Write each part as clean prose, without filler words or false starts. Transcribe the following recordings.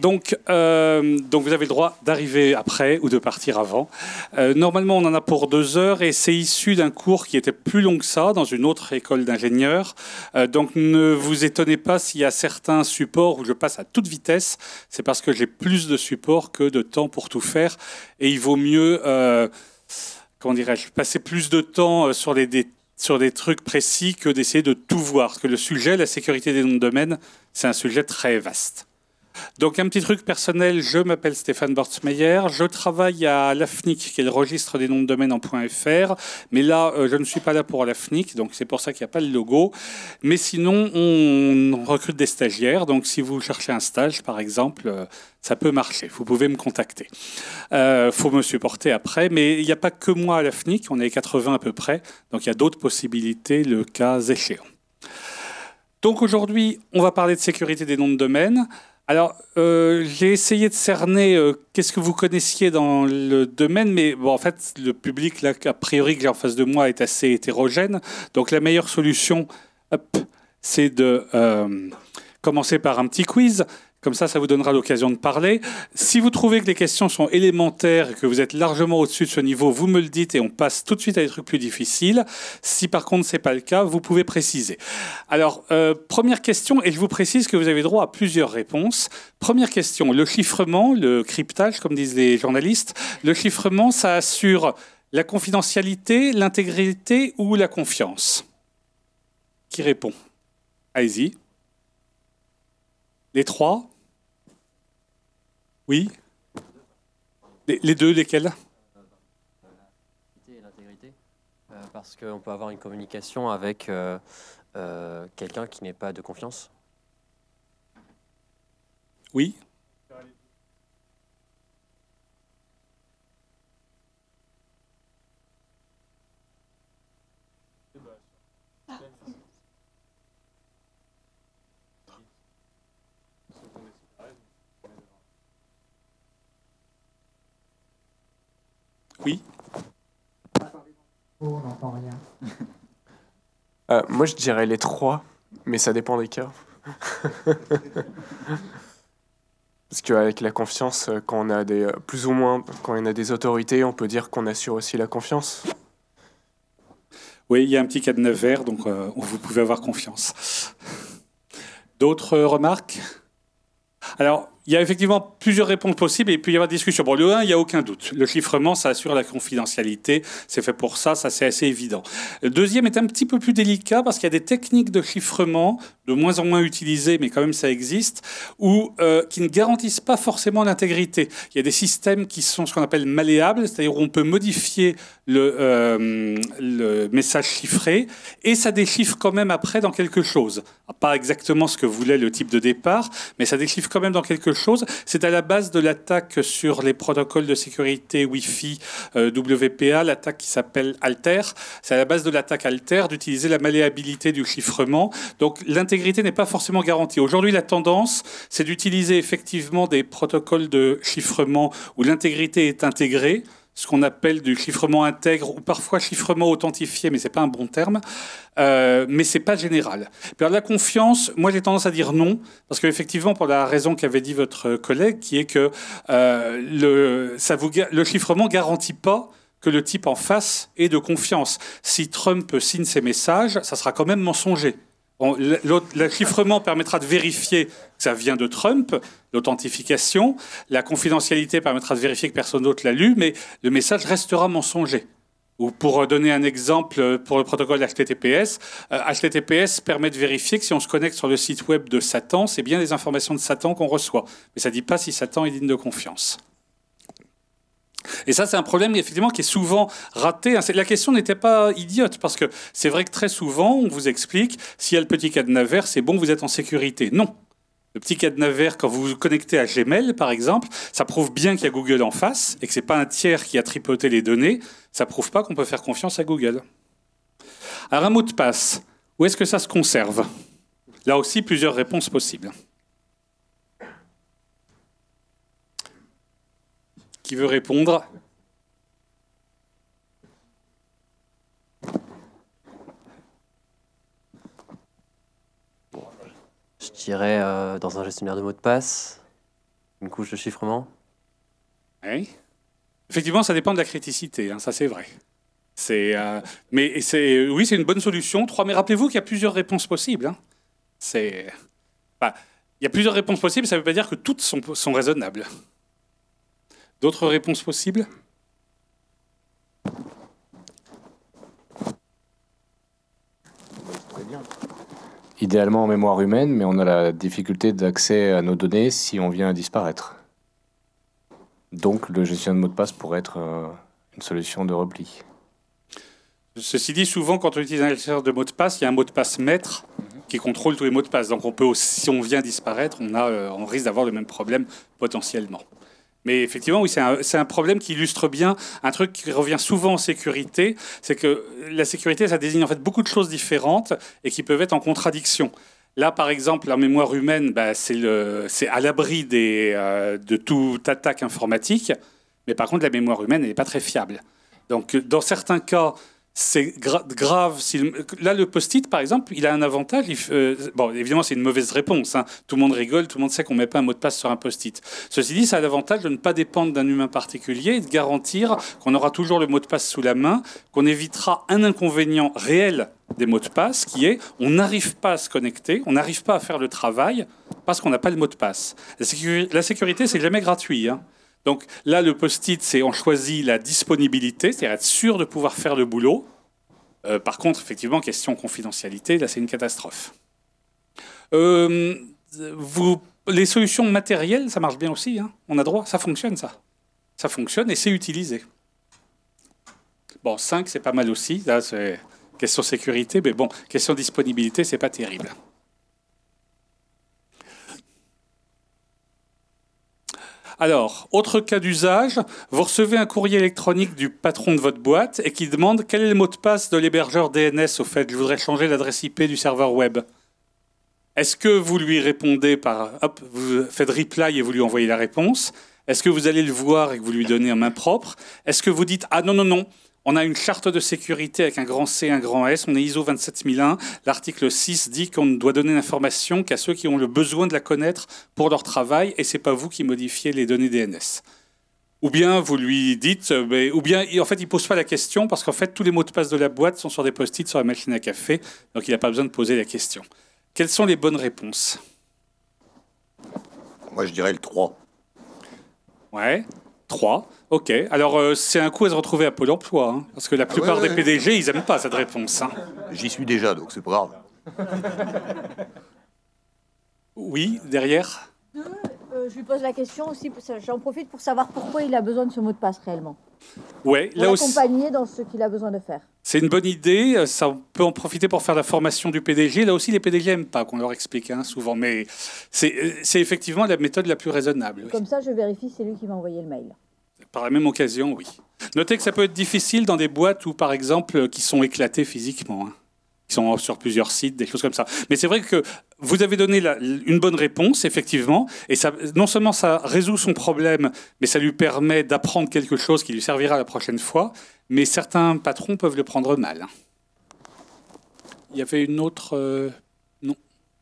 Donc vous avez le droit d'arriver après ou de partir avant. Normalement, on en a pour 2 heures et c'est issu d'un cours qui était plus long que ça dans une autre école d'ingénieurs. Donc ne vous étonnez pas s'il y a certains supports où je passe à toute vitesse. C'est parce que j'ai plus de supports que de temps pour tout faire. Et il vaut mieux, comment dirais-je, passer plus de temps sur des trucs précis que d'essayer de tout voir. Parce que le sujet, la sécurité des noms de domaine, c'est un sujet très vaste. Donc un petit truc personnel, je m'appelle Stéphane Bortsmeyer, je travaille à l'AFNIC, qui est le registre des noms de domaine en .fr, mais là, je ne suis pas là pour l'AFNIC, donc c'est pour ça qu'il n'y a pas le logo. Mais sinon, on recrute des stagiaires, donc si vous cherchez un stage, par exemple, ça peut marcher, vous pouvez me contacter. Faut me supporter après, mais il n'y a pas que moi à l'AFNIC, on est 80 à peu près, donc il y a d'autres possibilités, le cas échéant. Donc aujourd'hui, on va parler de sécurité des noms de domaine. Alors, j'ai essayé de cerner qu'est-ce que vous connaissiez dans le domaine, mais bon, en fait, le public, là, a priori, que j'ai en face de moi est assez hétérogène. Donc, la meilleure solution, c'est de commencer par un petit quiz. Comme ça vous donnera l'occasion de parler. Si vous trouvez que les questions sont élémentaires et que vous êtes largement au-dessus de ce niveau, vous me le dites et on passe tout de suite à des trucs plus difficiles. Si par contre ce n'est pas le cas, vous pouvez préciser. Alors, première question, et je vous précise que vous avez droit à plusieurs réponses. Première question, le chiffrement, le cryptage, comme disent les journalistes. Le chiffrement, ça assure la confidentialité, l'intégrité ou la confiance? Qui répond? Allez-y. Les 3? Oui. Les 2, lesquels? L'intégrité, parce qu'on peut avoir une communication avec quelqu'un qui n'est pas de confiance. Oui. Oui. On n'entend rien. Moi, je dirais les 3, mais ça dépend des cas. Parce qu'avec la confiance, quand on a des plus ou moins, quand on a des autorités, on peut dire qu'on assure aussi la confiance. Oui, il y a un petit cadenas vert, donc vous pouvez avoir confiance. D'autres remarques? Alors, il y a effectivement plusieurs réponses possibles et il peut y avoir discussion. Bon, le 1, il n'y a aucun doute. Le chiffrement, ça assure la confidentialité. C'est fait pour ça, c'est assez évident. Le deuxième est un petit peu plus délicat parce qu'il y a des techniques de chiffrement de moins en moins utilisées, mais quand même ça existe, ou qui ne garantissent pas forcément l'intégrité. Il y a des systèmes qui sont ce qu'on appelle malléables, c'est-à-dire où on peut modifier le message chiffré et ça déchiffre quand même après dans quelque chose. Pas exactement ce que voulait le type de départ, mais ça déchiffre quand même dans quelque chose. C'est à la base de l'attaque sur les protocoles de sécurité Wi-Fi WPA, l'attaque qui s'appelle Alter. C'est à la base de l'attaque Alter d'utiliser la malléabilité du chiffrement. Donc l'intégrité n'est pas forcément garantie. Aujourd'hui, la tendance, c'est d'utiliser effectivement des protocoles de chiffrement où l'intégrité est intégrée, ce qu'on appelle du chiffrement intègre ou parfois chiffrement authentifié, mais c'est pas un bon terme, mais c'est pas général. Puis alors, la confiance, moi j'ai tendance à dire non, parce qu'effectivement, pour la raison qu'avait dit votre collègue, qui est que le chiffrement garantit pas que le type en face ait de confiance. Si Trump signe ses messages, ça sera quand même mensonger. Le chiffrement permettra de vérifier que ça vient de Trump, l'authentification. La confidentialité permettra de vérifier que personne d'autre l'a lu, mais le message restera mensonger. Ou pour donner un exemple, pour le protocole HTTPS, HTTPS permet de vérifier que si on se connecte sur le site web de Satan, c'est bien les informations de Satan qu'on reçoit. Mais ça ne dit pas si Satan est digne de confiance. Et ça, c'est un problème effectivement qui est souvent raté. La question n'était pas idiote, parce que c'est vrai que très souvent, on vous explique, s'il y a le petit cadenas vert, c'est bon, vous êtes en sécurité. Non. Le petit cadenas vert, quand vous vous connectez à Gmail, par exemple, ça prouve bien qu'il y a Google en face et que ce n'est pas un tiers qui a tripoté les données. Ça ne prouve pas qu'on peut faire confiance à Google. Alors, un mot de passe, où est-ce que ça se conserve? Là aussi, plusieurs réponses possibles. Qui veut répondre? Je dirais dans un gestionnaire de mots de passe, Une couche de chiffrement. Oui. Effectivement, ça dépend de la criticité, hein, ça c'est vrai. Oui, c'est une bonne solution. 3, mais rappelez-vous qu'il y a plusieurs réponses possibles. Hein. Il y a plusieurs réponses possibles, ça ne veut pas dire que toutes sont raisonnables. D'autres réponses possibles? Très bien. Idéalement en mémoire humaine, mais on a la difficulté d'accès à nos données si on vient à disparaître. Donc le gestionnaire de mot de passe pourrait être une solution de repli. Ceci dit, souvent, quand on utilise un gestionnaire de mot de passe, il y a un mot de passe maître qui contrôle tous les mots de passe. Donc, on peut aussi, si on vient disparaître, on risque d'avoir le même problème potentiellement. Mais effectivement, oui, c'est un problème qui illustre bien un truc qui revient souvent en sécurité. C'est que la sécurité, ça désigne en fait beaucoup de choses différentes et qui peuvent être en contradiction. Là, par exemple, la mémoire humaine, c'est à l'abri de toute attaque informatique. Mais par contre, la mémoire humaine, elle n'est pas très fiable. Donc, dans certains cas, c'est grave. Là, le post-it, par exemple, il a un avantage. Bon, évidemment, c'est une mauvaise réponse. Hein. Tout le monde rigole, tout le monde sait qu'on ne met pas un mot de passe sur un post-it. Ceci dit, ça a l'avantage de ne pas dépendre d'un humain particulier et de garantir qu'on aura toujours le mot de passe sous la main, qu'on évitera un inconvénient réel des mots de passe, qui est on n'arrive pas à se connecter, on n'arrive pas à faire le travail parce qu'on n'a pas le mot de passe. La sécurité, c'est jamais gratuit. Hein. Donc là, le post-it, c'est on choisit la disponibilité, c'est-à-dire être sûr de pouvoir faire le boulot. Par contre, effectivement, question confidentialité, là, c'est une catastrophe. Les solutions matérielles, ça marche bien aussi. Hein. On a droit, ça fonctionne, ça. Ça fonctionne et c'est utilisé. Bon, 5, c'est pas mal aussi. Là, c'est question sécurité, mais bon, question disponibilité, c'est pas terrible. Alors, autre cas d'usage, vous recevez un courrier électronique du patron de votre boîte et qui demande quel est le mot de passe de l'hébergeur DNS au fait. Je voudrais changer l'adresse IP du serveur web. Est-ce que vous lui répondez vous faites reply et vous lui envoyez la réponse? Est-ce que vous allez le voir et que vous lui donnez en main propre? Est-ce que vous dites ah non, on a une charte de sécurité avec un grand C, un grand S, on est ISO 27001. L'article 6 dit qu'on ne doit donner l'information qu'à ceux qui ont le besoin de la connaître pour leur travail et c'est pas vous qui modifiez les données DNS. Ou bien vous lui dites, ou bien en fait il pose pas la question parce qu'en fait tous les mots de passe de la boîte sont sur des post-it sur la machine à café, donc il n'a pas besoin de poser la question. Quelles sont les bonnes réponses? Moi je dirais le 3. Ouais, 3. Ok, alors c'est un coup à se retrouver à Pôle emploi, hein, parce que la plupart des PDG, ils n'aiment pas cette réponse. Hein. J'y suis déjà, donc c'est pas grave. Oui, derrière. Je lui pose la question aussi, j'en profite pour savoir pourquoi il a besoin de ce mot de passe réellement. Ouais, pour l'accompagner dans ce qu'il a besoin de faire. C'est une bonne idée, ça, on peut en profiter pour faire la formation du PDG. Là aussi, les PDG n'aiment pas qu'on leur explique hein, souvent, mais c'est effectivement la méthode la plus raisonnable. Comme ça, je vérifie c'est lui qui m'a envoyé le mail. Par la même occasion, oui. Notez que ça peut être difficile dans des boîtes où, par exemple, qui sont éclatées physiquement, hein, qui sont sur plusieurs sites, des choses comme ça. Mais c'est vrai que vous avez donné une bonne réponse, effectivement, et ça, non seulement ça résout son problème, mais ça lui permet d'apprendre quelque chose qui lui servira la prochaine fois, mais certains patrons peuvent le prendre mal. Il y avait une autre... Non.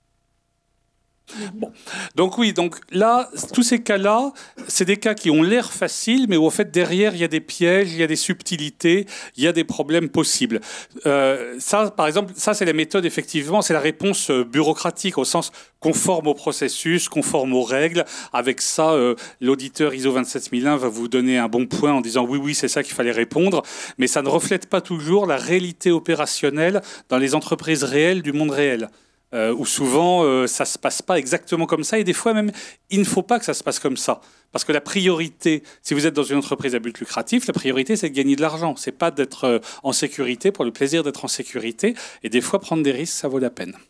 Bon. Donc oui, donc là, tous ces cas-là, c'est des cas qui ont l'air faciles, mais où en fait derrière il y a des pièges, il y a des subtilités, il y a des problèmes possibles. Ça, par exemple, ça c'est la méthode effectivement, c'est la réponse bureaucratique au sens conforme au processus, conforme aux règles. Avec ça, l'auditeur ISO 27001 va vous donner un bon point en disant oui, c'est ça qu'il fallait répondre, mais ça ne reflète pas toujours la réalité opérationnelle dans les entreprises réelles du monde réel. Où souvent ça ne se passe pas exactement comme ça et des fois même il ne faut pas que ça se passe comme ça parce que la priorité, si vous êtes dans une entreprise à but lucratif, la priorité c'est de gagner de l'argent, c'est pas d'être en sécurité pour le plaisir d'être en sécurité et des fois prendre des risques ça vaut la peine.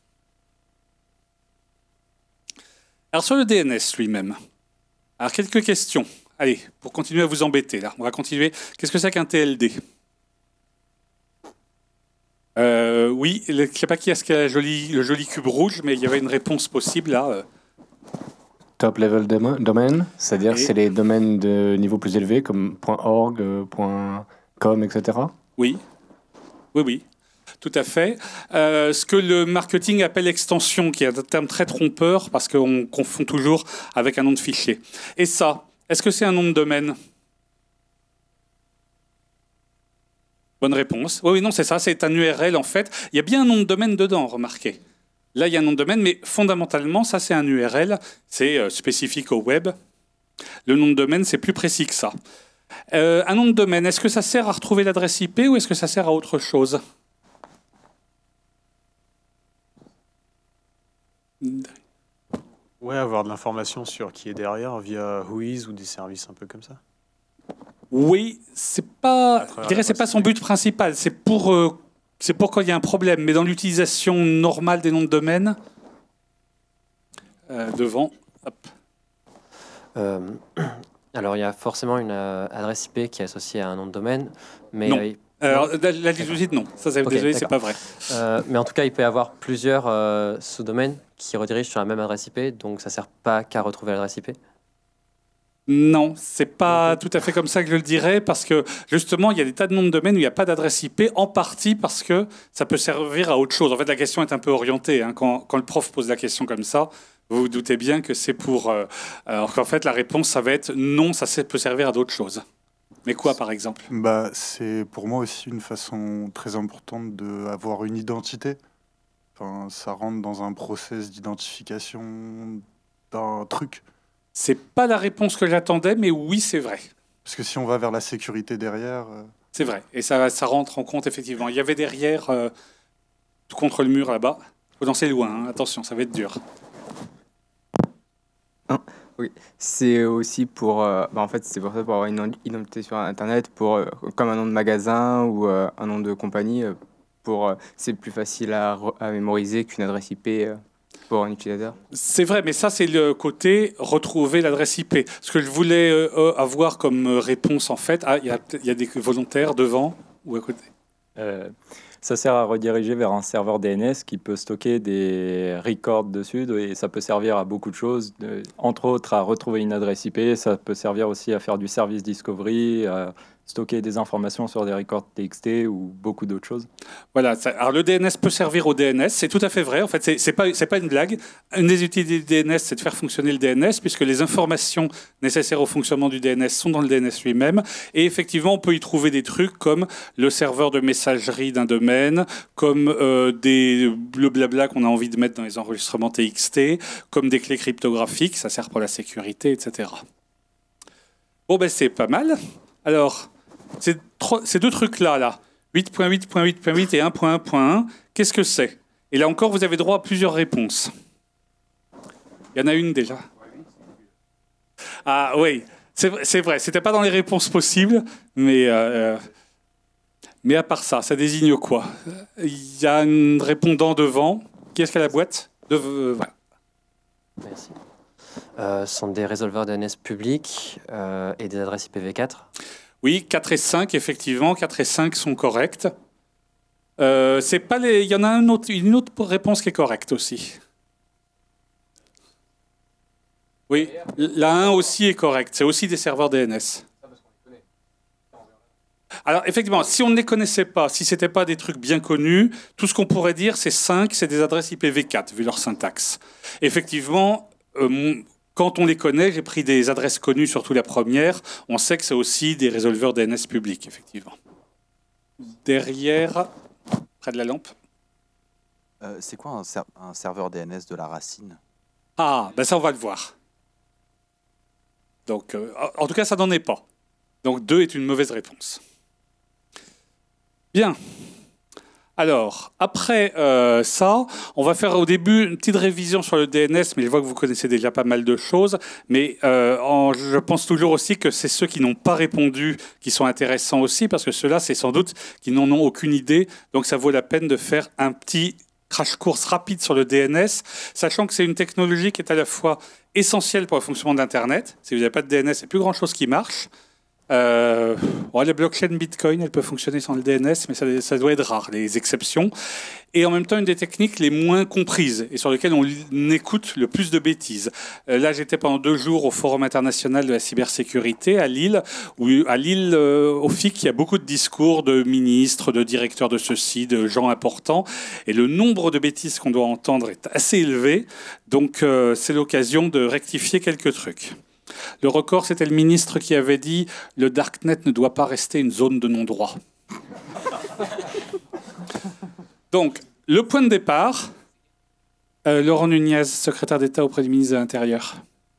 Alors sur le DNS lui-même, alors quelques questions, allez pour continuer à vous embêter là, on va continuer, qu'est-ce que c'est qu'un TLD? Oui, je ne sais pas qui est-ce qui a le joli cube rouge, mais il y avait une réponse possible là. Top level domain, c'est-à-dire c'est les domaines de niveau plus élevé comme .org, .com, etc. Oui, oui, oui. tout à fait. Ce que le marketing appelle extension, qui est un terme très trompeur parce qu'on confond toujours avec un nom de fichier. Et ça, est-ce que c'est un nom de domaine? Bonne réponse. Oui, non, c'est ça, c'est un URL en fait. Il y a bien un nom de domaine dedans, remarquez. Là, il y a un nom de domaine, mais fondamentalement, ça c'est un URL, c'est spécifique au web. Le nom de domaine, c'est plus précis que ça. Un nom de domaine, est-ce que ça sert à retrouver l'adresse IP ou est-ce que ça sert à autre chose? Ouais, avoir de l'information sur qui est derrière via Whois ou des services un peu comme ça. Oui, c'est pas, À travers je dirais, la c'est pas son poste. but principal. C'est pour quand il y a un problème. Mais dans l'utilisation normale des noms de domaine, devant, hop. Alors, il y a forcément une adresse IP qui est associée à un nom de domaine, mais, Non. Alors, la disjoncte, non. Ça, Ok, désolé, c'est d'accord. pas vrai. mais en tout cas, il peut y avoir plusieurs sous-domaines qui redirigent sur la même adresse IP, donc ça ne sert pas qu'à retrouver l'adresse IP. Non, c'est pas tout à fait comme ça que je le dirais, parce que justement, il y a des tas de noms de domaine où il n'y a pas d'adresse IP, en partie parce que ça peut servir à autre chose. En fait, la question est un peu orientée. Hein. Quand le prof pose la question comme ça, vous vous doutez bien que c'est pour... alors qu'en fait, la réponse, ça va être non, ça peut servir à d'autres choses. Mais quoi, par exemple? Bah, c'est pour moi aussi une façon très importante d'avoir une identité. Enfin, ça rentre dans un process d'identification d'un truc. C'est pas la réponse que j'attendais, mais oui, c'est vrai. Parce que si on va vers la sécurité derrière, C'est vrai. Et ça rentre en compte, effectivement. Il y avait derrière, tout contre le mur là-bas. Faut danser loin, hein. Attention, ça va être dur. Oui, c'est aussi pour, en fait, c'est pour ça, pour avoir une identité sur Internet, pour, comme un nom de magasin ou un nom de compagnie, c'est plus facile à mémoriser qu'une adresse IP pour un utilisateur. C'est vrai, mais ça, c'est le côté retrouver l'adresse IP. Ce que je voulais avoir comme réponse, en fait, il y a des volontaires devant ou à côté. Ça sert à rediriger vers un serveur DNS qui peut stocker des records dessus et ça peut servir à beaucoup de choses, entre autres à retrouver une adresse IP, ça peut servir aussi à faire du service discovery, à stocker des informations sur des records TXT ou beaucoup d'autres choses. Voilà. Alors le DNS peut servir au DNS, c'est tout à fait vrai. En fait, c'est pas une blague. Une des utilités du DNS, c'est de faire fonctionner le DNS, puisque les informations nécessaires au fonctionnement du DNS sont dans le DNS lui-même. Et effectivement, on peut y trouver des trucs comme le serveur de messagerie d'un domaine, comme le blabla qu'on a envie de mettre dans les enregistrements TXT, comme des clés cryptographiques, ça sert pour la sécurité, etc. Bon, ben c'est pas mal. Alors, ces deux trucs-là, 8.8.8.8 et 1.1.1, qu'est-ce que c'est? Et là encore, vous avez droit à plusieurs réponses. Il y en a une déjà. Ah oui, c'est vrai, c'était pas dans les réponses possibles, mais à part ça, ça désigne quoi? Il y a un répondant devant. Qui est-ce qui a la boîte? Voilà. Merci. Ce sont des résolveurs DNS publics et des adresses IPv4. Oui, 4 et 5, effectivement. 4 et 5 sont corrects. C'est pas il y en a une autre réponse qui est correcte aussi. Oui, la 1 aussi est correcte. C'est aussi des serveurs DNS. Alors, effectivement, si on ne les connaissait pas, si ce n'était pas des trucs bien connus, tout ce qu'on pourrait dire, c'est 5, c'est des adresses IPv4, vu leur syntaxe. Effectivement, quand on les connaît, j'ai pris des adresses connues, surtout la première, on sait que c'est aussi des résolveurs DNS publics, effectivement. Derrière, près de la lampe. C'est quoi un serveur DNS de la racine? Ah, ben ça, on va le voir. Donc, en tout cas, ça n'en est pas. Donc, 2 est une mauvaise réponse. Bien. Alors, après ça, on va faire au début une petite révision sur le DNS, mais je vois que vous connaissez déjà pas mal de choses. Mais je pense toujours aussi que c'est ceux qui n'ont pas répondu qui sont intéressants aussi, parce que ceux-là, c'est sans doute qui n'en ont aucune idée. Donc, ça vaut la peine de faire un petit crash course rapide sur le DNS, sachant que c'est une technologie qui est à la fois essentielle pour le fonctionnement de l'Internet. Si vous n'avez pas de DNS, il n'y a plus grand-chose qui marche. La blockchain Bitcoin, elle peut fonctionner sans le DNS, mais ça doit être rare, les exceptions. Et en même temps, une des techniques les moins comprises et sur lesquelles on écoute le plus de bêtises. Là, j'étais pendant 2 jours au Forum international de la cybersécurité à Lille, où à Lille, au FIC, il y a beaucoup de discours de ministres, de directeurs de ceci, de gens importants. Et le nombre de bêtises qu'on doit entendre est assez élevé. Donc, c'est l'occasion de rectifier quelques trucs. Le record, c'était le ministre qui avait dit « Le Darknet ne doit pas rester une zone de non-droit ». Donc, le point de départ, Laurent Nunez, secrétaire d'État auprès du ministre de l'Intérieur.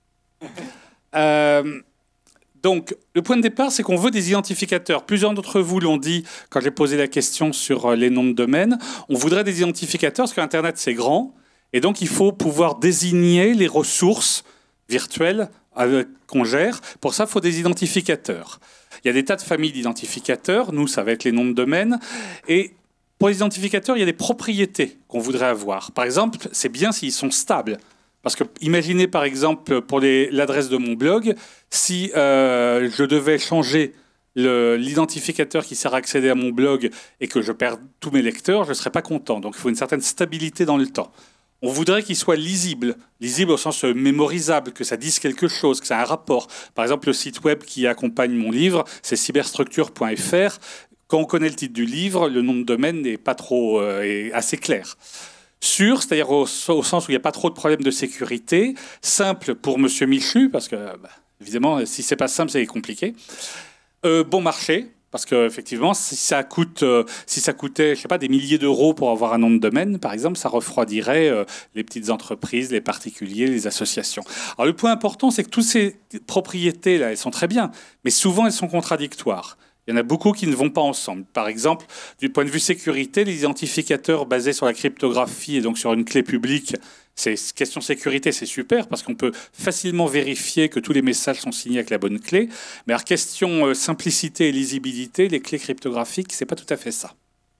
Donc, le point de départ, c'est qu'on veut des identificateurs. Plusieurs d'entre vous l'ont dit quand j'ai posé la question sur les noms de domaine. On voudrait des identificateurs parce qu'Internet, c'est grand. Et donc, il faut pouvoir désigner les ressources virtuelles qu'on gère. Pour ça, il faut des identificateurs. Il y a des tas de familles d'identificateurs. Nous, ça va être les noms de domaine. Et pour les identificateurs, il y a des propriétés qu'on voudrait avoir. Par exemple, c'est bien s'ils sont stables. Parce que imaginez, par exemple, pour l'adresse de mon blog, si je devais changer l'identificateur qui sert à accéder à mon blog et que je perds tous mes lecteurs, je ne serais pas content. Donc, il faut une certaine stabilité dans le temps. On voudrait qu'il soit lisible. Lisible au sens mémorisable, que ça dise quelque chose, que ça ait un rapport. Par exemple, le site web qui accompagne mon livre, c'est cyberstructure.fr. Quand on connaît le titre du livre, le nom de domaine n'est pas trop, est assez clair. Sûr, c'est-à-dire au sens où il n'y a pas trop de problèmes de sécurité. Simple pour Monsieur Michu, parce que, évidemment, si c'est pas simple, c'est compliqué. Bon marché. Parce qu'effectivement, si ça coûtait, je sais pas, des milliers d'euros pour avoir un nom de domaine, par exemple, ça refroidirait les petites entreprises, les particuliers, les associations. Alors le point important, c'est que toutes ces propriétés-là, elles sont très bien, mais souvent elles sont contradictoires. Il y en a beaucoup qui ne vont pas ensemble. Par exemple, du point de vue sécurité, les identificateurs basés sur la cryptographie et donc sur une clé publique, c'est question sécurité, c'est super parce qu'on peut facilement vérifier que tous les messages sont signés avec la bonne clé. Mais alors, question simplicité et lisibilité, les clés cryptographiques, c'est pas tout à fait ça.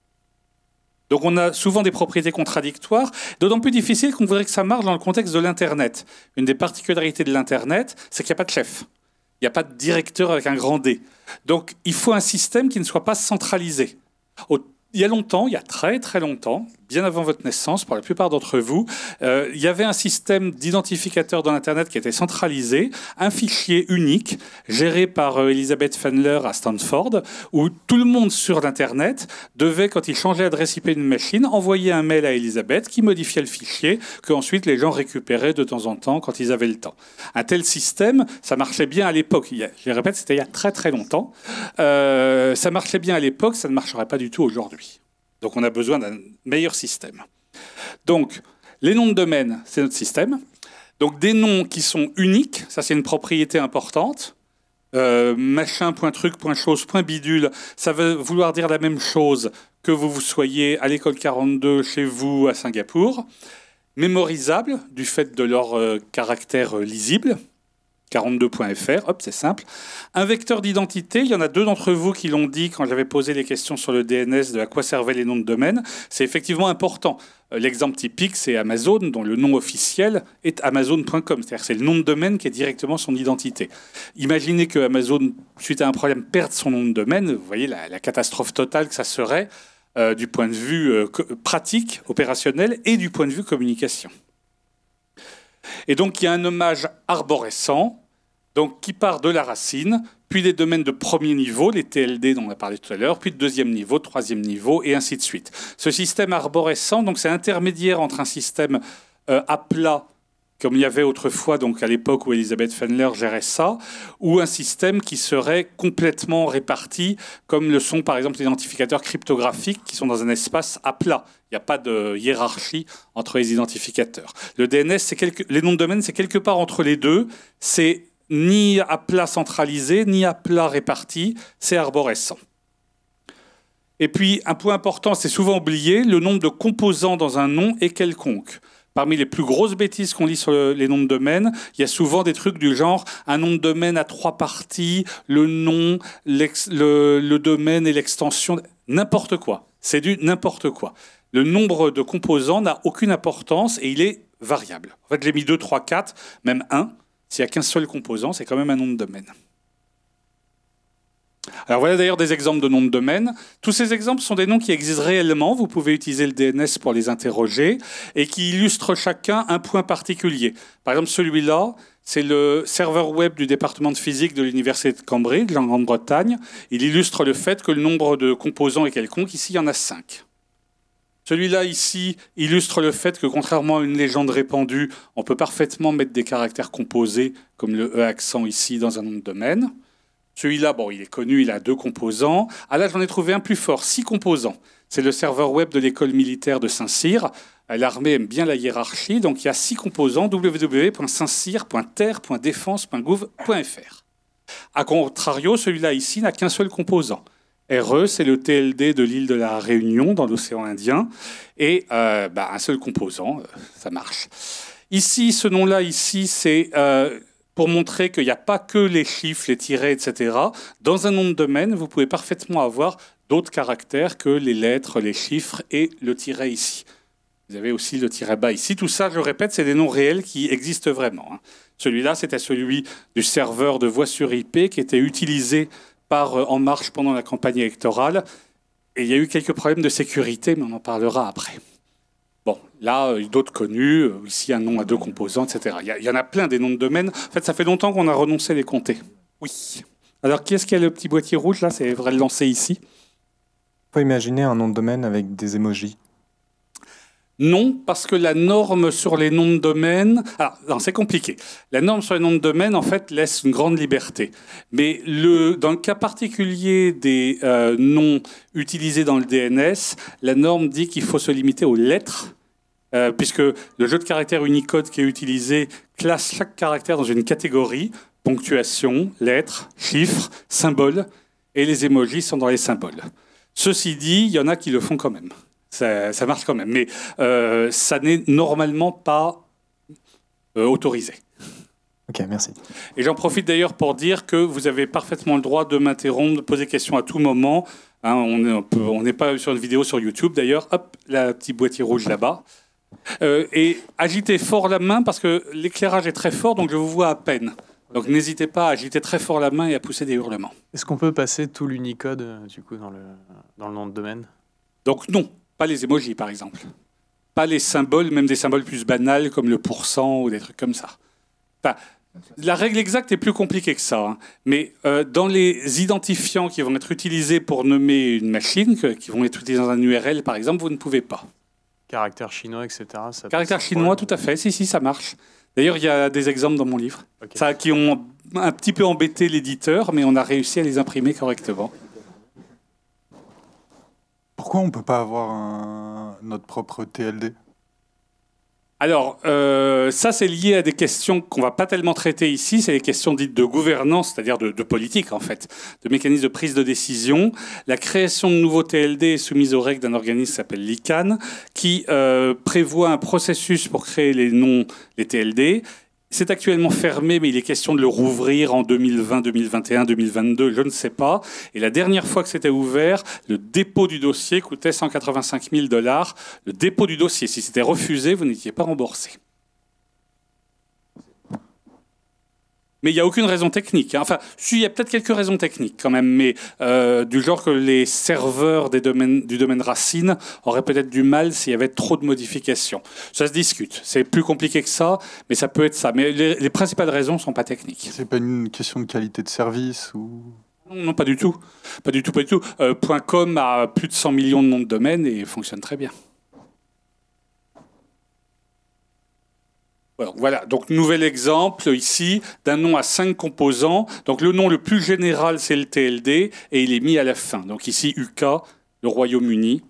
Donc on a souvent des propriétés contradictoires, d'autant plus difficile qu'on voudrait que ça marche dans le contexte de l'Internet. Une des particularités de l'Internet, c'est qu'il n'y a pas de chef. Il n'y a pas de directeur avec un grand D. Donc il faut un système qui ne soit pas centralisé. Il y a longtemps, il y a très très longtemps, bien avant votre naissance, pour la plupart d'entre vous, il y avait un système d'identificateur dans l'Internet qui était centralisé, un fichier unique, géré par Elizabeth Fendler à Stanford, où tout le monde sur l'Internet devait, quand il changeait l'adresse IP d'une machine, envoyer un mail à Elizabeth qui modifiait le fichier, qu'ensuite les gens récupéraient de temps en temps quand ils avaient le temps. Un tel système, ça marchait bien à l'époque. Je le répète, c'était il y a très très longtemps. Ça marchait bien à l'époque, ça ne marcherait pas du tout aujourd'hui. Donc on a besoin d'un meilleur système. Donc les noms de domaine, c'est notre système. Donc des noms qui sont uniques, ça c'est une propriété importante. Machin, point truc, point chose, point bidule, ça veut vouloir dire la même chose que vous soyez à l'école 42 chez vous à Singapour. Mémorisable du fait de leur caractère lisible. 42.fr, hop, c'est simple. Un vecteur d'identité, il y en a 2 d'entre vous qui l'ont dit quand j'avais posé les questions sur le DNS de à quoi servaient les noms de domaine. C'est effectivement important. L'exemple typique, c'est Amazon, dont le nom officiel est Amazon.com. C'est-à-dire que c'est le nom de domaine qui est directement son identité. Imaginez que Amazon, suite à un problème, perde son nom de domaine. Vous voyez la catastrophe totale que ça serait du point de vue pratique, opérationnel, et du point de vue communication. Et donc, il y a un nommage arborescent donc, qui part de la racine, puis des domaines de premier niveau, les TLD dont on a parlé tout à l'heure, puis de deuxième niveau, troisième niveau, et ainsi de suite. Ce système arborescent, donc, c'est intermédiaire entre un système à plat, comme il y avait autrefois, donc à l'époque où Elizabeth Fendler gérait ça, ou un système qui serait complètement réparti, comme le sont par exemple les identificateurs cryptographiques qui sont dans un espace à plat. Il n'y a pas de hiérarchie entre les identificateurs. Le DNS, les noms de domaine, c'est quelque part entre les deux. C'est ni à plat centralisé, ni à plat réparti, c'est arborescent. Et puis, un point important, c'est souvent oublié, le nombre de composants dans un nom est quelconque. Parmi les plus grosses bêtises qu'on lit sur les noms de domaine, il y a souvent des trucs du genre un nom de domaine à 3 parties, le nom, le domaine et l'extension, n'importe quoi. C'est du n'importe quoi. Le nombre de composants n'a aucune importance et il est variable. En fait, j'ai mis 2, 3, 4, même 1. S'il n'y a qu'un seul composant, c'est quand même un nom de domaine. Alors voilà d'ailleurs des exemples de noms de domaine. Tous ces exemples sont des noms qui existent réellement. Vous pouvez utiliser le DNS pour les interroger et qui illustrent chacun un point particulier. Par exemple, celui-là, c'est le serveur web du département de physique de l'Université de Cambridge, en Grande-Bretagne. Il illustre le fait que le nombre de composants est quelconque. Ici, il y en a 5. Celui-là, ici, illustre le fait que, contrairement à une légende répandue, on peut parfaitement mettre des caractères composés, comme le E accent ici, dans un nom de domaine. Celui-là, bon, il est connu, il a 2 composants. Ah là, j'en ai trouvé un plus fort, 6 composants. C'est le serveur web de l'école militaire de Saint-Cyr. L'armée aime bien la hiérarchie, donc il y a 6 composants, www.saintcyr.terre.défense.gouv.fr. A contrario, celui-là ici n'a qu'un seul composant. RE, c'est le TLD de l'île de la Réunion, dans l'océan Indien. Et un seul composant, ça marche. Ici, ce nom-là, ici, c'est... pour montrer qu'il n'y a pas que les chiffres, les tirets, etc. Dans un nom de domaine, vous pouvez parfaitement avoir d'autres caractères que les lettres, les chiffres et le tiret ici. Vous avez aussi le tiret bas ici. Tout ça, je répète, c'est des noms réels qui existent vraiment. Celui-là, c'était celui du serveur de voix sur IP qui était utilisé par En Marche pendant la campagne électorale. Et il y a eu quelques problèmes de sécurité, mais on en parlera après. Bon, là, d'autres connus, ici un nom à 2 composants, etc. Il y en a plein des noms de domaine. En fait, ça fait longtemps qu'on a renoncé à les compter. Oui. Alors, qui est-ce qui a le petit boîtier rouge, là? C'est vrai de le lancer ici. On peut imaginer un nom de domaine avec des emojis. Non, parce que la norme sur les noms de domaine... Alors, non, c'est compliqué. La norme sur les noms de domaine, en fait, laisse une grande liberté. Mais dans le cas particulier des noms utilisés dans le DNS, la norme dit qu'il faut se limiter aux lettres, puisque le jeu de caractères Unicode qui est utilisé classe chaque caractère dans une catégorie, ponctuation, lettres, chiffres, symboles, et les emojis sont dans les symboles. Ceci dit, il y en a qui le font quand même. Ça marche quand même, mais ça n'est normalement pas autorisé. Ok, merci. Et j'en profite d'ailleurs pour dire que vous avez parfaitement le droit de m'interrompre, de poser des questions à tout moment. Hein, on n'est pas sur une vidéo sur YouTube d'ailleurs. Hop, la petite boîtier rouge là-bas. Et agitez fort la main parce que l'éclairage est très fort, donc je vous vois à peine. Donc n'hésitez pas à agiter très fort la main et à pousser des hurlements. Est-ce qu'on peut passer tout l'Unicode du coup dans le nom de domaine? Donc non. Pas les emojis, par exemple. Pas les symboles, même des symboles plus banals comme le pourcent ou des trucs comme ça. Enfin, la règle exacte est plus compliquée que ça. Hein. Mais dans les identifiants qui vont être utilisés pour nommer une machine, qui vont être utilisés dans un URL, par exemple, vous ne pouvez pas. Caractères chinois, etc. Caractères chinois, tout à fait. Si, ça marche. D'ailleurs, il y a des exemples dans mon livre. Okay. Ça, qui ont un petit peu embêté l'éditeur, mais on a réussi à les imprimer correctement. Pourquoi on ne peut pas avoir notre propre TLD? Alors, ça, c'est lié à des questions qu'on ne va pas tellement traiter ici. C'est des questions dites de gouvernance, c'est-à-dire de politique, en fait, de mécanismes de prise de décision. La création de nouveaux TLD est soumise aux règles d'un organisme qui s'appelle l'ICANN, qui prévoit un processus pour créer les TLD. C'est actuellement fermé, mais il est question de le rouvrir en 2020, 2021, 2022, je ne sais pas. Et la dernière fois que c'était ouvert, le dépôt du dossier coûtait 185 000 $. Le dépôt du dossier, si c'était refusé, vous n'étiez pas remboursé. Mais il n'y a aucune raison technique. Hein. Enfin, il y a peut-être quelques raisons techniques quand même, mais du genre que les serveurs du domaine racine auraient peut-être du mal s'il y avait trop de modifications. Ça se discute. C'est plus compliqué que ça, mais ça peut être ça. Mais les principales raisons ne sont pas techniques. C'est pas une question de qualité de service ou... Non, pas du tout. Pas du tout. .com a plus de 100 millions de noms de domaine et fonctionne très bien. Voilà, donc nouvel exemple ici d'un nom à 5 composants. Donc le nom le plus général, c'est le TLD, et il est mis à la fin. Donc ici, UK, le Royaume-Uni.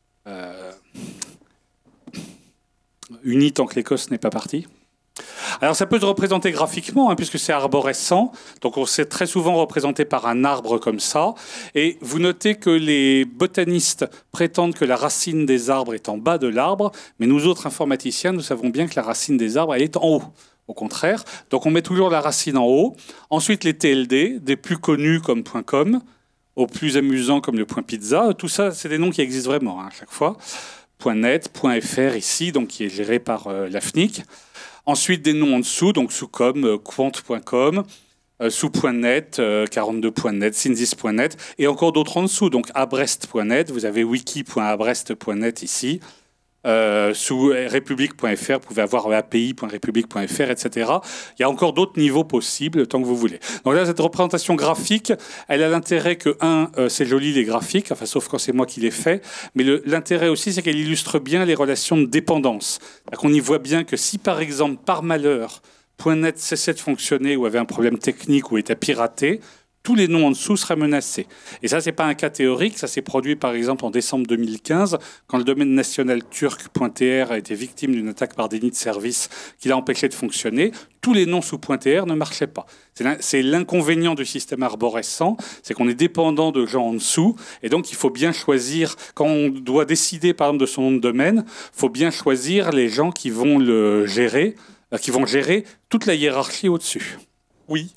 Uni tant que l'Écosse n'est pas partie. Alors ça peut se représenter graphiquement, hein, puisque c'est arborescent. Donc on s'est très souvent représenté par un arbre comme ça. Et vous notez que les botanistes prétendent que la racine des arbres est en bas de l'arbre, mais nous autres informaticiens, nous savons bien que la racine des arbres, elle est en haut. Au contraire. Donc on met toujours la racine en haut. Ensuite les TLD, des plus connus comme .com, aux plus amusants comme le .pizza. Tout ça, c'est des noms qui existent vraiment hein, à chaque fois. .net, .fr ici, donc qui est géré par la FNIC. Ensuite, des noms en dessous, donc Souscom, Quant.com. sous .net, 42.net, Synthis.net, et encore d'autres en dessous. Donc abrest.net, vous avez wiki.abrest.net ici. Sous republic.fr, vous pouvez avoir api.republic.fr, etc. Il y a encore d'autres niveaux possibles, tant que vous voulez. Donc là, cette représentation graphique, elle a l'intérêt que, c'est joli les graphiques, enfin, sauf quand c'est moi qui les fais, mais l'intérêt aussi, c'est qu'elle illustre bien les relations de dépendance. On y voit bien que si, par exemple, par malheur, .net cessait de fonctionner ou avait un problème technique ou était piraté, tous les noms en dessous seraient menacés. Et ça, ce n'est pas un cas théorique, ça s'est produit par exemple en décembre 2015, quand le domaine national turc.tr a été victime d'une attaque par déni de service qui l'a empêché de fonctionner. Tous les noms sous .tr ne marchaient pas. C'est l'inconvénient du système arborescent, c'est qu'on est dépendant de gens en dessous, et donc il faut bien choisir, quand on doit décider par exemple de son nom de domaine, il faut bien choisir les gens qui vont le gérer, qui vont gérer toute la hiérarchie au-dessus. Oui.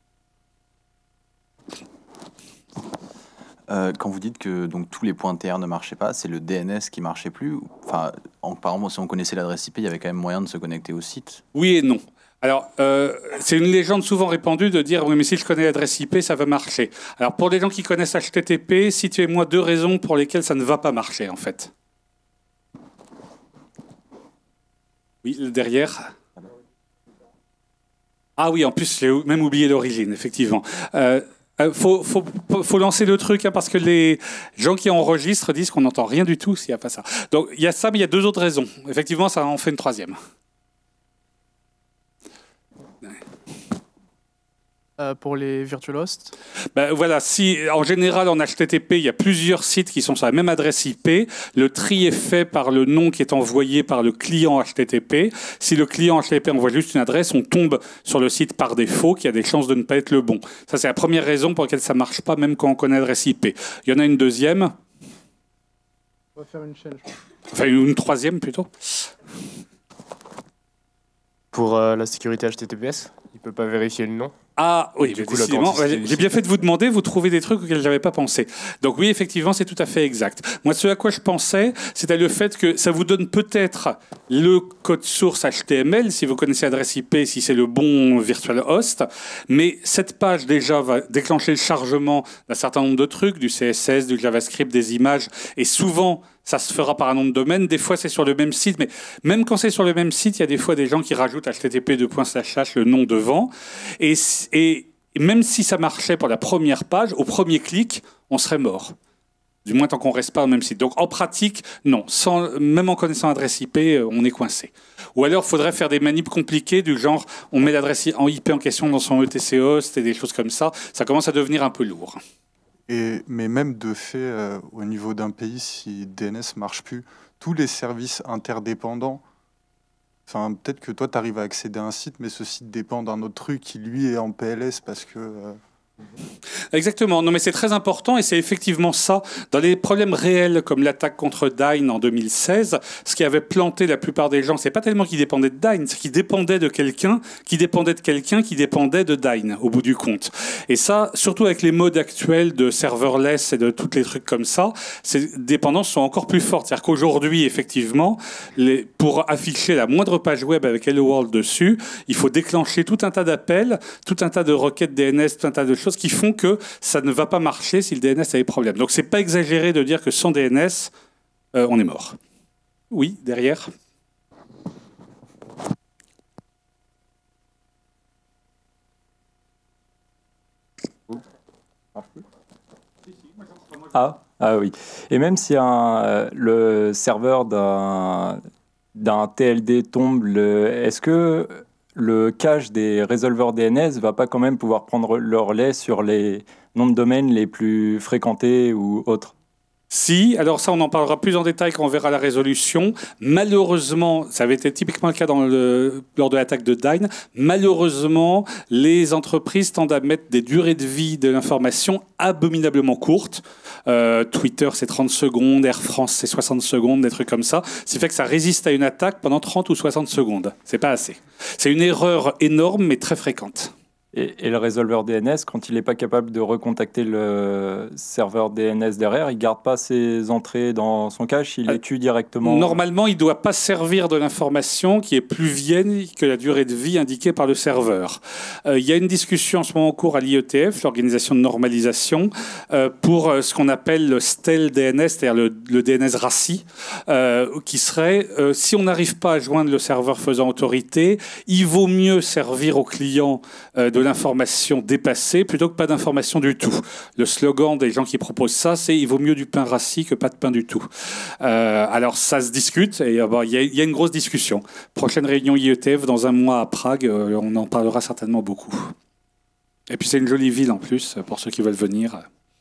Quand vous dites que donc, tous les points .tr ne marchaient pas, c'est le DNS qui marchait plus. Enfin, apparemment, si on connaissait l'adresse IP, il y avait quand même moyen de se connecter au site. Oui et non. Alors, c'est une légende souvent répandue de dire « Oui, mais si je connais l'adresse IP, ça va marcher ». Alors, pour les gens qui connaissent HTTP, situez-moi 2 raisons pour lesquelles ça ne va pas marcher, en fait. Oui, derrière. Ah oui, en plus, j'ai même oublié l'origine, effectivement. Faut lancer le truc, hein, parce que les gens qui enregistrent disent qu'on n'entend rien du tout s'il n'y a pas ça. Donc il y a ça, mais il y a 2 autres raisons. Effectivement, ça en fait une 3e. Pour les virtual hosts? Ben voilà, si en général en HTTP, il y a plusieurs sites qui sont sur la même adresse IP, le tri est fait par le nom qui est envoyé par le client HTTP. Si le client HTTP envoie juste une adresse, on tombe sur le site par défaut qui a des chances de ne pas être le bon. Ça, c'est la première raison pour laquelle ça ne marche pas, même quand on connaît l'adresse IP. Il y en a une deuxième. On va faire une chaîne, je crois. Enfin, une 3e plutôt. Pour la sécurité HTTPS, il ne peut pas vérifier le nom. Ah oui, effectivement. J'ai bien fait de vous demander, vous trouvez des trucs auxquels je n'avais pas pensé. Donc oui, effectivement, c'est tout à fait exact. Moi, ce à quoi je pensais, c'était le fait que ça vous donne peut-être le code source HTML, si vous connaissez l'adresse IP, si c'est le bon virtual host, mais cette page déjà va déclencher le chargement d'un certain nombre de trucs, du CSS, du JavaScript, des images, et souvent, ça se fera par un nom de domaine. Des fois, c'est sur le même site, mais même quand c'est sur le même site, il y a des fois des gens qui rajoutent http:// le nom devant. Et même si ça marchait pour la première page, au premier clic, on serait mort. Du moins tant qu'on ne reste pas au même site. Donc en pratique, non. Même en connaissant l'adresse IP, on est coincé. Ou alors, il faudrait faire des manips compliquées du genre, on met l'adresse IP en question dans son ETC host et des choses comme ça. Ça commence à devenir un peu lourd. Mais même de fait, au niveau d'un pays, si DNS ne marche plus, tous les services interdépendants, enfin, peut-être que toi, tu arrives à accéder à un site, mais ce site dépend d'un autre truc qui, lui, est en PLS parce que... Exactement. Non, mais c'est très important et c'est effectivement ça. Dans les problèmes réels comme l'attaque contre Dyn en 2016, ce qui avait planté la plupart des gens, c'est pas tellement qu'ils dépendaient de Dyn, c'est qu'ils dépendaient de quelqu'un qui dépendait de quelqu'un qui dépendait de Dyn, au bout du compte. Et ça, surtout avec les modes actuels de serverless et de tous les trucs comme ça, ces dépendances sont encore plus fortes. C'est-à-dire qu'aujourd'hui, effectivement, pour afficher la moindre page web avec Hello World dessus, il faut déclencher tout un tas d'appels, tout un tas de requêtes DNS, tout un tas de choses qui font que ça ne va pas marcher si le DNS a des problèmes. Donc c'est pas exagéré de dire que sans DNS, on est mort. Oui, derrière. Ah oui. Et même si le serveur d'un TLD tombe, est-ce que le cache des résolveurs DNS va pas quand même pouvoir prendre le relais sur les noms de domaine les plus fréquentés ou autres? Si, alors ça on en parlera plus en détail quand on verra la résolution. Malheureusement, ça avait été typiquement le cas lors de l'attaque de Dyn, malheureusement les entreprises tendent à mettre des durées de vie de l'information abominablement courtes. Twitter c'est 30 secondes, Air France c'est 60 secondes, des trucs comme ça. Ce qui fait que ça résiste à une attaque pendant 30 ou 60 secondes. C'est pas assez. C'est une erreur énorme mais très fréquente. Et le résolveur DNS, quand il n'est pas capable de recontacter le serveur DNS derrière, il ne garde pas ses entrées dans son cache, il les tue directement. Normalement, il ne doit pas servir de l'information qui est plus vieille que la durée de vie indiquée par le serveur. Il y a une discussion en ce moment en cours à l'IETF, l'organisation de normalisation, pour ce qu'on appelle le STEL DNS, c'est-à-dire le DNS RACI, qui serait, si on n'arrive pas à joindre le serveur faisant autorité, il vaut mieux servir au client de l'information dépassée plutôt que pas d'information du tout. Le slogan des gens qui proposent ça, c'est « il vaut mieux du pain rassis que pas de pain du tout ». Alors ça se discute et il y a une grosse discussion. Prochaine réunion IETF dans un mois à Prague, on en parlera certainement beaucoup. Et puis c'est une jolie ville en plus pour ceux qui veulent venir.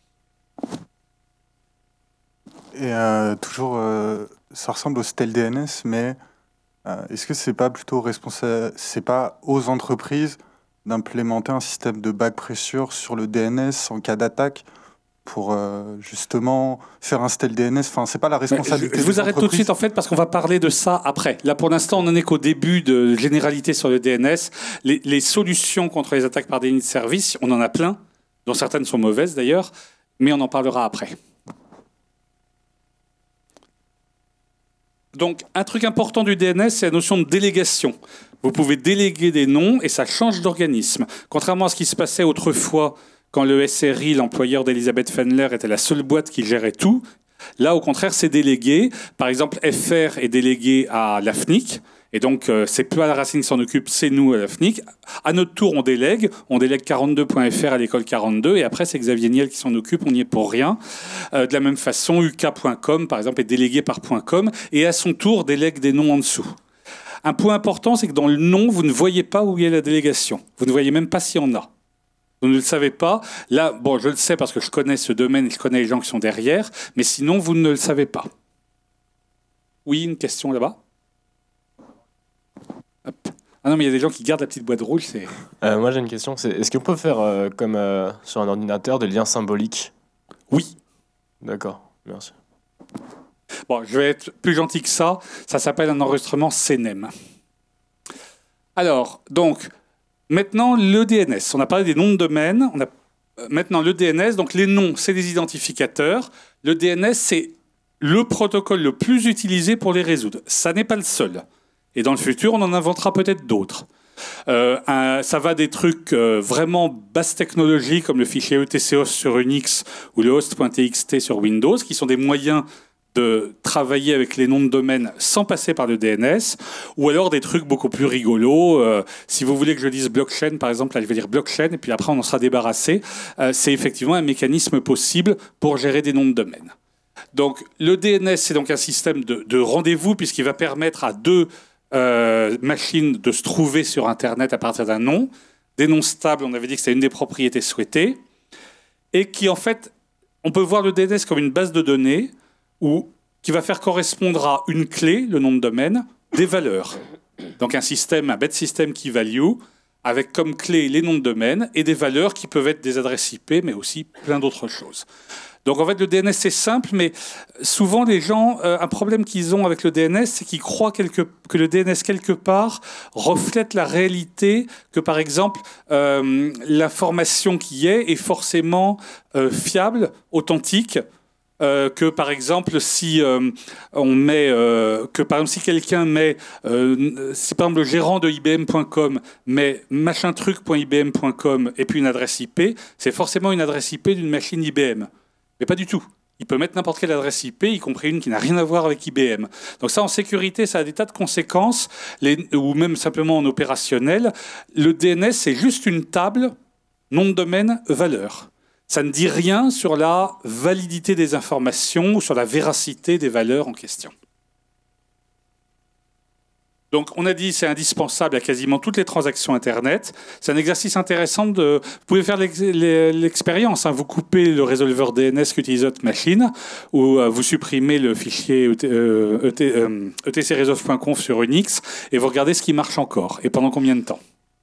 Et toujours, ça ressemble au STEL DNS, mais est-ce que c'est pas plutôt responsable, c'est pas aux entreprises d'implémenter un système de back pressure sur le DNS en cas d'attaque pour justement faire un STEL DNS. Enfin, c'est pas la responsabilité. Je vous arrête tout de suite en fait parce qu'on va parler de ça après. Là, pour l'instant, on n'en est qu'au début de généralité sur le DNS. Les solutions contre les attaques par déni de service, on en a plein, dont certaines sont mauvaises d'ailleurs, mais on en parlera après. Donc, un truc important du DNS, c'est la notion de délégation. Vous pouvez déléguer des noms et ça change d'organisme. Contrairement à ce qui se passait autrefois quand le SRI, l'employeur d'Elisabeth Fendler, était la seule boîte qui gérait tout, là, au contraire, c'est délégué. Par exemple, FR est délégué à l'AFNIC. Et donc, c'est plus à la Racine qui s'en occupe, c'est nous à l'AFNIC. À notre tour, on délègue 42.fr à l'école 42, et après, c'est Xavier Niel qui s'en occupe, on n'y est pour rien. De la même façon, UK.com, par exemple, est délégué par .com, et à son tour, délègue des noms en dessous. Un point important, c'est que dans le nom, vous ne voyez pas où il y a la délégation. Vous ne voyez même pas s'il y en a. Vous ne le savez pas. Là, bon, je le sais parce que je connais ce domaine et je connais les gens qui sont derrière, mais sinon, vous ne le savez pas. Oui, une question là-bas ? Hop. Ah non, mais il y a des gens qui gardent la petite boîte rouge. Moi, j'ai une question. Est-ce qu'on peut faire, comme sur un ordinateur, des liens symboliques ? Oui. D'accord, merci. Bon, je vais être plus gentil que ça. Ça s'appelle un enregistrement CNEM. Alors, donc, maintenant, le DNS. On a parlé des noms de domaine. Maintenant, le DNS, donc les noms, c'est des identificateurs. Le DNS, c'est le protocole le plus utilisé pour les résoudre. Ça n'est pas le seul. Et dans le futur, on en inventera peut-être d'autres. Ça va des trucs vraiment basse technologie, comme le fichier ETCHost sur Unix ou le host.txt sur Windows, qui sont des moyens de travailler avec les noms de domaine sans passer par le DNS, ou alors des trucs beaucoup plus rigolos. Si vous voulez que je dise blockchain, par exemple, là, je vais dire blockchain, et puis après, on en sera débarrassé. C'est effectivement un mécanisme possible pour gérer des noms de domaine. Donc, le DNS, c'est donc un système de rendez-vous, puisqu'il va permettre à deux machines de se trouver sur Internet à partir d'un nom. Des noms stables, on avait dit que c'est une des propriétés souhaitées. Et qui, en fait, on peut voir le DNS comme une base de données qui va faire correspondre à une clé, le nom de domaine, des valeurs. Donc un système, un bête système key value, avec comme clé les noms de domaine et des valeurs qui peuvent être des adresses IP, mais aussi plein d'autres choses. Donc en fait, le DNS, c'est simple, mais souvent les gens, un problème qu'ils ont avec le DNS, c'est qu'ils croient que le DNS, quelque part, reflète la réalité, que par exemple, l'information qui est forcément fiable, authentique, que par exemple si on met si quelqu'un met si par exemple le gérant de IBM.com met machintruc.ibm.com et puis une adresse IP, c'est forcément une adresse IP d'une machine IBM. Mais pas du tout. Il peut mettre n'importe quelle adresse IP, y compris une qui n'a rien à voir avec IBM. Donc ça, en sécurité, ça a des tas de conséquences, ou même simplement en opérationnel. Le DNS, c'est juste une table, nom de domaine, valeur. Ça ne dit rien sur la validité des informations ou sur la véracité des valeurs en question. Donc, on a dit c'est indispensable à quasiment toutes les transactions Internet. C'est un exercice intéressant. Vous pouvez faire l'expérience. Vous coupez le résolveur DNS qu'utilise votre machine ou vous supprimez le fichier etcresolve.conf sur Unix et vous regardez ce qui marche encore et pendant combien de temps.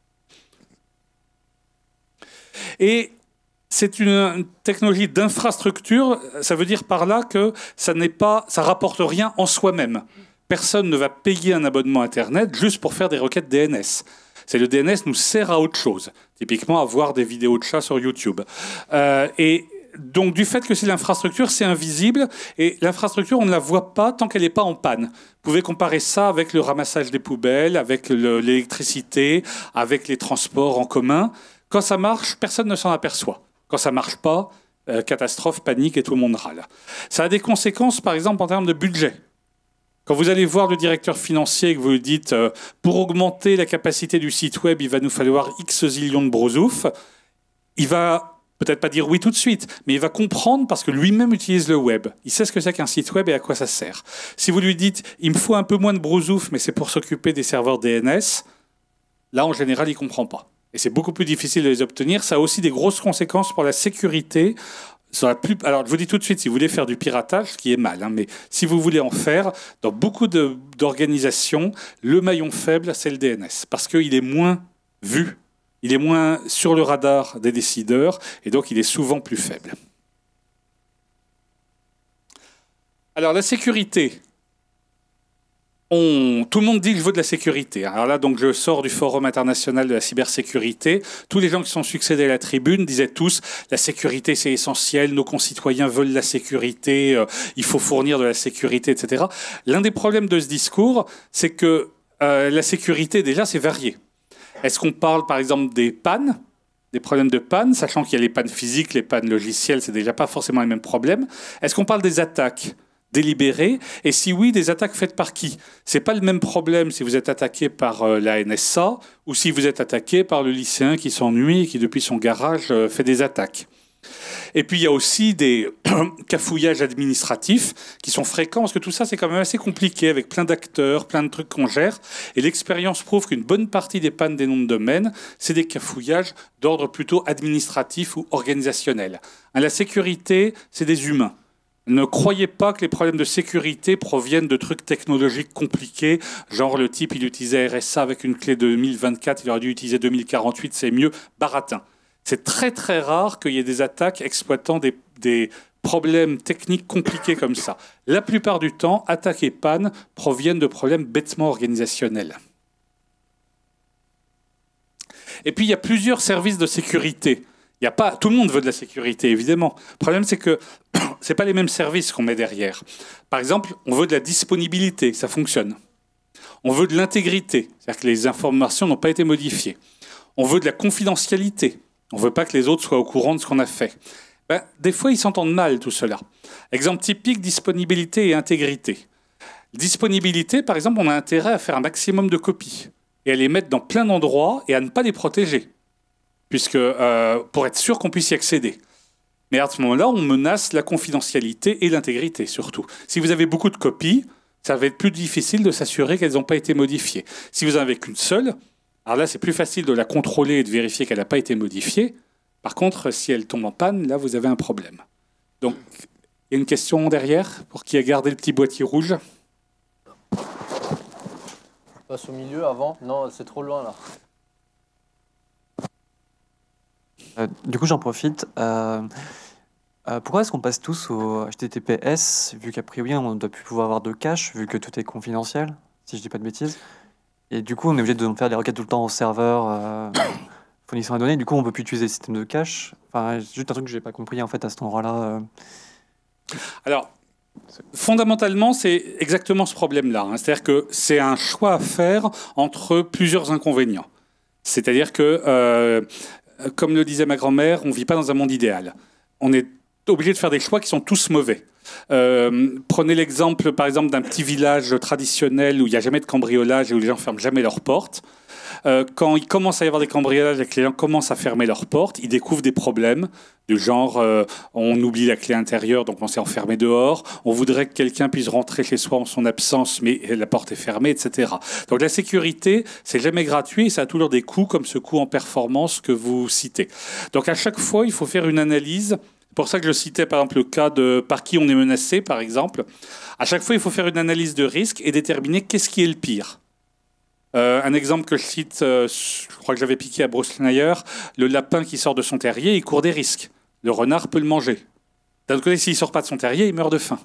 Et c'est une technologie d'infrastructure. Ça veut dire par là que ça rapporte rien en soi-même. Personne ne va payer un abonnement Internet juste pour faire des requêtes DNS. Le DNS nous sert à autre chose. Typiquement, avoir des vidéos de chats sur YouTube. Et donc, du fait que c'est l'infrastructure, c'est invisible. Et l'infrastructure, on ne la voit pas tant qu'elle n'est pas en panne. Vous pouvez comparer ça avec le ramassage des poubelles, avec l'électricité, avec les transports en commun. Quand ça marche, personne ne s'en aperçoit. Quand ça ne marche pas, catastrophe, panique et tout le monde râle. Ça a des conséquences, par exemple, en termes de budget. Quand vous allez voir le directeur financier et que vous lui dites pour augmenter la capacité du site web, il va nous falloir X zillions de brosouf, il va peut-être pas dire oui tout de suite, mais il va comprendre parce que lui-même utilise le web. Il sait ce que c'est qu'un site web et à quoi ça sert. Si vous lui dites il me faut un peu moins de brosouf, mais c'est pour s'occuper des serveurs DNS, là en général il comprend pas. Et c'est beaucoup plus difficile de les obtenir. Ça a aussi des grosses conséquences pour la sécurité. Alors, je vous dis tout de suite, si vous voulez faire du piratage, ce qui est mal, hein, mais si vous voulez en faire, dans beaucoup d'organisations, le maillon faible, c'est le DNS, parce qu'il est moins vu, il est moins sur le radar des décideurs, et donc il est souvent plus faible. Alors, la sécurité. Tout le monde dit que je veux de la sécurité. Alors là, donc, je sors du Forum international de la cybersécurité. Tous les gens qui sont succédés à la tribune disaient tous la sécurité, c'est essentiel, nos concitoyens veulent la sécurité, il faut fournir de la sécurité, etc. L'un des problèmes de ce discours, c'est que la sécurité, déjà, c'est varié. Est-ce qu'on parle, par exemple, des pannes, des problèmes de panne, sachant qu'il y a les pannes physiques, les pannes logicielles, c'est déjà pas forcément les mêmes problèmes. Est-ce qu'on parle des attaques délibérées? Et si oui, des attaques faites par qui? C'est pas le même problème si vous êtes attaqué par la NSA ou si vous êtes attaqué par le lycéen qui s'ennuie et qui, depuis son garage, fait des attaques. Et puis, il y a aussi des cafouillages administratifs qui sont fréquents, parce que tout ça, c'est quand même assez compliqué, avec plein d'acteurs, plein de trucs qu'on gère. Et l'expérience prouve qu'une bonne partie des pannes des noms de domaine, c'est des cafouillages d'ordre plutôt administratif ou organisationnel. La sécurité, c'est des humains. Ne croyez pas que les problèmes de sécurité proviennent de trucs technologiques compliqués, genre le type, il utilisait RSA avec une clé de 2024, il aurait dû utiliser 2048, c'est mieux, baratin. C'est très très rare qu'il y ait des attaques exploitant des problèmes techniques compliqués comme ça. La plupart du temps, attaques et pannes proviennent de problèmes bêtement organisationnels. Et puis il y a plusieurs services de sécurité. Il y a pas, tout le monde veut de la sécurité, évidemment. Le problème, c'est que ce n'est pas les mêmes services qu'on met derrière. Par exemple, on veut de la disponibilité, ça fonctionne. On veut de l'intégrité, c'est-à-dire que les informations n'ont pas été modifiées. On veut de la confidentialité. On ne veut pas que les autres soient au courant de ce qu'on a fait. Des fois, ils s'entendent mal, tout cela. Exemple typique, disponibilité et intégrité. Disponibilité, par exemple, on a intérêt à faire un maximum de copies et à les mettre dans plein d'endroits et à ne pas les protéger, puisque pour être sûr qu'on puisse y accéder. Mais à ce moment-là, on menace la confidentialité et l'intégrité, surtout. Si vous avez beaucoup de copies, ça va être plus difficile de s'assurer qu'elles n'ont pas été modifiées. Si vous n'en avez qu'une seule, alors là, c'est plus facile de la contrôler et de vérifier qu'elle n'a pas été modifiée. Par contre, si elle tombe en panne, là, vous avez un problème. Donc, il y a une question derrière, pour qui a gardé le petit boîtier rouge. On passe au milieu avant. Non, c'est trop loin, là. Du coup, j'en profite. Pourquoi est-ce qu'on passe tous au HTTPS, vu qu'a priori, on ne doit plus pouvoir avoir de cache, vu que tout est confidentiel, si je dis pas de bêtises? Et du coup, on est obligé de faire des requêtes tout le temps au serveur fournissant les données. Du coup, on ne peut plus utiliser le système de cache. Enfin, juste un truc que je n'ai pas compris, en fait, à cet endroit-là. Alors, fondamentalement, c'est exactement ce problème-là. Hein. C'est-à-dire que c'est un choix à faire entre plusieurs inconvénients. C'est-à-dire que, comme le disait ma grand-mère, on ne vit pas dans un monde idéal. On est obligé de faire des choix qui sont tous mauvais. Prenez l'exemple, par exemple, d'un petit village traditionnel où il n'y a jamais de cambriolage et où les gens ne ferment jamais leurs portes. Quand il commence à y avoir des cambriolages et que les gens commencent à fermer leurs portes, ils découvrent des problèmes du genre on oublie la clé intérieure, donc on s'est enfermé dehors, on voudrait que quelqu'un puisse rentrer chez soi en son absence, mais la porte est fermée, etc. Donc la sécurité, c'est jamais gratuit et ça a toujours des coûts, comme ce coût en performance que vous citez. Donc à chaque fois, il faut faire une analyse. C'est pour ça que je citais par exemple le cas de par qui on est menacé, par exemple. À chaque fois, il faut faire une analyse de risque et déterminer qu'est-ce qui est le pire. Un exemple que je cite, je crois que j'avais piqué à Bruce Schneier, le lapin qui sort de son terrier, il court des risques. Le renard peut le manger. D'un autre côté, s'il ne sort pas de son terrier, il meurt de faim.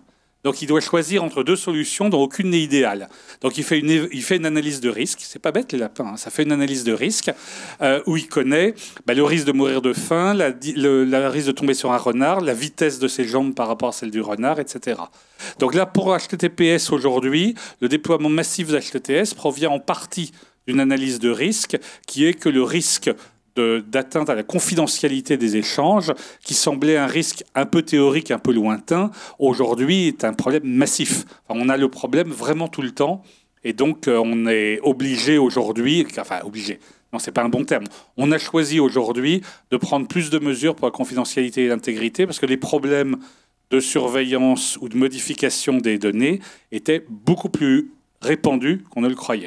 Donc il doit choisir entre deux solutions dont aucune n'est idéale. Donc il fait une analyse de risque. C'est pas bête les lapins, hein. Ça fait une analyse de risque où il connaît le risque de mourir de faim, le risque de tomber sur un renard, la vitesse de ses jambes par rapport à celle du renard, etc. Donc là, pour HTTPS aujourd'hui, le déploiement massif d'HTTPS provient en partie d'une analyse de risque qui est que le risque d'atteinte à la confidentialité des échanges, qui semblait un risque un peu théorique, un peu lointain, aujourd'hui est un problème massif. Enfin, on a le problème vraiment tout le temps, et donc on est obligé aujourd'hui, enfin obligé, non c'est pas un bon terme, on a choisi aujourd'hui de prendre plus de mesures pour la confidentialité et l'intégrité, parce que les problèmes de surveillance ou de modification des données étaient beaucoup plus répandus qu'on ne le croyait.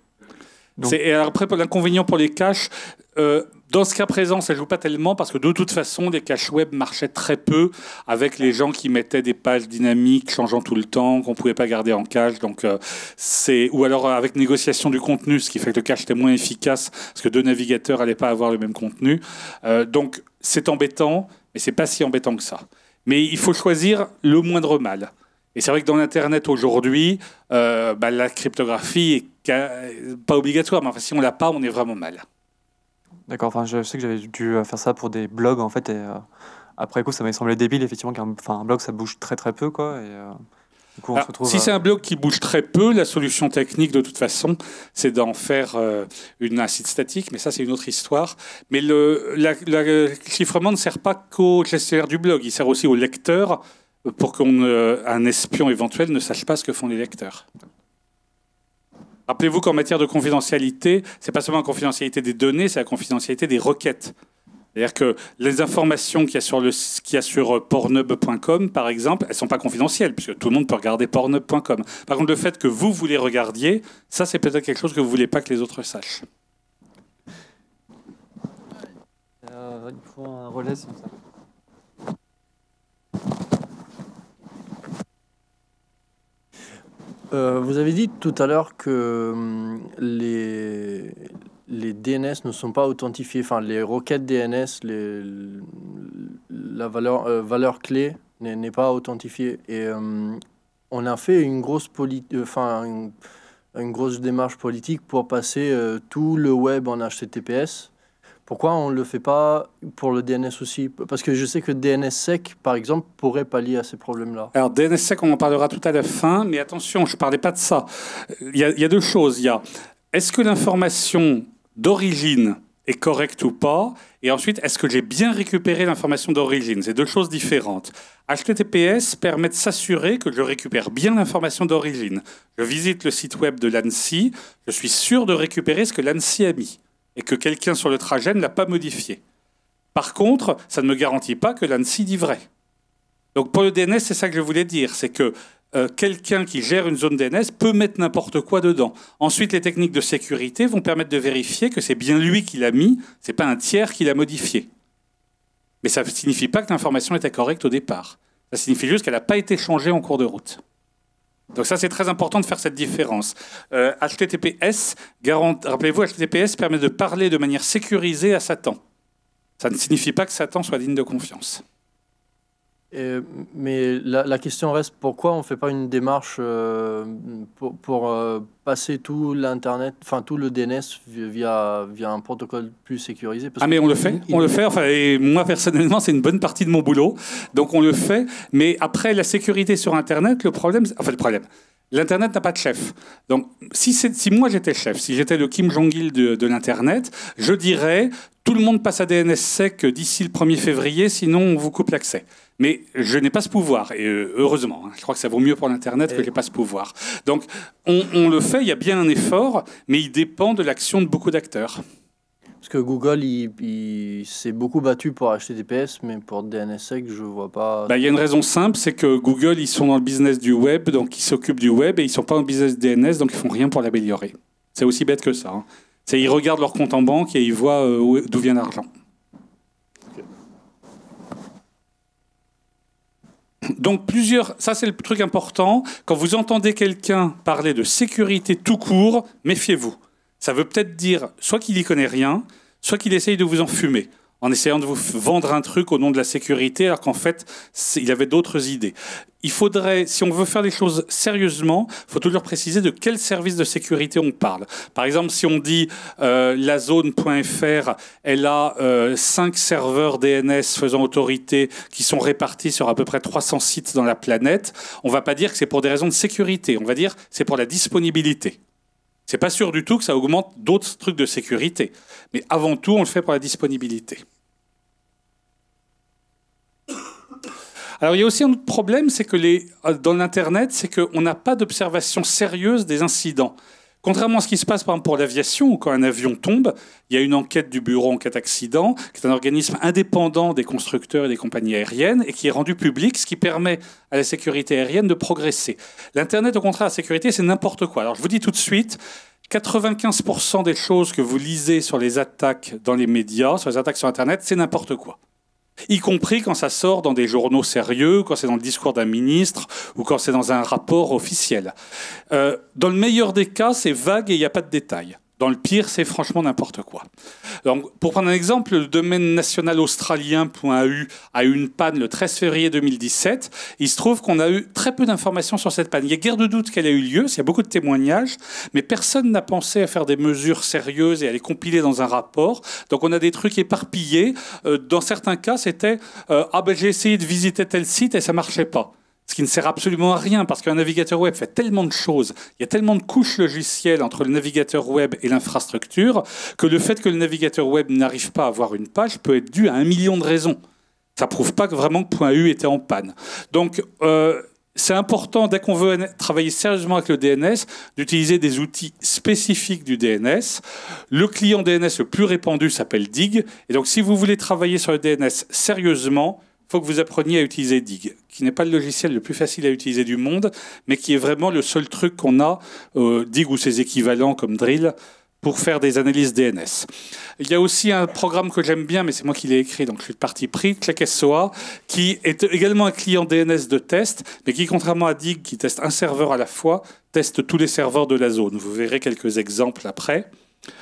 Et après, pour l'inconvénient pour les caches, dans ce cas présent, ça ne joue pas tellement parce que de toute façon, les caches web marchaient très peu avec les gens qui mettaient des pages dynamiques changeant tout le temps, qu'on ne pouvait pas garder en cache. Donc, ou alors avec négociation du contenu, ce qui fait que le cache était moins efficace parce que deux navigateurs n'allaient pas avoir le même contenu. Donc, c'est embêtant, mais ce n'est pas si embêtant que ça. Mais il faut choisir le moindre mal. Et c'est vrai que dans l'Internet aujourd'hui, la cryptographie est pas obligatoire, mais enfin, si on l'a pas, on est vraiment mal. D'accord, enfin, je sais que j'avais dû faire ça pour des blogs, en fait, et après coup, ça m'avait semblé débile, effectivement, qu'un blog, ça bouge très très peu, quoi, et du coup, on se retrouve... Si c'est un blog qui bouge très peu, la solution technique, de toute façon, c'est d'en faire un site statique, mais ça, c'est une autre histoire. Mais le chiffrement ne sert pas qu'au gestionnaire du blog, il sert aussi au lecteur, pour qu'un espion éventuel ne sache pas ce que font les lecteurs. Rappelez-vous qu'en matière de confidentialité, c'est pas seulement la confidentialité des données, c'est la confidentialité des requêtes. C'est-à-dire que les informations qu'il y a sur pornhub.com, par exemple, elles ne sont pas confidentielles, puisque tout le monde peut regarder pornhub.com. Par contre, le fait que vous les regardiez, ça, c'est peut-être quelque chose que vous ne voulez pas que les autres sachent. Il faut un relais, c'est ça. Vous avez dit tout à l'heure que les DNS ne sont pas authentifiés, enfin les requêtes DNS, la valeur clé n'est pas authentifiée. Et on a fait une grosse démarche politique pour passer tout le web en HTTPS. Pourquoi on ne le fait pas pour le DNS aussi? Parce que je sais que DNSSEC, par exemple, pourrait pallier à ces problèmes-là. Alors, DNSSEC, on en parlera tout à la fin, mais attention, je ne parlais pas de ça. Il y a deux choses. Il y a, est-ce que l'information d'origine est correcte ou pas? Et ensuite, est-ce que j'ai bien récupéré l'information d'origine? C'est deux choses différentes. HTTPS permet de s'assurer que je récupère bien l'information d'origine. Je visite le site web de l'ANSSI, je suis sûr de récupérer ce que l'ANSSI a mis, et que quelqu'un sur le trajet ne l'a pas modifié. Par contre, ça ne me garantit pas que l'ANSSI dit vrai. Donc pour le DNS, c'est ça que je voulais dire, c'est que quelqu'un qui gère une zone DNS peut mettre n'importe quoi dedans. Ensuite, les techniques de sécurité vont permettre de vérifier que c'est bien lui qui l'a mis, c'est pas un tiers qui l'a modifié. Mais ça ne signifie pas que l'information était correcte au départ. Ça signifie juste qu'elle n'a pas été changée en cours de route. Donc ça, c'est très important de faire cette différence. HTTPS, rappelez-vous, HTTPS permet de parler de manière sécurisée à Satan. Ça ne signifie pas que Satan soit digne de confiance. Mais la question reste, pourquoi on ne fait pas une démarche pour passer tout l'Internet, enfin tout le DNS via un protocole plus sécurisé? Parce mais on le fait. Enfin, et moi, personnellement, c'est une bonne partie de mon boulot. Donc on le fait. Mais après, la sécurité sur Internet, le problème... L'Internet n'a pas de chef. Donc, si moi j'étais chef, si j'étais le Kim Jong-il de l'Internet, je dirais tout le monde passe à DNSSEC d'ici le 1er février, sinon on vous coupe l'accès. Mais je n'ai pas ce pouvoir, et heureusement. Je crois que ça vaut mieux pour l'Internet que je n'ai pas ce pouvoir. Donc, on le fait, il y a bien un effort, mais il dépend de l'action de beaucoup d'acteurs. Parce que Google, il s'est beaucoup battu pour HTTPS, mais pour DNSSEC, je ne vois pas... Il y a une raison simple, c'est que Google, ils sont dans le business du web, donc ils s'occupent du web, et ils ne sont pas dans le business DNS, donc ils ne font rien pour l'améliorer. C'est aussi bête que ça. Hein. Ils regardent leur compte en banque et ils voient d'où vient l'argent. Donc ça c'est le truc important. Quand vous entendez quelqu'un parler de sécurité tout court, méfiez-vous. Ça veut peut-être dire soit qu'il n'y connaît rien, soit qu'il essaye de vous enfumer. en essayant de vous vendre un truc au nom de la sécurité, alors qu'en fait, il avait d'autres idées. Il faudrait, si on veut faire les choses sérieusement, il faut toujours préciser de quel service de sécurité on parle. Par exemple, si on dit lazone.fr, elle a 5 serveurs DNS faisant autorité qui sont répartis sur à peu près 300 sites dans la planète, on ne va pas dire que c'est pour des raisons de sécurité, on va dire que c'est pour la disponibilité. C'est pas sûr du tout que ça augmente d'autres trucs de sécurité. Mais avant tout, on le fait pour la disponibilité. Alors il y a aussi un autre problème, c'est que dans l'Internet, c'est qu'on n'a pas d'observation sérieuse des incidents. Contrairement à ce qui se passe par exemple pour l'aviation, où quand un avion tombe, il y a une enquête du Bureau Enquête Accident, qui est un organisme indépendant des constructeurs et des compagnies aériennes, et qui est rendu public, ce qui permet à la sécurité aérienne de progresser. L'Internet, au contraire, la sécurité, c'est n'importe quoi. Alors je vous dis tout de suite, 95% des choses que vous lisez sur les attaques dans les médias, sur les attaques sur Internet, c'est n'importe quoi. Y compris quand ça sort dans des journaux sérieux, quand c'est dans le discours d'un ministre ou quand c'est dans un rapport officiel. Dans le meilleur des cas, c'est vague et il n'y a pas de détails. Dans le pire, c'est franchement n'importe quoi. Donc, pour prendre un exemple, le domaine national australien.eu a eu une panne le 13 février 2017. Il se trouve qu'on a eu très peu d'informations sur cette panne. Il y a guère de doute qu'elle a eu lieu, il y a beaucoup de témoignages, mais personne n'a pensé à faire des mesures sérieuses et à les compiler dans un rapport. Donc on a des trucs éparpillés. Dans certains cas, c'était j'ai essayé de visiter tel site et ça marchait pas. Ce qui ne sert absolument à rien, parce qu'un navigateur web fait tellement de choses, il y a tellement de couches logicielles entre le navigateur web et l'infrastructure, que le fait que le navigateur web n'arrive pas à avoir une page peut être dû à 1 million de raisons. Ça ne prouve pas que vraiment que .eu était en panne. Donc, c'est important, dès qu'on veut travailler sérieusement avec le DNS, d'utiliser des outils spécifiques du DNS. Le client DNS le plus répandu s'appelle Dig. Et donc, si vous voulez travailler sur le DNS sérieusement, il faut que vous appreniez à utiliser Dig, qui n'est pas le logiciel le plus facile à utiliser du monde, mais qui est vraiment le seul truc qu'on a, Dig ou ses équivalents comme Drill, pour faire des analyses DNS. Il y a aussi un programme que j'aime bien, mais c'est moi qui l'ai écrit, donc je suis de parti pris, ClickSOA, qui est également un client DNS de test, mais qui, contrairement à Dig, qui teste un serveur à la fois, teste tous les serveurs de la zone. Vous verrez quelques exemples après.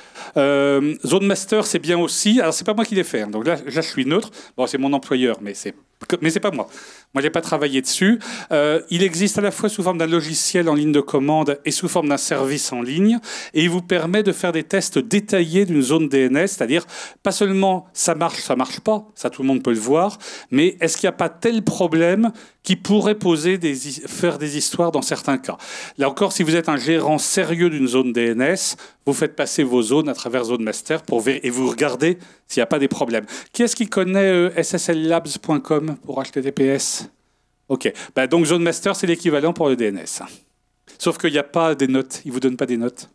ZoneMaster, c'est bien aussi. Alors, c'est pas moi qui l'ai fait. Donc là, je suis neutre. Bon, c'est mon employeur, mais c'est pas moi. Moi, je n'ai pas travaillé dessus. Il existe à la fois sous forme d'un logiciel en ligne de commande et sous forme d'un service en ligne. Et il vous permet de faire des tests détaillés d'une zone DNS, c'est-à-dire pas seulement ça marche pas, ça tout le monde peut le voir, mais est-ce qu'il n'y a pas tel problème qui pourrait faire des histoires dans certains cas. Là encore, si vous êtes un gérant sérieux d'une zone DNS, vous faites passer vos zones à travers ZoneMaster et vous regardez s'il n'y a pas des problèmes. Qui est-ce qui connaît sslabs.com pour HTTPS? Ok, donc ZoneMaster, c'est l'équivalent pour le DNS. Sauf qu'il n'y a pas des notes, il ne vous donne pas des notes.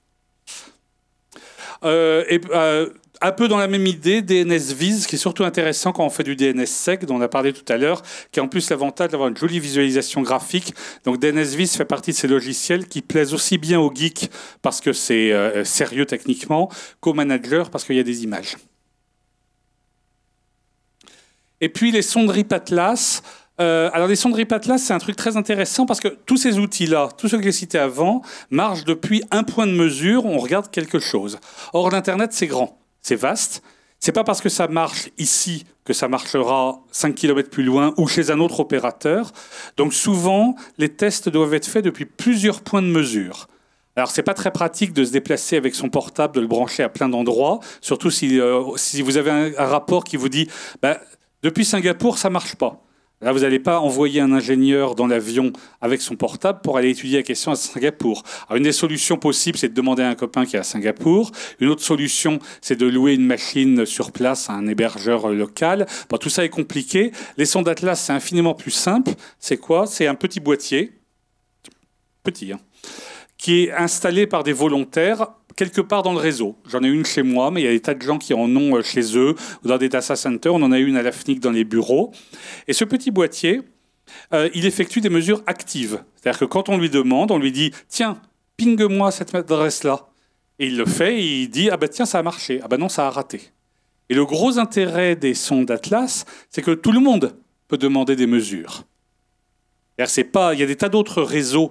Un peu dans la même idée, DNSVis, qui est surtout intéressant quand on fait du DNSSEC, dont on a parlé tout à l'heure, qui a en plus l'avantage d'avoir une jolie visualisation graphique. Donc DNSVis fait partie de ces logiciels qui plaisent aussi bien aux geeks, parce que c'est sérieux techniquement, qu'aux managers, parce qu'il y a des images. Et puis les sondes RIP Atlas. Alors les sondes RIP Atlas, c'est un truc très intéressant parce que tous ces outils-là, tous ceux que j'ai cités avant, marchent depuis un point de mesure où on regarde quelque chose. Or, l'Internet, c'est grand, c'est vaste. C'est pas parce que ça marche ici que ça marchera 5 km plus loin ou chez un autre opérateur. Donc souvent, les tests doivent être faits depuis plusieurs points de mesure. Alors, c'est pas très pratique de se déplacer avec son portable, de le brancher à plein d'endroits, surtout si vous avez un rapport qui vous dit depuis Singapour, ça marche pas. Là, vous n'allez pas envoyer un ingénieur dans l'avion avec son portable pour aller étudier la question à Singapour. Alors, une des solutions possibles, c'est de demander à un copain qui est à Singapour. Une autre solution, c'est de louer une machine sur place à un hébergeur local. Bon, tout ça est compliqué. Les sondes Atlas, c'est infiniment plus simple. C'est quoi? C'est un petit boîtier, petit, qui est installé par des volontaires quelque part dans le réseau. J'en ai une chez moi, mais il y a des tas de gens qui en ont chez eux, ou dans des data centers. On en a une à la FNIC dans les bureaux. Et ce petit boîtier, il effectue des mesures actives. C'est-à-dire que quand on lui demande, on lui dit « Tiens, pingue-moi cette adresse-là ». Et il le fait, et il dit « Ah ben tiens, ça a marché. Ah ben non, ça a raté ». Et le gros intérêt des sondes Atlas, c'est que tout le monde peut demander des mesures. Il y a des tas d'autres réseaux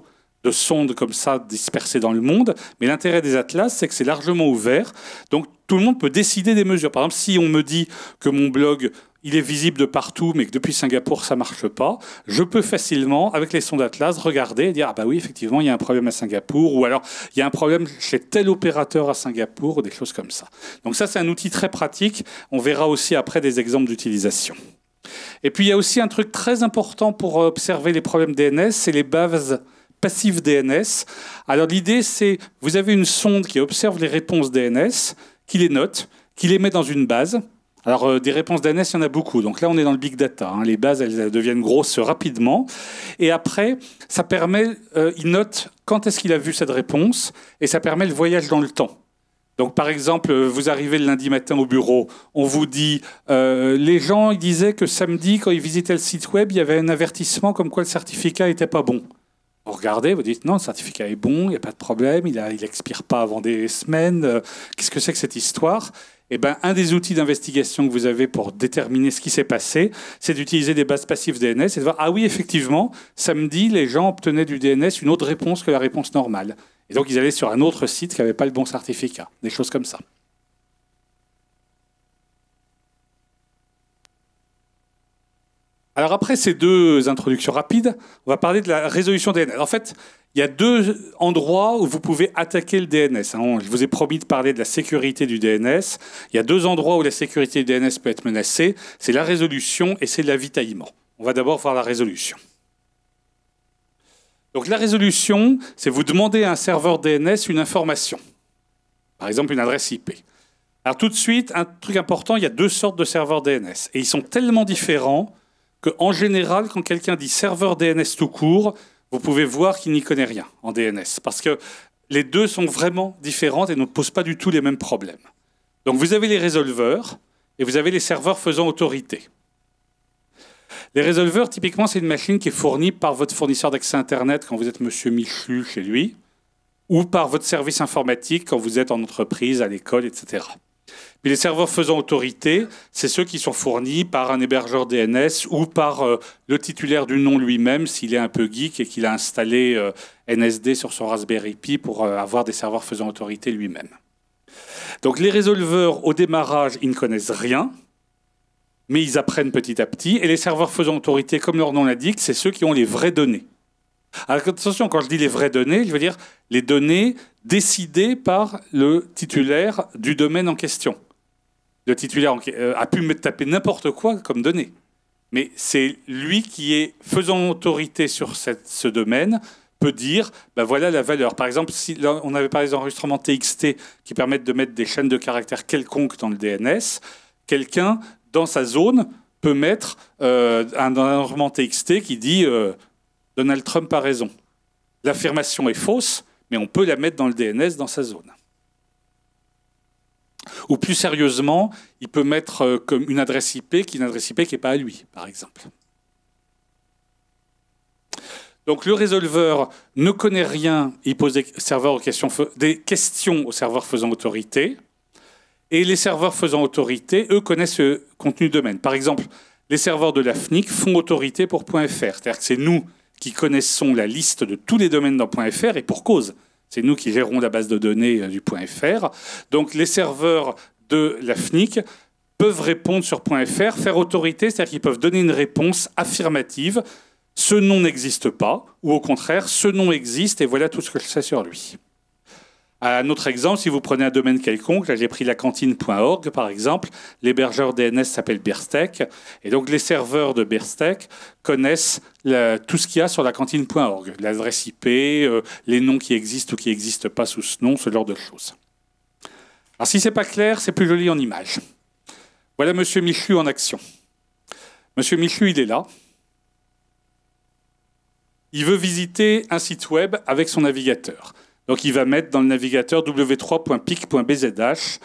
de sondes comme ça dispersées dans le monde. Mais l'intérêt des atlas, c'est que c'est largement ouvert. Donc tout le monde peut décider des mesures. Par exemple, si on me dit que mon blog, il est visible de partout, mais que depuis Singapour, ça ne marche pas, je peux facilement, avec les sondes atlas, regarder et dire « Ah bah oui, effectivement, il y a un problème à Singapour » ou alors « Il y a un problème chez tel opérateur à Singapour » ou des choses comme ça. Donc ça, c'est un outil très pratique. On verra aussi après des exemples d'utilisation. Et puis, il y a aussi un truc très important pour observer les problèmes DNS, c'est les bases passives DNS. Alors l'idée, c'est vous avez une sonde qui observe les réponses DNS, qui les note, qui les met dans une base. Alors, des réponses DNS, il y en a beaucoup. Donc là, on est dans le big data. Hein. Les bases, elles deviennent grosses rapidement. Et après, ça permet, il note quand est-ce qu'il a vu cette réponse, et ça permet le voyage dans le temps. Donc, par exemple, vous arrivez le lundi matin au bureau, on vous dit, les gens ils disaient que samedi, quand ils visitaient le site web, il y avait un avertissement comme quoi le certificat n'était pas bon. Vous regardez, vous dites, non, le certificat est bon, il n'y a pas de problème, il n'expire pas avant des semaines. Qu'est-ce que c'est que cette histoire ? Eh ben, un des outils d'investigation que vous avez pour déterminer ce qui s'est passé, c'est d'utiliser des bases passives DNS et de voir, ah oui, effectivement, samedi, les gens obtenaient du DNS une autre réponse que la réponse normale. Et donc, ils allaient sur un autre site qui n'avait pas le bon certificat. Des choses comme ça. Alors après ces deux introductions rapides, on va parler de la résolution DNS. En fait, il y a deux endroits où vous pouvez attaquer le DNS. Je vous ai promis de parler de la sécurité du DNS. Il y a deux endroits où la sécurité du DNS peut être menacée. C'est la résolution et c'est l'avitaillement. On va d'abord voir la résolution. Donc la résolution, c'est vous demander à un serveur DNS une information. Par exemple, une adresse IP. Alors tout de suite, un truc important, il y a deux sortes de serveurs DNS. Et ils sont tellement différents qu'en général, quand quelqu'un dit serveur DNS tout court, vous pouvez voir qu'il n'y connaît rien en DNS. Parce que les deux sont vraiment différentes et ne posent pas du tout les mêmes problèmes. Donc vous avez les résolveurs et vous avez les serveurs faisant autorité. Les résolveurs, typiquement, c'est une machine qui est fournie par votre fournisseur d'accès Internet quand vous êtes Monsieur Michu chez lui, ou par votre service informatique quand vous êtes en entreprise, à l'école, etc. Puis les serveurs faisant autorité, c'est ceux qui sont fournis par un hébergeur DNS ou par le titulaire du nom lui-même, s'il est un peu geek et qu'il a installé NSD sur son Raspberry Pi pour avoir des serveurs faisant autorité lui-même. Donc les résolveurs, au démarrage, ils ne connaissent rien, mais ils apprennent petit à petit. Et les serveurs faisant autorité, comme leur nom l'indique, c'est ceux qui ont les vraies données. Alors attention, quand je dis les vraies données, je veux dire les données décidées par le titulaire du domaine en question. Le titulaire a pu me taper n'importe quoi comme données. Mais c'est lui qui est faisant autorité sur ce domaine, peut dire, ben voilà la valeur. Par exemple, si on avait parlé des enregistrements TXT qui permettent de mettre des chaînes de caractères quelconques dans le DNS, quelqu'un, dans sa zone, peut mettre un enregistrement TXT qui dit Donald Trump a raison. L'affirmation est fausse, mais on peut la mettre dans le DNS dans sa zone. Ou plus sérieusement, il peut mettre comme une adresse IP qui n'est pas à lui, par exemple. Donc le résolveur ne connaît rien, il pose des questions aux serveurs faisant autorité, et les serveurs faisant autorité, eux, connaissent le contenu de domaine. Par exemple, les serveurs de la FNIC font autorité pour .fr, c'est-à-dire que c'est nous qui connaissons la liste de tous les domaines dans .fr, et pour cause. C'est nous qui gérons la base de données du .fr. Donc les serveurs de la FNIC peuvent répondre sur .fr, faire autorité, c'est-à-dire qu'ils peuvent donner une réponse affirmative. Ce nom n'existe pas, ou au contraire, ce nom existe et voilà tout ce que je sais sur lui. Un autre exemple, si vous prenez un domaine quelconque, là j'ai pris lacantine.org par exemple, l'hébergeur DNS s'appelle Beersteak, et donc les serveurs de Beersteak connaissent tout ce qu'il y a sur lacantine.org, l'adresse IP, les noms qui existent ou qui n'existent pas sous ce nom, ce genre de choses. Alors si c'est pas clair, c'est plus joli en image. Voilà Monsieur Michu en action. Monsieur Michu, il est là. Il veut visiter un site web avec son navigateur. Donc il va mettre dans le navigateur w3.pic.bzh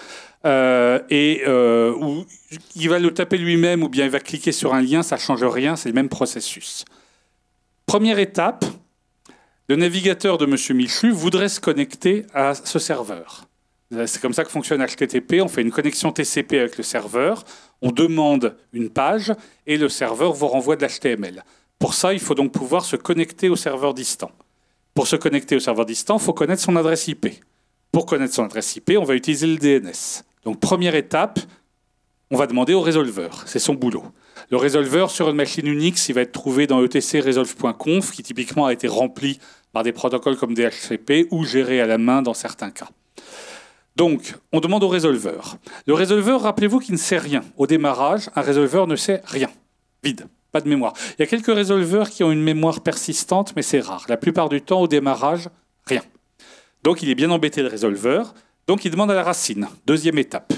ou il va le taper lui-même ou bien il va cliquer sur un lien, ça ne change rien, c'est le même processus. Première étape, le navigateur de M. Michu voudrait se connecter à ce serveur. C'est comme ça que fonctionne HTTP, on fait une connexion TCP avec le serveur, on demande une page et le serveur vous renvoie de l'HTML. Pour ça, il faut donc pouvoir se connecter au serveur distant. Pour se connecter au serveur distant, il faut connaître son adresse IP. Pour connaître son adresse IP, on va utiliser le DNS. Donc, première étape, on va demander au résolveur. C'est son boulot. Le résolveur, sur une machine Unix, il va être trouvé dans etcresolve.conf, qui typiquement a été rempli par des protocoles comme DHCP ou géré à la main dans certains cas. Donc, on demande au résolveur. Le résolveur, rappelez-vous qu'il ne sait rien. Au démarrage, un résolveur ne sait rien. Vide, pas de mémoire. Il y a quelques résolveurs qui ont une mémoire persistante, mais c'est rare. La plupart du temps, au démarrage, rien. Donc, il est bien embêté, le résolveur. Donc, il demande à la racine. Deuxième étape.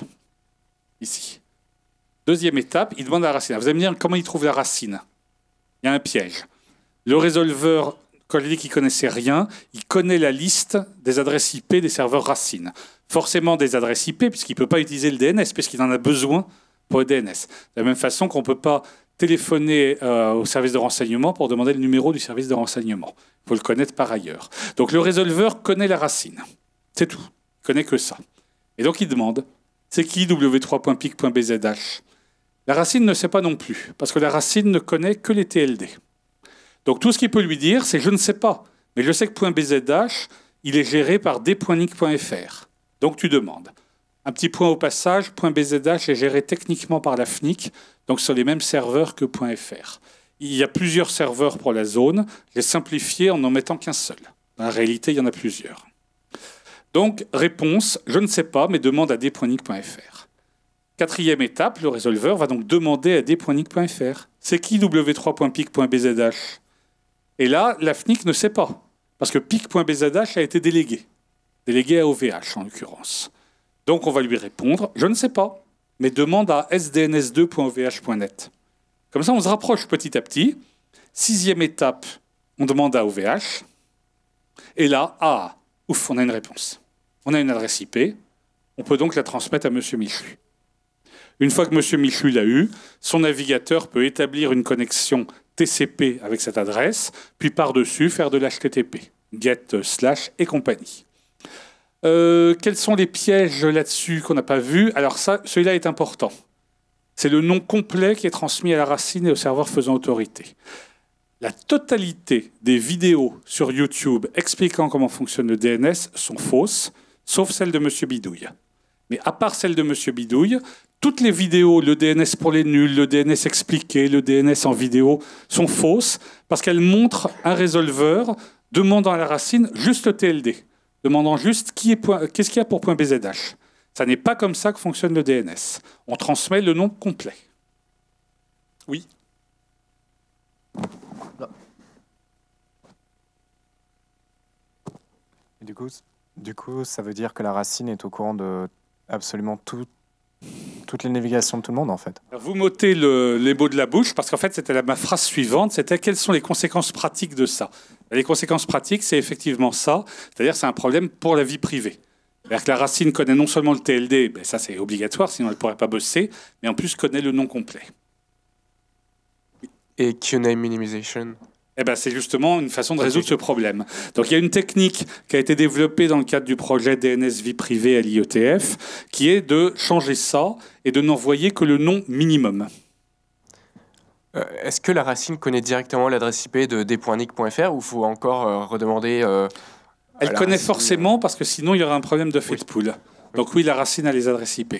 Ici. Deuxième étape, il demande à la racine. Vous allez me dire comment il trouve la racine. Il y a un piège. Le résolveur, quand il dit qu'il ne connaissait rien, il connaît la liste des adresses IP des serveurs racines. Forcément des adresses IP, puisqu'il ne peut pas utiliser le DNS, puisqu'il en a besoin pour le DNS. De la même façon qu'on ne peut pas téléphoner au service de renseignement pour demander le numéro du service de renseignement. Il faut le connaître par ailleurs. Donc le résolveur connaît la racine. C'est tout. Il ne connaît que ça. Et donc il demande, c'est qui w3.pic.bzh? La racine ne sait pas non plus, parce que la racine ne connaît que les TLD. Donc tout ce qu'il peut lui dire, c'est « je ne sais pas ». Mais je sais que .bzh, il est géré par d.nic.fr. Donc tu demandes. Un petit point au passage, .bzh est géré techniquement par la FNIC, donc sur les mêmes serveurs que .fr. Il y a plusieurs serveurs pour la zone. J'ai simplifié en n'en mettant qu'un seul. Dans la réalité, il y en a plusieurs. Donc, réponse, je ne sais pas, mais demande à d.nic.fr. Quatrième étape, le résolveur va donc demander à d.nic.fr. C'est qui w3.pic.bzh? Et là, la FNIC ne sait pas, parce que pic.bzh a été délégué à OVH en l'occurrence. Donc on va lui répondre, je ne sais pas, mais demande à sdns2.ovh.net. Comme ça, on se rapproche petit à petit. Sixième étape, on demande à OVH. Et là, ouf, on a une réponse. On a une adresse IP. On peut donc la transmettre à M. Michu. Une fois que M. Michu l'a eu, son navigateur peut établir une connexion TCP avec cette adresse, puis par-dessus faire de l'HTTP, get, slash et compagnie. Quels sont les pièges là-dessus qu'on n'a pas vus? Alors ça, celui-là est important. C'est le nom complet qui est transmis à la racine et au serveur faisant autorité. La totalité des vidéos sur YouTube expliquant comment fonctionne le DNS sont fausses, sauf celle de M. Bidouille. Mais à part celle de M. Bidouille, toutes les vidéos, le DNS pour les nuls, le DNS expliqué, le DNS en vidéo, sont fausses parce qu'elles montrent un résolveur demandant à la racine juste le TLD, demandant juste qu'est-ce qu'il y a pour .bzh. Ça n'est pas comme ça que fonctionne le DNS. On transmet le nom complet. Oui. Et du coup, ça veut dire que la racine est au courant de absolument toutes les navigations de tout le monde, en fait. Vous m'ôtez les mots de la bouche, parce qu'en fait, c'était ma phrase suivante, c'était quelles sont les conséquences pratiques de ça? Les conséquences pratiques, c'est effectivement ça, c'est-à-dire c'est un problème pour la vie privée. C'est-à-dire que la racine connaît non seulement le TLD, ça c'est obligatoire, sinon elle ne pourrait pas bosser, mais en plus connaît le nom complet. Et QNAME minimization? C'est justement une façon de résoudre ce problème. Donc il y a une technique qui a été développée dans le cadre du projet DNS vie privée à l'IETF, qui est de changer ça et de n'envoyer que le nom minimum. Est-ce que la racine connaît directement l'adresse IP de d.nic.fr ou il faut encore redemander Elle connaît forcément, parce que sinon il y aura un problème de faithful. Donc oui, la racine a les adresses IP.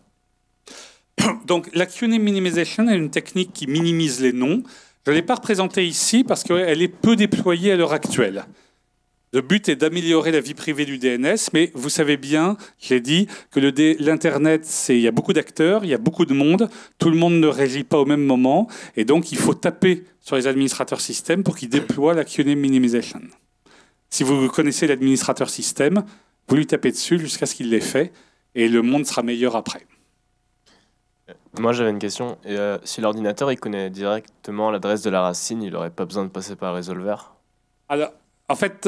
Donc la QNAME minimization est une technique qui minimise les noms. Je ne l'ai pas représentée ici parce qu'elle est peu déployée à l'heure actuelle. Le but est d'améliorer la vie privée du DNS, mais vous savez bien, j'ai dit, que l'Internet, il y a beaucoup d'acteurs, il y a beaucoup de monde, tout le monde ne régit pas au même moment, et donc il faut taper sur les administrateurs système pour qu'ils déploient la QNAME minimization. Si vous connaissez l'administrateur système, vous lui tapez dessus jusqu'à ce qu'il l'ait fait, et le monde sera meilleur après. Moi, j'avais une question. Et, si l'ordinateur il connaît directement l'adresse de la racine, il n'aurait pas besoin de passer par un résolveur? Alors, en fait,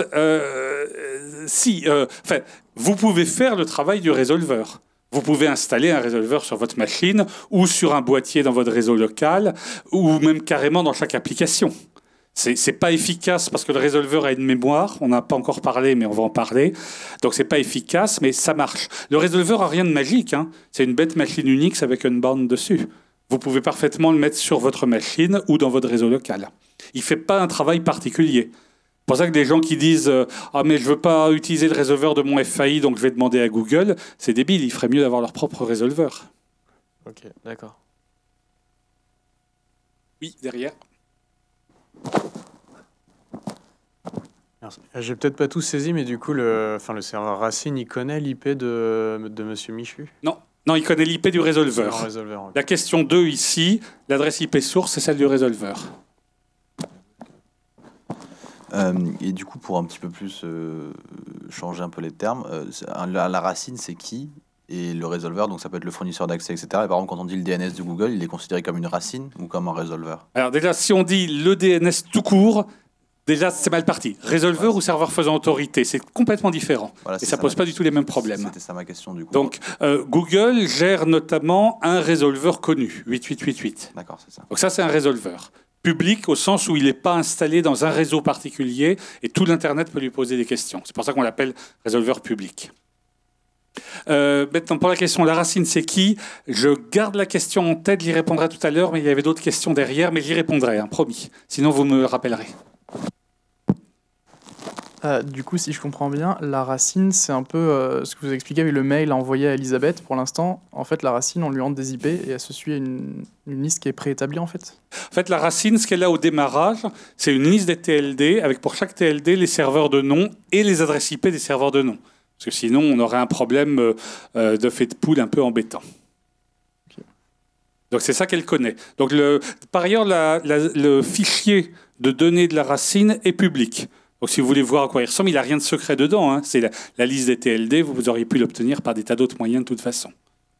vous pouvez faire le travail du résolveur. Vous pouvez installer un résolveur sur votre machine ou sur un boîtier dans votre réseau local ou même carrément dans chaque application. C'est pas efficace parce que le résolveur a une mémoire. On n'a pas encore parlé, mais on va en parler. Donc c'est pas efficace, mais ça marche. Le résolveur a rien de magique. C'est une bête machine Unix avec une borne dessus. Vous pouvez parfaitement le mettre sur votre machine ou dans votre réseau local. Il fait pas un travail particulier. pour ça que les gens qui disent ah mais je veux pas utiliser le résolveur de mon FAI donc je vais demander à Google, c'est débile, il ferait mieux d'avoir leur propre résolveur. Ok, d'accord. Oui, derrière. Merci. J'ai peut-être pas tout saisi, mais du coup, le serveur Racine, il connaît l'IP de Monsieur Michu? Non, il connaît l'IP du résolveur. Le résolveur, ok. La question 2 ici, l'adresse IP source, c'est celle du résolveur. Et du coup, pour un petit peu plus changer un peu les termes, la racine, c'est qui? Et le résolveur, donc ça peut être le fournisseur d'accès, etc. Et par exemple, quand on dit le DNS de Google, il est considéré comme une racine ou comme un résolveur? Alors déjà, si on dit le DNS tout court, déjà c'est mal parti. Résolveur ou serveur faisant autorité, c'est complètement différent. Voilà, et ça pose pas du tout les mêmes problèmes. C'était ça ma question du coup. Donc Google gère notamment un résolveur connu, 8888. D'accord, c'est ça. Donc ça, c'est un résolveur public au sens où il n'est pas installé dans un réseau particulier et tout l'Internet peut lui poser des questions. C'est pour ça qu'on l'appelle résolveur public. Maintenant, pour la question, la racine, c'est qui? Je garde la question en tête, j'y répondrai tout à l'heure, mais il y avait d'autres questions derrière, mais j'y répondrai, hein, promis. Sinon, vous me le rappellerez. Du coup, si je comprends bien, la racine, c'est un peu ce que vous expliquez avec le mail envoyé à Elisabeth. Pour l'instant, en fait, la racine, on lui entre des IP et elle se suit à une liste qui est préétablie, en fait. En fait, la racine, ce qu'elle a au démarrage, c'est une liste des TLD, avec pour chaque TLD, les serveurs de nom et les adresses IP des serveurs de nom. Parce que sinon, on aurait un problème de fait de poule un peu embêtant. Donc c'est ça qu'elle connaît. Donc par ailleurs, le fichier de données de la racine est public. Donc si vous voulez voir à quoi il ressemble, il n'a rien de secret dedans. Hein. C'est la liste des TLD, vous auriez pu l'obtenir par des tas d'autres moyens de toute façon.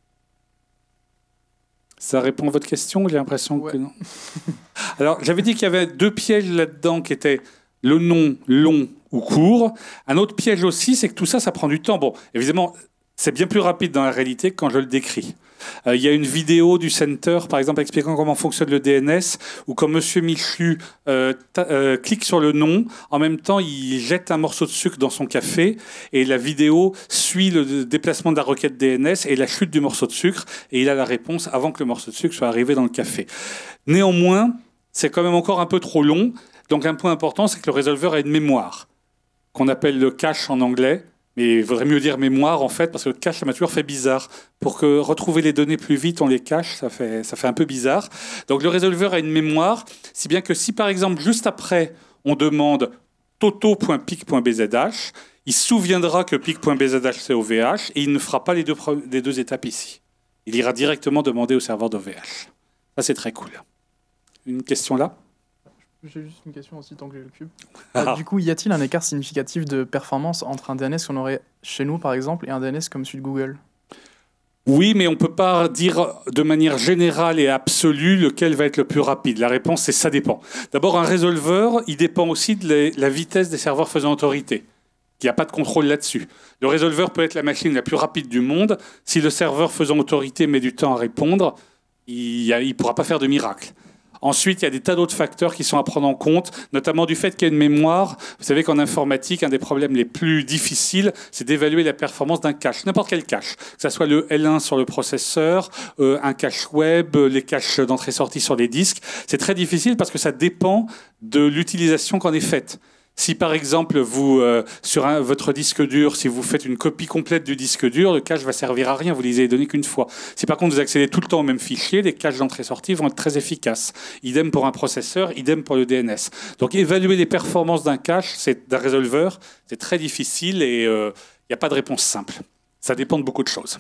Ça répond à votre question? J'ai l'impression que non. Alors j'avais dit qu'il y avait 2 pièges là-dedans qui étaient le nom long ou court. Un autre piège aussi, c'est que tout ça, ça prend du temps. Bon, évidemment, c'est bien plus rapide dans la réalité que quand je le décris. Il y a une vidéo du Center, par exemple, expliquant comment fonctionne le DNS, où quand M. Michu clique sur le nom, en même temps, il jette un morceau de sucre dans son café, et la vidéo suit le déplacement de la requête DNS et la chute du morceau de sucre, et il a la réponse avant que le morceau de sucre soit arrivé dans le café. Néanmoins, c'est quand même encore un peu trop long, donc un point important, c'est que le résolveur a une mémoire, qu'on appelle le cache en anglais. Mais il vaudrait mieux dire mémoire, en fait, parce que le cache, ça m'a toujours fait bizarre. Pour que retrouver les données plus vite, on les cache, ça fait un peu bizarre. Donc le résolveur a une mémoire, si bien que si, par exemple, juste après, on demande toto.pic.bzh, il se souviendra que pic.bzh, c'est OVH, et il ne fera pas les deux étapes ici. Il ira directement demander au serveur d'OVH. Ça, c'est très cool. Une question là? J'ai juste une question aussi, tant que j'ai le cube. Du coup, y a-t-il un écart significatif de performance entre un DNS qu'on aurait chez nous, par exemple, et un DNS comme celui de Google? Oui, mais on ne peut pas dire de manière générale et absolue lequel va être le plus rapide. La réponse, c'est ça dépend. D'abord, un résolveur, il dépend aussi de la vitesse des serveurs faisant autorité. Il n'y a pas de contrôle là-dessus. Le résolveur peut être la machine la plus rapide du monde. Si le serveur faisant autorité met du temps à répondre, il ne pourra pas faire de miracle. Ensuite, il y a des tas d'autres facteurs qui sont à prendre en compte, notamment du fait qu'il y a une mémoire. Vous savez qu'en informatique, un des problèmes les plus difficiles, c'est d'évaluer la performance d'un cache, n'importe quel cache, que ce soit le L1 sur le processeur, un cache web, les caches d'entrée-sortie sur les disques. C'est très difficile parce que ça dépend de l'utilisation qu'en est faite. Si par exemple, vous, sur votre disque dur, si vous faites une copie complète du disque dur, le cache va servir à rien, vous ne les avez donnés qu'une fois. Si par contre vous accédez tout le temps au même fichier, les caches d'entrée-sortie vont être très efficaces. Idem pour un processeur, idem pour le DNS. Donc évaluer les performances d'un cache, d'un résolveur, c'est très difficile et il n'y a pas de réponse simple. Ça dépend de beaucoup de choses.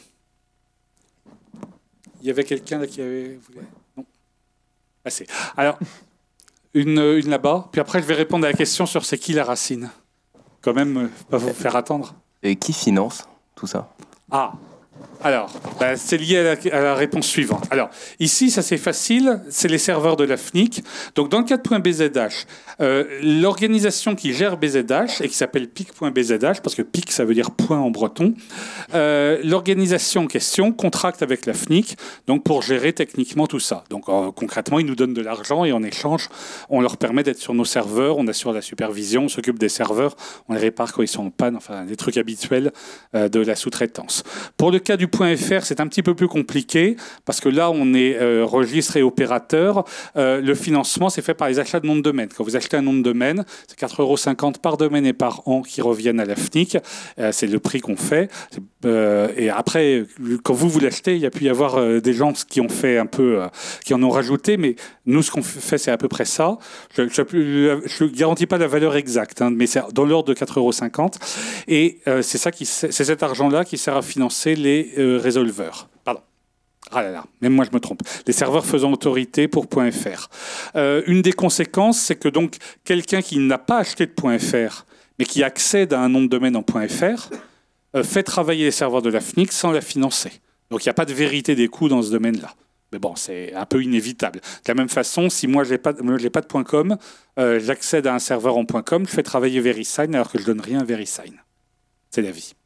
Il y avait quelqu'un là qui avait... Non. Assez. Alors... Une là-bas, puis après je vais répondre à la question sur c'est qui la racine. Quand même, pas vous faire attendre. Et qui finance tout ça? Ah, alors, c'est lié à la réponse suivante. Alors, ici, ça c'est facile, c'est les serveurs de la FNIC. Donc, dans le cas de .bzh, l'organisation qui gère BZH et qui s'appelle pic.bzh, parce que pic, ça veut dire point en breton, l'organisation en question contracte avec la FNIC donc pour gérer techniquement tout ça. Donc, concrètement, ils nous donnent de l'argent et en échange, on leur permet d'être sur nos serveurs, on assure la supervision, on s'occupe des serveurs, on les répare quand ils sont en panne, enfin, des trucs habituels de la sous-traitance. Pour le cas du du .fr, c'est un petit peu plus compliqué parce que là, on est registre et opérateur. Le financement, c'est fait par les achats de noms de domaine. Quand vous achetez un nom de domaine, c'est 4,50 € par domaine et par an qui reviennent à la FNIC. C'est le prix qu'on fait. Et après, quand vous l'achetez, il y a pu y avoir des gens qui ont fait un peu, qui en ont rajouté, mais nous, ce qu'on fait, c'est à peu près ça. Je ne garantis pas la valeur exacte, hein, mais c'est dans l'ordre de 4,50 €. Et c'est cet argent-là qui sert à financer les résolveurs. Pardon. Ah là là, même moi je me trompe. Les serveurs faisant autorité pour .fr. Une des conséquences, c'est que donc quelqu'un qui n'a pas acheté de .fr, mais qui accède à un nom de domaine en .fr, fait travailler les serveurs de la FNIC sans la financer. Donc il n'y a pas de vérité des coûts dans ce domaine-là. Mais bon, c'est un peu inévitable. De la même façon, si moi je n'ai pas de .com, j'accède à un serveur en .com, je fais travailler VeriSign alors que je ne donne rien à VeriSign. C'est la vie.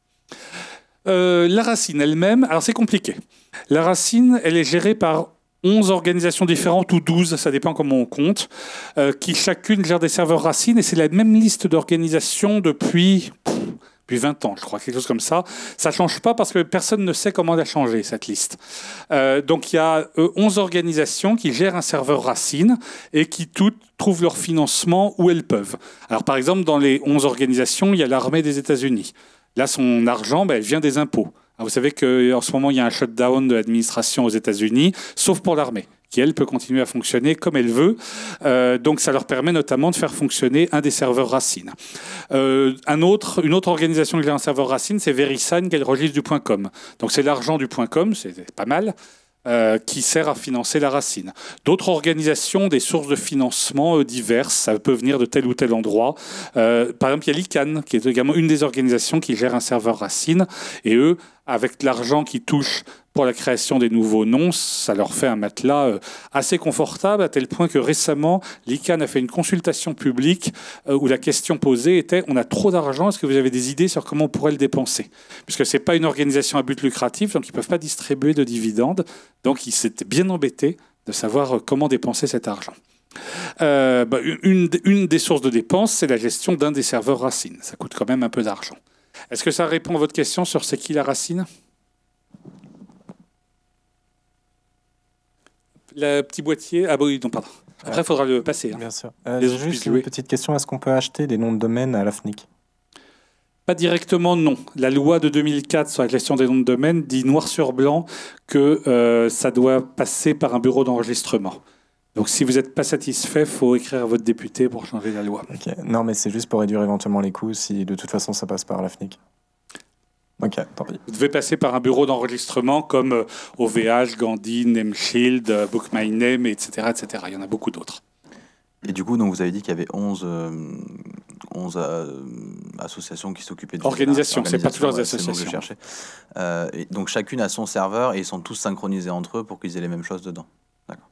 La racine elle-même, alors c'est compliqué. La racine, elle est gérée par 11 organisations différentes ou 12, ça dépend comment on compte, qui chacune gère des serveurs racines, et c'est la même liste d'organisations depuis 20 ans, je crois, quelque chose comme ça. Ça ne change pas parce que personne ne sait comment la changer, cette liste. Donc il y a 11 organisations qui gèrent un serveur racine et qui toutes trouvent leur financement où elles peuvent. Alors par exemple, dans les 11 organisations, il y a l'armée des États-Unis. Là, son argent, elle vient des impôts. Alors, vous savez qu'en ce moment, il y a un shutdown de l'administration aux États-Unis, sauf pour l'armée, qui, elle, peut continuer à fonctionner comme elle veut. Donc, ça leur permet notamment de faire fonctionner un des serveurs racines. Une autre organisation qui a un serveur racine, c'est VeriSign, qui est le registre du .com. Donc, c'est l'argent du .com, c'est pas mal, qui sert à financer la racine. D'autres organisations, des sources de financement diverses, ça peut venir de tel ou tel endroit. Par exemple, il y a l'ICANN, qui est également une des organisations qui gère un serveur racine, et eux, avec l'argent qu'ils touchent pour la création des nouveaux noms, ça leur fait un matelas assez confortable, à tel point que récemment, l'ICANN a fait une consultation publique où la question posée était « On a trop d'argent, est-ce que vous avez des idées sur comment on pourrait le dépenser ?» Puisque ce n'est pas une organisation à but lucratif, donc ils ne peuvent pas distribuer de dividendes. Donc ils s'étaient bien embêtés de savoir comment dépenser cet argent. Une des sources de dépenses, c'est la gestion d'un des serveurs racines. Ça coûte quand même un peu d'argent. Est-ce que ça répond à votre question sur c'est qui la racine ? Le petit boîtier. Ah bah oui, non, pardon. Après, il faudra le passer. Hein. Bien sûr. Juste une petite question, est-ce qu'on peut acheter des noms de domaine à la FNIC ? Pas directement, non. La loi de 2004 sur la gestion des noms de domaine dit noir sur blanc que ça doit passer par un bureau d'enregistrement. Donc si vous n'êtes pas satisfait, il faut écrire à votre député pour changer la loi. Okay. Non, mais c'est juste pour réduire éventuellement les coûts si de toute façon ça passe par la FNIC. Ok, tant pis. Vous devez passer par un bureau d'enregistrement comme OVH, Gandhi, Nameshield, Book My Name, etc., etc. Il y en a beaucoup d'autres. Et du coup, donc, vous avez dit qu'il y avait 11 associations qui s'occupaient de... Organisations, c'est pas toujours des associations. C'est ce que je cherchais. Et donc chacune a son serveur et ils sont tous synchronisés entre eux pour qu'ils aient les mêmes choses dedans. D'accord.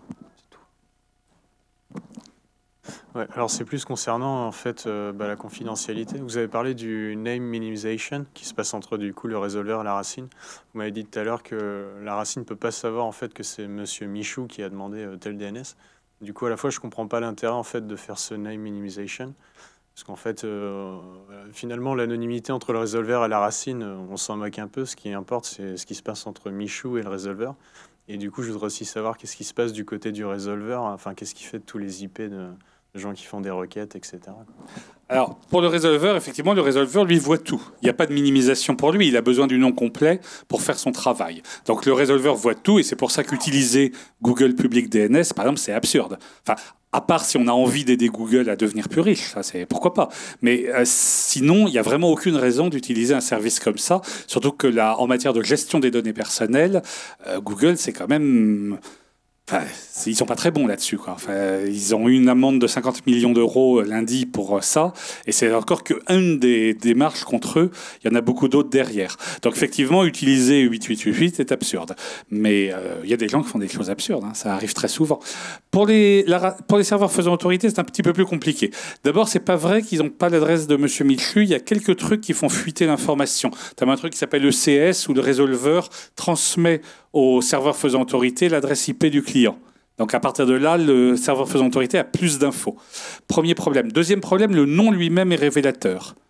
Ouais, alors c'est plus concernant en fait la confidentialité. Vous avez parlé du name minimization qui se passe entre du coup le résolveur et la racine. Vous m'avez dit tout à l'heure que la racine ne peut pas savoir en fait que c'est Monsieur Michou qui a demandé tel DNS. Du coup à la fois je comprends pas l'intérêt en fait de faire ce name minimization parce qu'en fait finalement l'anonymité entre le résolveur et la racine on s'en moque un peu. Ce qui importe c'est ce qui se passe entre Michou et le résolveur. Et du coup je voudrais aussi savoir qu'est-ce qui se passe du côté du résolveur. Enfin qu'est-ce qui fait de tous les IP de gens qui font des requêtes, etc. Alors, pour le résolveur, effectivement, le résolveur, lui, voit tout. Il n'y a pas de minimisation pour lui. Il a besoin du nom complet pour faire son travail. Donc, le résolveur voit tout, et c'est pour ça qu'utiliser Google Public DNS, par exemple, c'est absurde. Enfin, à part si on a envie d'aider Google à devenir plus riche, ça, c'est pourquoi pas. Mais sinon, il n'y a vraiment aucune raison d'utiliser un service comme ça, surtout que là, en matière de gestion des données personnelles, Google, c'est quand même... Enfin, ils sont pas très bons là-dessus, quoi. Enfin, ils ont eu une amende de 50 millions d'euros lundi pour ça, et c'est encore qu'une des démarches contre eux. Il y en a beaucoup d'autres derrière. Donc effectivement, utiliser 8888 est absurde. Mais il y a des gens qui font des choses absurdes, hein. Ça arrive très souvent. Pour les serveurs faisant autorité, c'est un petit peu plus compliqué. D'abord, c'est pas vrai qu'ils n'ont pas l'adresse de Monsieur Michu. Il y a quelques trucs qui font fuiter l'information. Tu as un truc qui s'appelle ECS, où le résolveur transmet au serveur faisant autorité l'adresse IP du client. Donc à partir de là, le serveur faisant autorité a plus d'infos. Premier problème. Deuxième problème, le nom lui-même est révélateur.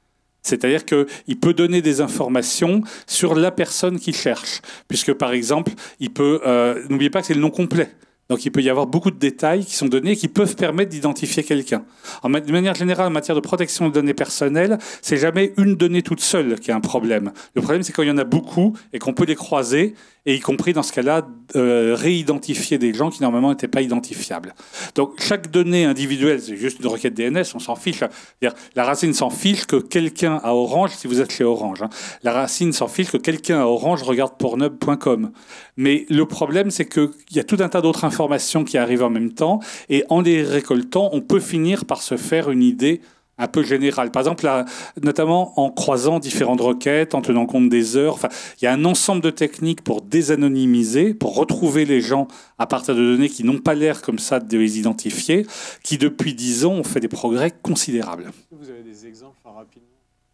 C'est-à-dire qu'il peut donner des informations sur la personne qu'il cherche. Puisque, par exemple, il peut... N'oubliez pas que c'est le nom complet. Donc il peut y avoir beaucoup de détails qui sont donnés et qui peuvent permettre d'identifier quelqu'un. De manière générale, en matière de protection de données personnelles, c'est jamais une donnée toute seule qui a un problème. Le problème, c'est quand il y en a beaucoup et qu'on peut les croiser, et y compris dans ce cas-là, réidentifier des gens qui normalement n'étaient pas identifiables. Donc chaque donnée individuelle, c'est juste une requête DNS, on s'en fiche. C'est-à-dire, la racine s'en fiche que quelqu'un à Orange, si vous êtes chez Orange, la racine s'en fiche que quelqu'un à Orange regarde pornhub.com. Mais le problème, c'est qu'il y a tout un tas d'autres informations qui arrivent en même temps, et en les récoltant, on peut finir par se faire une idée un peu générale. Par exemple, là, notamment en croisant différentes requêtes, en tenant compte des heures. Enfin, il y a un ensemble de techniques pour désanonymiser, pour retrouver les gens à partir de données qui n'ont pas l'air comme ça de les identifier, qui depuis 10 ans ont fait des progrès considérables. Vous avez des exemples rapidement?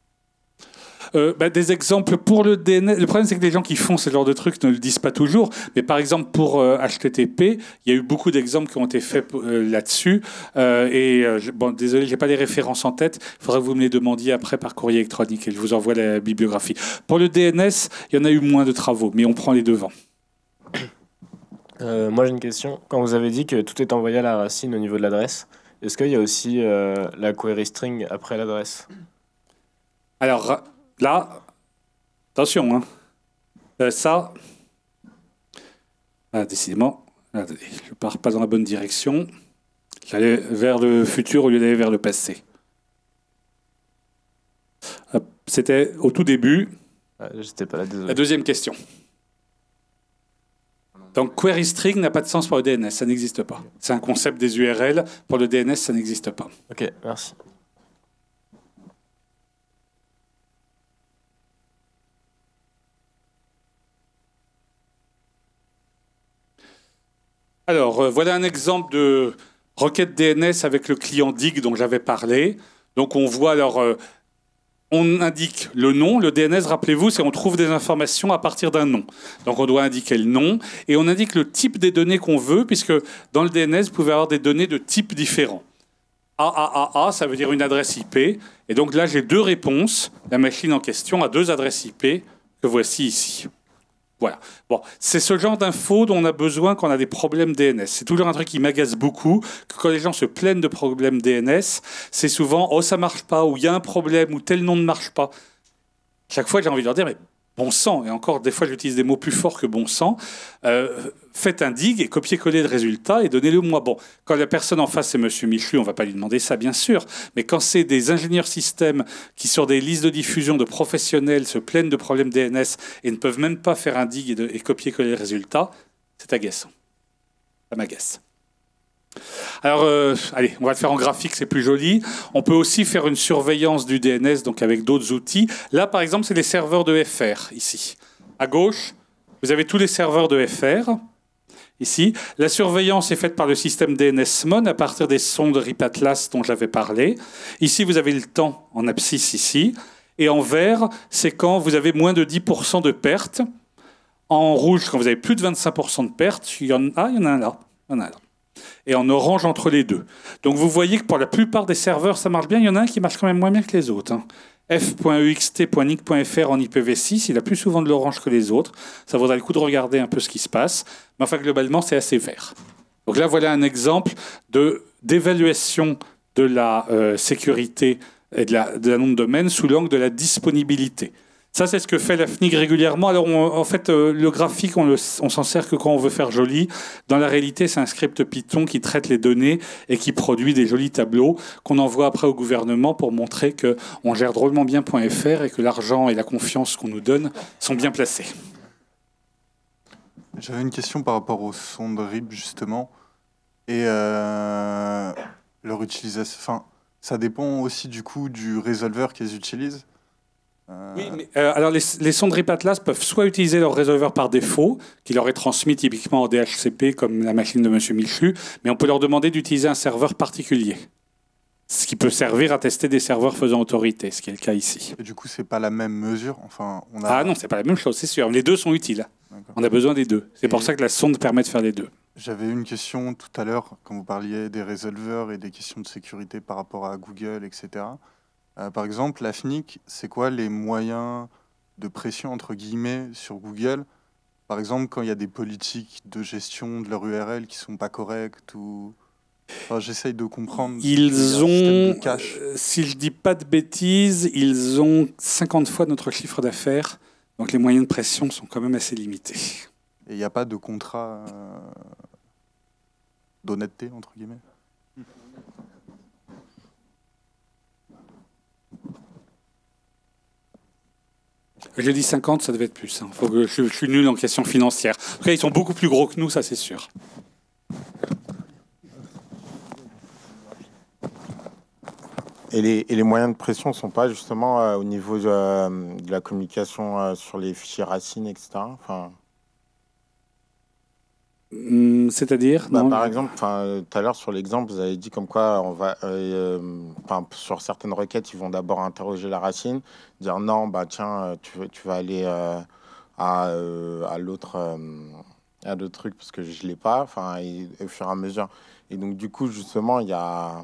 Des exemples pour le DNS. Le problème, c'est que les gens qui font ce genre de trucs ne le disent pas toujours. Mais par exemple, pour HTTP, il y a eu beaucoup d'exemples qui ont été faits là-dessus. Désolé, je n'ai pas les références en tête. Il faudra que vous me les demandiez après par courrier électronique et je vous envoie la bibliographie. Pour le DNS, il y en a eu moins de travaux, mais on prend les devants. Moi, j'ai une question. Quand vous avez dit que tout est envoyé à la racine au niveau de l'adresse, est-ce qu'il y a aussi la query string après l'adresse? Alors... Là, attention, ça, décidément, attendez, je ne pars pas dans la bonne direction. J'allais vers le futur au lieu d'aller vers le passé. C'était au tout début. J'étais pas là, désolé. La deuxième question. Donc, query string n'a pas de sens pour le DNS, ça n'existe pas. C'est un concept des URL. Pour le DNS, ça n'existe pas. Ok, merci. Alors, voilà un exemple de requête DNS avec le client DIG dont j'avais parlé. Donc, on voit, alors, on indique le nom. Le DNS, rappelez-vous, c'est on trouve des informations à partir d'un nom. Donc, on doit indiquer le nom et on indique le type des données qu'on veut, puisque dans le DNS, vous pouvez avoir des données de types différents. AAAA, ça veut dire une adresse IP. Et donc là, j'ai deux réponses. La machine en question a deux adresses IP que voici ici. Voilà. Bon, c'est ce genre d'infos dont on a besoin quand on a des problèmes DNS. C'est toujours un truc qui m'agace beaucoup, que quand les gens se plaignent de problèmes DNS, c'est souvent « Oh, ça marche pas » ou « Il y a un problème » ou « Tel nom ne marche pas ». Chaque fois, j'ai envie de leur dire « Mais bon sang », et encore, des fois, j'utilise des mots plus forts que bon sang, faites un dig et copiez-coller le résultat et donnez-le moi. Bon, quand la personne en face, c'est Monsieur Michelu, on ne va pas lui demander ça, bien sûr, mais quand c'est des ingénieurs systèmes qui, sur des listes de diffusion de professionnels, se plaignent de problèmes DNS et ne peuvent même pas faire un dig et copier-coller le résultat, c'est agaçant. Ça m'agace. Alors, allez, on va le faire en graphique, c'est plus joli. On peut aussi faire une surveillance du DNS, donc avec d'autres outils. Là, par exemple, c'est les serveurs de FR, ici. À gauche, vous avez tous les serveurs de FR, ici. La surveillance est faite par le système DNSMon à partir des sondes RIP Atlas dont j'avais parlé. Ici, vous avez le temps en abscisse, ici. Et en vert, c'est quand vous avez moins de 10% de pertes. En rouge, quand vous avez plus de 25% de pertes. Il y en a un là. Il y en a un là. Et en orange entre les deux. Donc vous voyez que pour la plupart des serveurs, ça marche bien. Il y en a un qui marche quand même moins bien que les autres. f.ext.nic.fr en IPv6, il a plus souvent de l'orange que les autres. Ça vaudrait le coup de regarder un peu ce qui se passe. Mais enfin, globalement, c'est assez vert. Donc là, voilà un exemple d'évaluation de la sécurité et de la nom de domaine sous l'angle de la disponibilité. Ça, c'est ce que fait la FNIC régulièrement. Alors, en fait, le graphique, on s'en sert que quand on veut faire joli. Dans la réalité, c'est un script Python qui traite les données et qui produit des jolis tableaux qu'on envoie après au gouvernement pour montrer qu'on gère drôlement bien .fr et que l'argent et la confiance qu'on nous donne sont bien placés. J'avais une question par rapport aux sondes RIP, justement. Et leur utilisation... Enfin, ça dépend aussi, du coup, du résolveur qu'ils utilisent. Oui, mais alors les sondes RIP Atlas peuvent soit utiliser leur résolveur par défaut, qui leur est transmis typiquement en DHCP comme la machine de Monsieur Michelu, mais on peut leur demander d'utiliser un serveur particulier, ce qui peut servir à tester des serveurs faisant autorité, ce qui est le cas ici. Et du coup, c'est pas la même mesure. Enfin, Ah non, c'est pas la même chose, c'est sûr. Les deux sont utiles. On a besoin des deux. C'est pour ça que la sonde permet de faire les deux. J'avais une question tout à l'heure, quand vous parliez des résolveurs et des questions de sécurité par rapport à Google, etc. Par exemple, la FNIC, c'est quoi les moyens de pression, entre guillemets, sur Google? Par exemple, quand il y a des politiques de gestion de leur URL qui sont pas correctes ou... Enfin, j'essaye de comprendre. Ils ont, si je dis pas de bêtises, ils ont 50 fois notre chiffre d'affaires. Donc les moyens de pression sont quand même assez limités. Et il n'y a pas de contrat d'honnêteté, entre guillemets? J'ai dit 50, ça devait être plus. Hein. Faut que je suis nul en question financière. En tout cas, ils sont beaucoup plus gros que nous, ça c'est sûr. Et les moyens de pression ne sont pas justement au niveau de la communication sur les fichiers racines, etc. Enfin... C'est-à-dire par exemple, tout à l'heure sur l'exemple, vous avez dit comme quoi on va, sur certaines requêtes, ils vont d'abord interroger la racine, dire non, tiens, tu vas aller à l'autre truc parce que je l'ai pas, au fur et à mesure. Et donc du coup, justement, il y a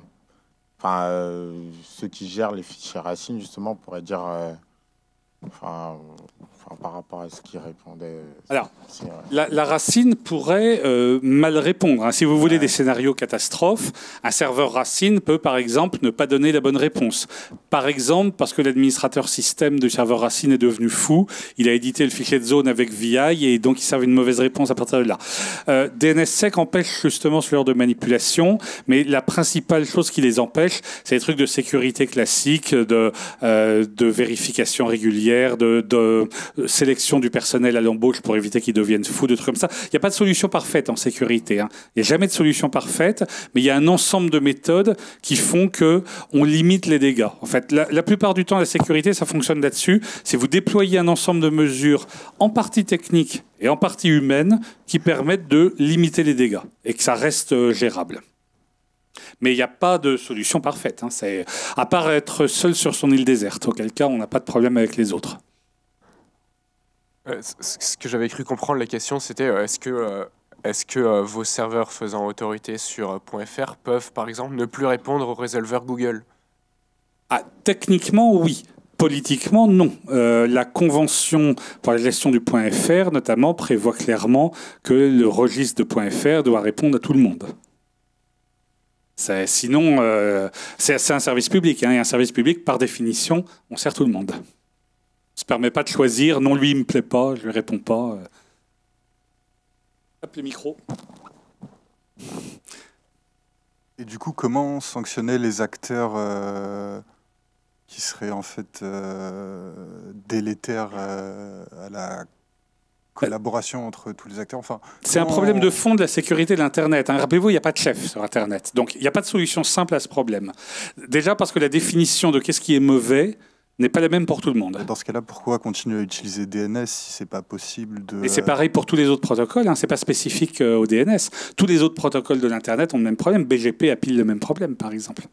ceux qui gèrent les fichiers racines, justement, pourraient dire, par rapport à ce qu'ils répondaient. Alors, la racine pourrait mal répondre. Hein. Si vous voulez des scénarios catastrophes, un serveur racine peut, par exemple, ne pas donner la bonne réponse. Par exemple, parce que l'administrateur système du serveur racine est devenu fou, il a édité le fichier de zone avec VI et donc il servait une mauvaise réponse à partir de là. DNSSEC empêche justement ce genre de manipulation, mais la principale chose qui les empêche, c'est les trucs de sécurité classique, de vérification régulière, de sélection du personnel à l'embauche pour éviter qu'ils deviennent fous, de trucs comme ça. Il n'y a pas de solution parfaite en sécurité. Hein. Il n'y a jamais de solution parfaite, mais il y a un ensemble de méthodes qui font qu'on limite les dégâts. En fait, la plupart du temps, la sécurité, ça fonctionne là-dessus. C'est vous déployez un ensemble de mesures, en partie techniques et en partie humaines, qui permettent de limiter les dégâts et que ça reste gérable. Mais il n'y a pas de solution parfaite. Hein. C'est, à part être seul sur son île déserte, auquel cas on n'a pas de problème avec les autres. Ce que j'avais cru comprendre, la question, c'était est-ce que vos serveurs faisant autorité sur .fr peuvent, par exemple, ne plus répondre au résolveur Google? Techniquement, oui. Politiquement, non. La convention pour la gestion du .fr, notamment, prévoit clairement que le registre de .fr doit répondre à tout le monde. Sinon, c'est un service public. Hein, et un service public, par définition, on sert tout le monde. Ça ne permet pas de choisir. Non, lui, il ne me plaît pas, je ne lui réponds pas. Hop, le micro. Et du coup, comment sanctionner les acteurs qui seraient en fait délétères à la collaboration entre tous les acteurs? C'est un problème de fond de la sécurité de l'Internet. Hein. Rappelez-vous, il n'y a pas de chef sur Internet. Donc, il n'y a pas de solution simple à ce problème. Déjà parce que la définition de qu'est-ce qui est mauvais n'est pas la même pour tout le monde. Dans ce cas-là, pourquoi continuer à utiliser DNS si c'est pas possible de... Et c'est pareil pour tous les autres protocoles, hein. C'est pas spécifique au DNS. Tous les autres protocoles de l'Internet ont le même problème. BGP a pile le même problème, par exemple.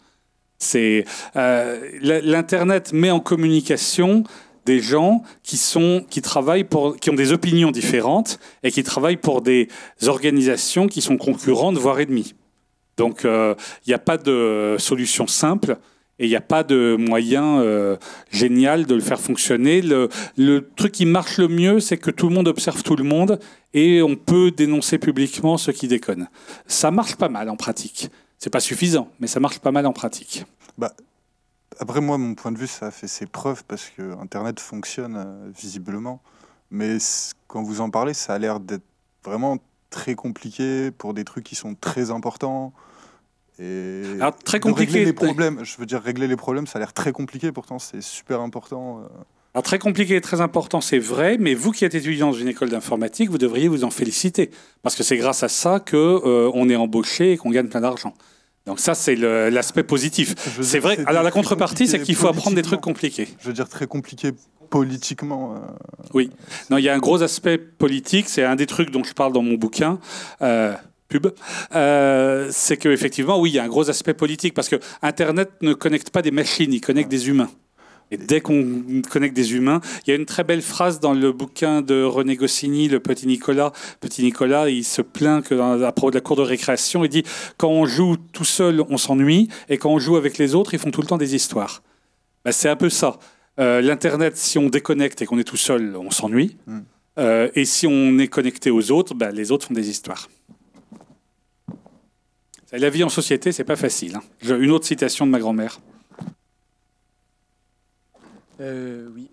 L'Internet met en communication des gens qui travaillent qui ont des opinions différentes et qui travaillent pour des organisations qui sont concurrentes, voire ennemies. Donc, il n'y a pas de solution simple. Et il n'y a pas de moyen génial de le faire fonctionner. Le truc qui marche le mieux, c'est que tout le monde observe tout le monde et on peut dénoncer publiquement ceux qui déconnent. Ça marche pas mal en pratique. C'est pas suffisant, mais ça marche pas mal en pratique. Après, moi, mon point de vue, ça a fait ses preuves parce que Internet fonctionne visiblement. Mais quand vous en parlez, ça a l'air d'être vraiment très compliqué pour des trucs qui sont très importants. Et alors, très compliqué. Régler les problèmes, je veux dire, régler les problèmes, ça a l'air très compliqué, pourtant c'est super important. Alors, très compliqué et très important, c'est vrai, mais vous qui êtes étudiant dans une école d'informatique, vous devriez vous en féliciter, parce que c'est grâce à ça qu'on est embauché et qu'on gagne plein d'argent. Donc ça, c'est l'aspect positif. C'est vrai. Alors la contrepartie, c'est qu'il faut apprendre des trucs compliqués. Je veux dire, très compliqué politiquement. Oui. Non, il y a un gros aspect politique, c'est un des trucs dont je parle dans mon bouquin. C'est qu'effectivement, oui, il y a un gros aspect politique, parce que Internet ne connecte pas des machines, il connecte des humains. Et dès qu'on connecte des humains, il y a une très belle phrase dans le bouquin de René Goscinny, le Petit Nicolas. Petit Nicolas, il se plaint que à propos de la cour de récréation, il dit « Quand on joue tout seul, on s'ennuie, et quand on joue avec les autres, ils font tout le temps des histoires ». Bah, c'est un peu ça. L'Internet, si on déconnecte et qu'on est tout seul, on s'ennuie. Et si on est connecté aux autres, bah, les autres font des histoires. La vie en société, c'est pas facile. Hein. Une autre citation de ma grand-mère. Oui,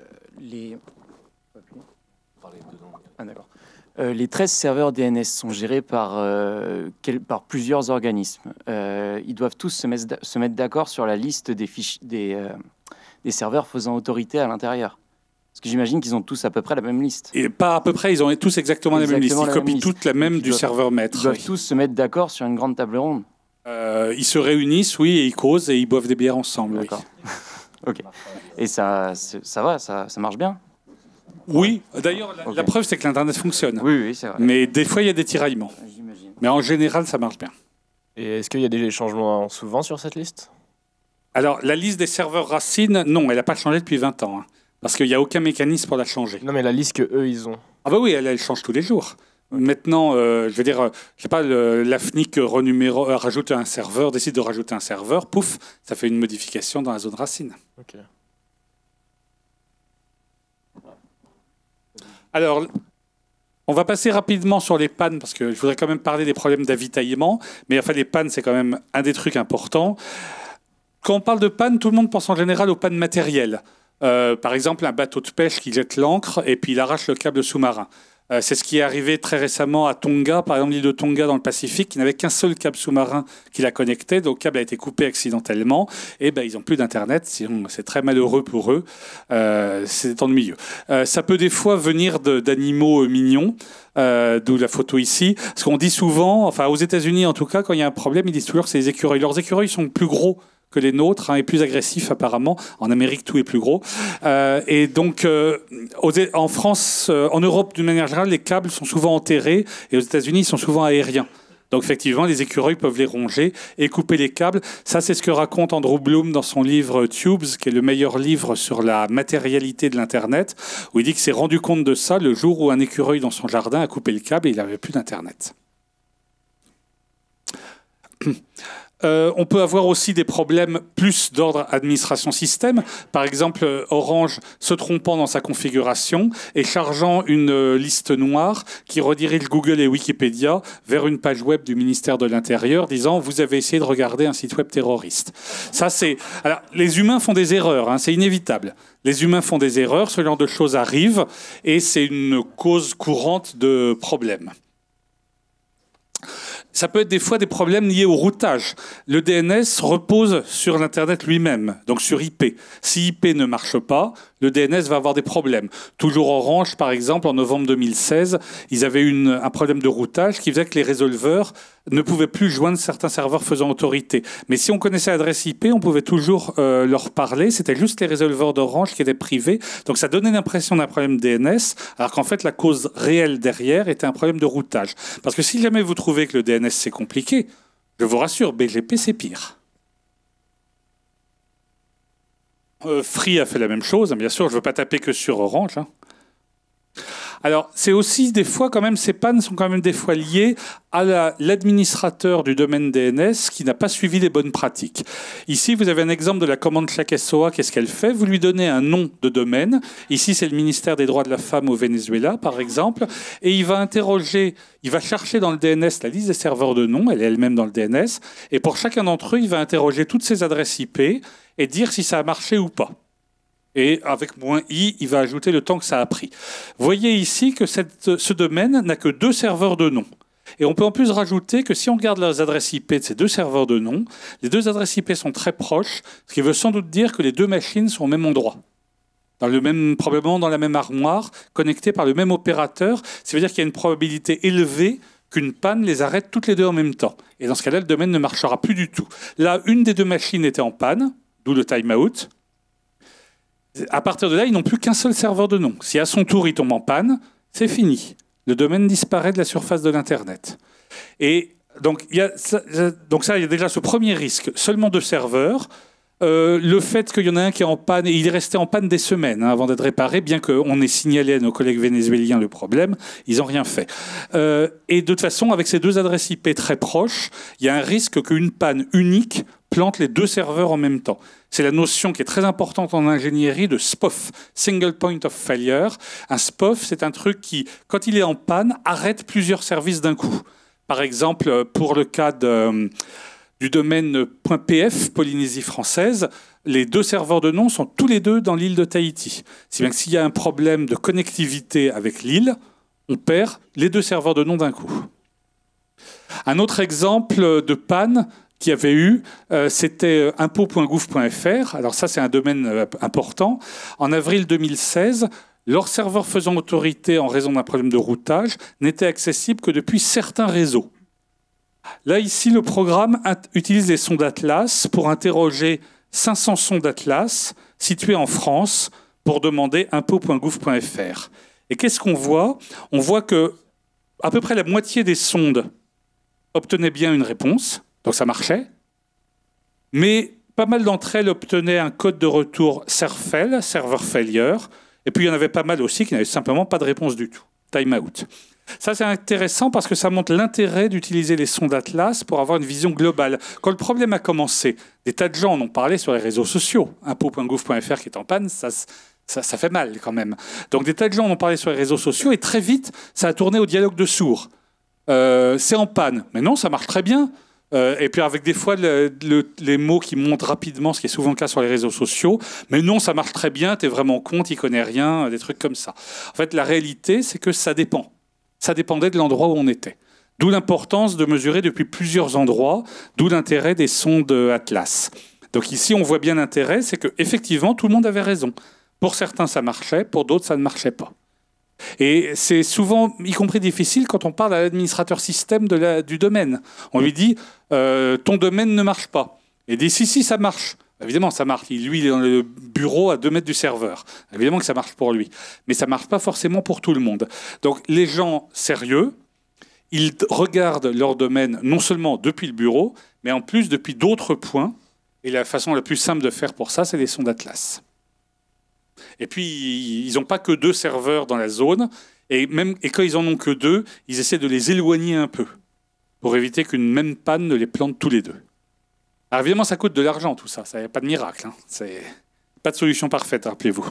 les 13 serveurs DNS sont gérés par plusieurs organismes. Ils doivent tous se mettre d'accord sur la liste des serveurs faisant autorité à l'intérieur. Parce que j'imagine qu'ils ont tous à peu près la même liste. Et pas à peu près, ils ont tous exactement la même liste. Ils copient toutes la même du serveur maître. Ils doivent tous se mettre d'accord sur une grande table ronde. Ils se réunissent, oui, et ils causent et ils boivent des bières ensemble. D'accord. Ok. Et ça va, ça marche bien. Oui, d'ailleurs, la preuve, c'est que l'Internet fonctionne. Oui, c'est vrai. Mais des fois, il y a des tiraillements. J'imagine. Mais en général, ça marche bien. Et est-ce qu'il y a des changements souvent sur cette liste? Alors, la liste des serveurs racines, non, elle n'a pas changé depuis 20 ans. Hein, parce qu'il n'y a aucun mécanisme pour la changer. Non, mais la liste qu'eux, ils ont. Ah bah oui, elle change tous les jours. Maintenant, je veux dire, je sais pas, l'AFNIC rajoute un serveur, décide de rajouter un serveur, pouf, ça fait une modification dans la zone racine. Ok. Alors, on va passer rapidement sur les pannes, parce que je voudrais quand même parler des problèmes d'avitaillement, mais enfin, les pannes, c'est quand même un des trucs importants. Quand on parle de panne, tout le monde pense en général aux pannes matérielles. Par exemple, un bateau de pêche qui jette l'ancre et puis il arrache le câble sous-marin. C'est ce qui est arrivé très récemment à Tonga, par exemple l'île de Tonga dans le Pacifique, qui n'avait qu'un seul câble sous-marin qui la connectait. Donc le câble a été coupé accidentellement et ben, ils n'ont plus d'Internet. Sinon, c'est très malheureux pour eux. C'est ennuyeux. Ça peut des fois venir d'animaux mignons. D'où la photo ici. Parce qu'on dit souvent, enfin aux États-Unis en tout cas, quand il y a un problème, ils disent toujours que c'est les écureuils. Leurs écureuils sont plus gros que les nôtres, hein, et plus agressifs apparemment. En Amérique, tout est plus gros. Et donc, en France, en Europe, d'une manière générale, les câbles sont souvent enterrés, et aux États-Unis, ils sont souvent aériens. Donc, effectivement, les écureuils peuvent les ronger et couper les câbles. Ça, c'est ce que raconte Andrew Bloom dans son livre Tubes, qui est le meilleur livre sur la matérialité de l'Internet, où il dit qu'il s'est rendu compte de ça le jour où un écureuil dans son jardin a coupé le câble et il n'avait plus d'Internet. On peut avoir aussi des problèmes plus d'ordre administration système. Par exemple, Orange se trompant dans sa configuration et chargeant une liste noire qui redirige Google et Wikipédia vers une page web du ministère de l'Intérieur disant « Vous avez essayé de regarder un site web terroriste ». Ça, c'est... Alors, les humains font des erreurs, hein, c'est inévitable. Les humains font des erreurs, ce genre de choses arrive et c'est une cause courante de problèmes. Ça peut être des fois des problèmes liés au routage. Le DNS repose sur l'Internet lui-même, donc sur IP. Si IP ne marche pas, le DNS va avoir des problèmes. Toujours Orange, par exemple, en novembre 2016, ils avaient un problème de routage qui faisait que les résolveurs ne pouvaient plus joindre certains serveurs faisant autorité. Mais si on connaissait l'adresse IP, on pouvait toujours leur parler. C'était juste les résolveurs d'Orange qui étaient privés. Donc ça donnait l'impression d'un problème DNS, alors qu'en fait, la cause réelle derrière était un problème de routage. Parce que si jamais vous trouvez que le DNS c'est compliqué, je vous rassure, BGP c'est pire. Free a fait la même chose, hein, bien sûr, je ne veux pas taper que sur Orange. Hein. Alors, c'est aussi des fois, quand même, ces pannes sont quand même des fois liées à l'administrateur du domaine DNS qui n'a pas suivi les bonnes pratiques. Ici, vous avez un exemple de la commande Check SOA. Qu'est-ce qu'elle fait? Vous lui donnez un nom de domaine. Ici, c'est le ministère des droits de la femme au Venezuela, par exemple. Et il va chercher dans le DNS la liste des serveurs de noms. Elle est elle-même dans le DNS. Et pour chacun d'entre eux, il va interroger toutes ces adresses IP et dire si ça a marché ou pas. Et avec -i, il va ajouter le temps que ça a pris. Voyez ici que ce domaine n'a que 2 serveurs de nom. Et on peut en plus rajouter que si on regarde les adresses IP de ces 2 serveurs de nom, les 2 adresses IP sont très proches, ce qui veut sans doute dire que les 2 machines sont au même endroit. Probablement dans la même armoire, connectées par le même opérateur. Ça veut dire qu'il y a une probabilité élevée qu'une panne les arrête toutes les 2 en même temps. Et dans ce cas-là, le domaine ne marchera plus du tout. Là, une des 2 machines était en panne, d'où le timeout. À partir de là, ils n'ont plus qu'un seul serveur de nom. Si à son tour, il tombe en panne, c'est fini. Le domaine disparaît de la surface de l'Internet. Et donc, il y a déjà ce premier risque. Seulement 2 serveurs. Le fait qu'il y en a un qui est en panne, et il est resté en panne des semaines avant d'être réparé, bien qu'on ait signalé à nos collègues vénézuéliens le problème, ils n'ont rien fait. Et de toute façon, avec ces 2 adresses IP très proches, il y a un risque qu'une panne unique plante les deux serveurs en même temps. C'est la notion qui est très importante en ingénierie de SPOF, Single Point of Failure. Un SPOF, c'est un truc qui, quand il est en panne, arrête plusieurs services d'un coup. Par exemple, pour le cas du domaine .pf, Polynésie française, les deux serveurs de nom sont tous les deux dans l'île de Tahiti. Si bien que s'il y a un problème de connectivité avec l'île, on perd les deux serveurs de nom d'un coup. Un autre exemple de panne qu'il y avait eu, c'était impôts.gouv.fr. Alors ça, c'est un domaine important. En avril 2016, leur serveur faisant autorité en raison d'un problème de routage n'était accessible que depuis certains réseaux. Là, ici, le programme utilise les sondes Atlas pour interroger 500 sondes Atlas situées en France pour demander impôts.gouv.fr. Et qu'est-ce qu'on voit? On voit que à peu près la moitié des sondes obtenaient bien une réponse, donc ça marchait, mais pas mal d'entre elles obtenaient un code de retour SERFAIL, Server Failure, et puis il y en avait pas mal aussi qui n'avaient simplement pas de réponse du tout, time out. Ça, c'est intéressant parce que ça montre l'intérêt d'utiliser les sondes Atlas pour avoir une vision globale. Quand le problème a commencé, des tas de gens en ont parlé sur les réseaux sociaux. Impôts.gouv.fr qui est en panne, ça fait mal quand même. Donc des tas de gens en ont parlé sur les réseaux sociaux et très vite, ça a tourné au dialogue de sourds. C'est en panne. Mais non, ça marche très bien. Et puis avec des fois les mots qui montent rapidement, ce qui est souvent le cas sur les réseaux sociaux. Mais non, ça marche très bien, t'es vraiment con, t'y connais rien, des trucs comme ça. En fait, la réalité, c'est que ça dépend. Ça dépendait de l'endroit où on était. D'où l'importance de mesurer depuis plusieurs endroits, d'où l'intérêt des sondes Atlas. Donc ici, on voit bien l'intérêt, c'est qu'effectivement, tout le monde avait raison. Pour certains, ça marchait, pour d'autres, ça ne marchait pas. Et c'est souvent, y compris difficile, quand on parle à l'administrateur système du domaine. On lui dit ton domaine ne marche pas. Et il dit si, ça marche. Évidemment, ça marche. Lui, il est dans le bureau à 2 mètres du serveur. Évidemment que ça marche pour lui. Mais ça ne marche pas forcément pour tout le monde. Donc, les gens sérieux, ils regardent leur domaine non seulement depuis le bureau, mais en plus depuis d'autres points. Et la façon la plus simple de faire pour ça, c'est les sondes Atlas. Et puis, ils n'ont pas que 2 serveurs dans la zone. Et quand ils en ont que 2, ils essaient de les éloigner un peu pour éviter qu'une même panne ne les plante tous les 2. Alors évidemment, ça coûte de l'argent, tout ça. Il n'y a pas de miracle. C'est pas de solution parfaite, rappelez-vous.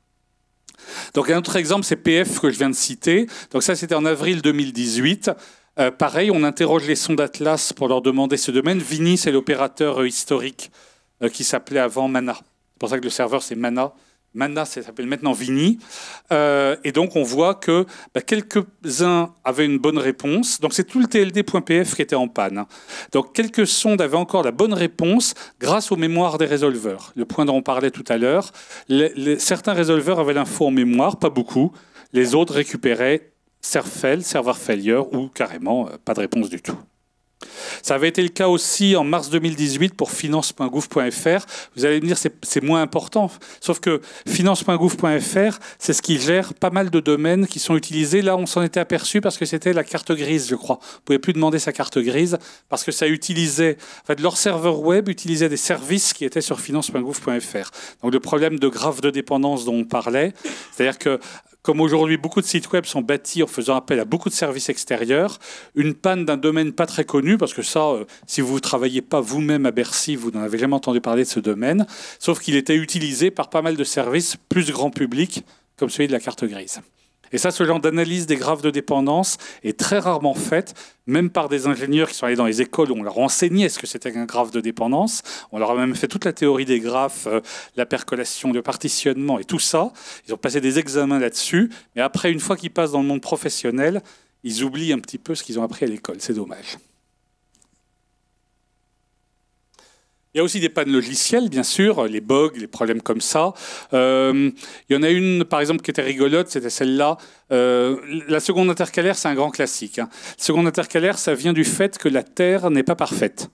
Donc un autre exemple, c'est PF que je viens de citer. Donc ça, c'était en avril 2018. Pareil, on interroge les sondes Atlas pour leur demander ce domaine. Vini, c'est l'opérateur historique qui s'appelait avant Mana. C'est pour ça que le serveur, c'est Mana. Mana, ça s'appelle maintenant Vini. Et donc, on voit que quelques-uns avaient une bonne réponse. Donc, c'est tout le TLD.pf qui était en panne. Donc, quelques sondes avaient encore la bonne réponse grâce aux mémoires des résolveurs. Le point dont on parlait tout à l'heure. Certains résolveurs avaient l'info en mémoire, pas beaucoup. Les autres récupéraient SERFAIL, Server Failure, ou carrément pas de réponse du tout. Ça avait été le cas aussi en mars 2018 pour finance.gouv.fr. Vous allez me dire c'est moins important, sauf que finance.gouv.fr, c'est ce qui gère pas mal de domaines qui sont utilisés. Là, on s'en était aperçu parce que c'était la carte grise, je crois. Vous ne pouvez plus demander sa carte grise parce que ça utilisait, en fait, leur serveur web utilisait des services qui étaient sur finance.gouv.fr. Donc le problème de graphe de dépendance dont on parlait, c'est-à-dire que comme aujourd'hui, beaucoup de sites web sont bâtis en faisant appel à beaucoup de services extérieurs, une panne d'un domaine pas très connu, parce que ça, si vous ne travaillez pas vous-même à Bercy, vous n'en avez jamais entendu parler de ce domaine, sauf qu'il était utilisé par pas mal de services plus grand public, comme celui de la carte grise. Et ça, ce genre d'analyse des graphes de dépendance est très rarement faite, même par des ingénieurs qui sont allés dans les écoles où on leur enseignait ce que c'était un graphe de dépendance. On leur a même fait toute la théorie des graphes, la percolation, le partitionnement et tout ça. Ils ont passé des examens là-dessus. Mais après, une fois qu'ils passent dans le monde professionnel, ils oublient un petit peu ce qu'ils ont appris à l'école. C'est dommage. Il y a aussi des pannes logicielles, bien sûr, les bugs, les problèmes comme ça. Il y en a une, par exemple, qui était rigolote, c'était celle-là. La seconde intercalaire, c'est un grand classique. La seconde intercalaire, ça vient du fait que la Terre n'est pas parfaite.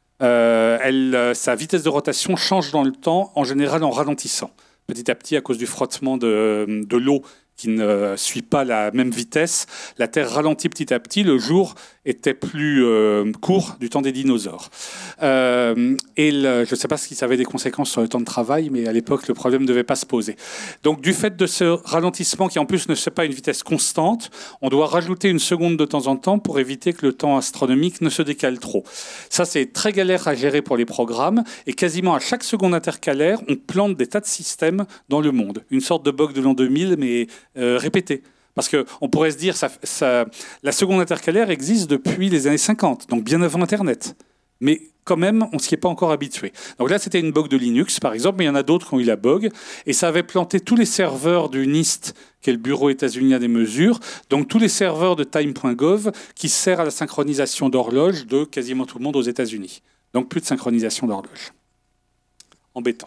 Sa vitesse de rotation change dans le temps, en général en ralentissant. Petit à petit, à cause du frottement de l'eau qui ne suit pas la même vitesse. La Terre ralentit petit à petit. Le jour était plus court du temps des dinosaures. Je ne sais pas si ça avait des conséquences sur le temps de travail, mais à l'époque, le problème ne devait pas se poser. Donc, du fait de ce ralentissement qui, en plus, ne se fait pas à une vitesse constante, on doit rajouter une seconde de temps en temps pour éviter que le temps astronomique ne se décale trop. Ça, c'est très galère à gérer pour les programmes. Et quasiment à chaque seconde intercalaire, on plante des tas de systèmes dans le monde. Une sorte de bug de l'an 2000, mais répété. Parce qu'on pourrait se dire la seconde intercalaire existe depuis les années 50, donc bien avant Internet. Mais quand même, on ne s'y est pas encore habitué. Donc là, c'était une bug de Linux, par exemple, mais il y en a d'autres qui ont eu la bug. Et ça avait planté tous les serveurs du NIST, qui est le bureau états-unien des mesures, donc tous les serveurs de time.gov, qui sert à la synchronisation d'horloges de quasiment tout le monde aux États-Unis. Donc plus de synchronisation d'horloges. Embêtant.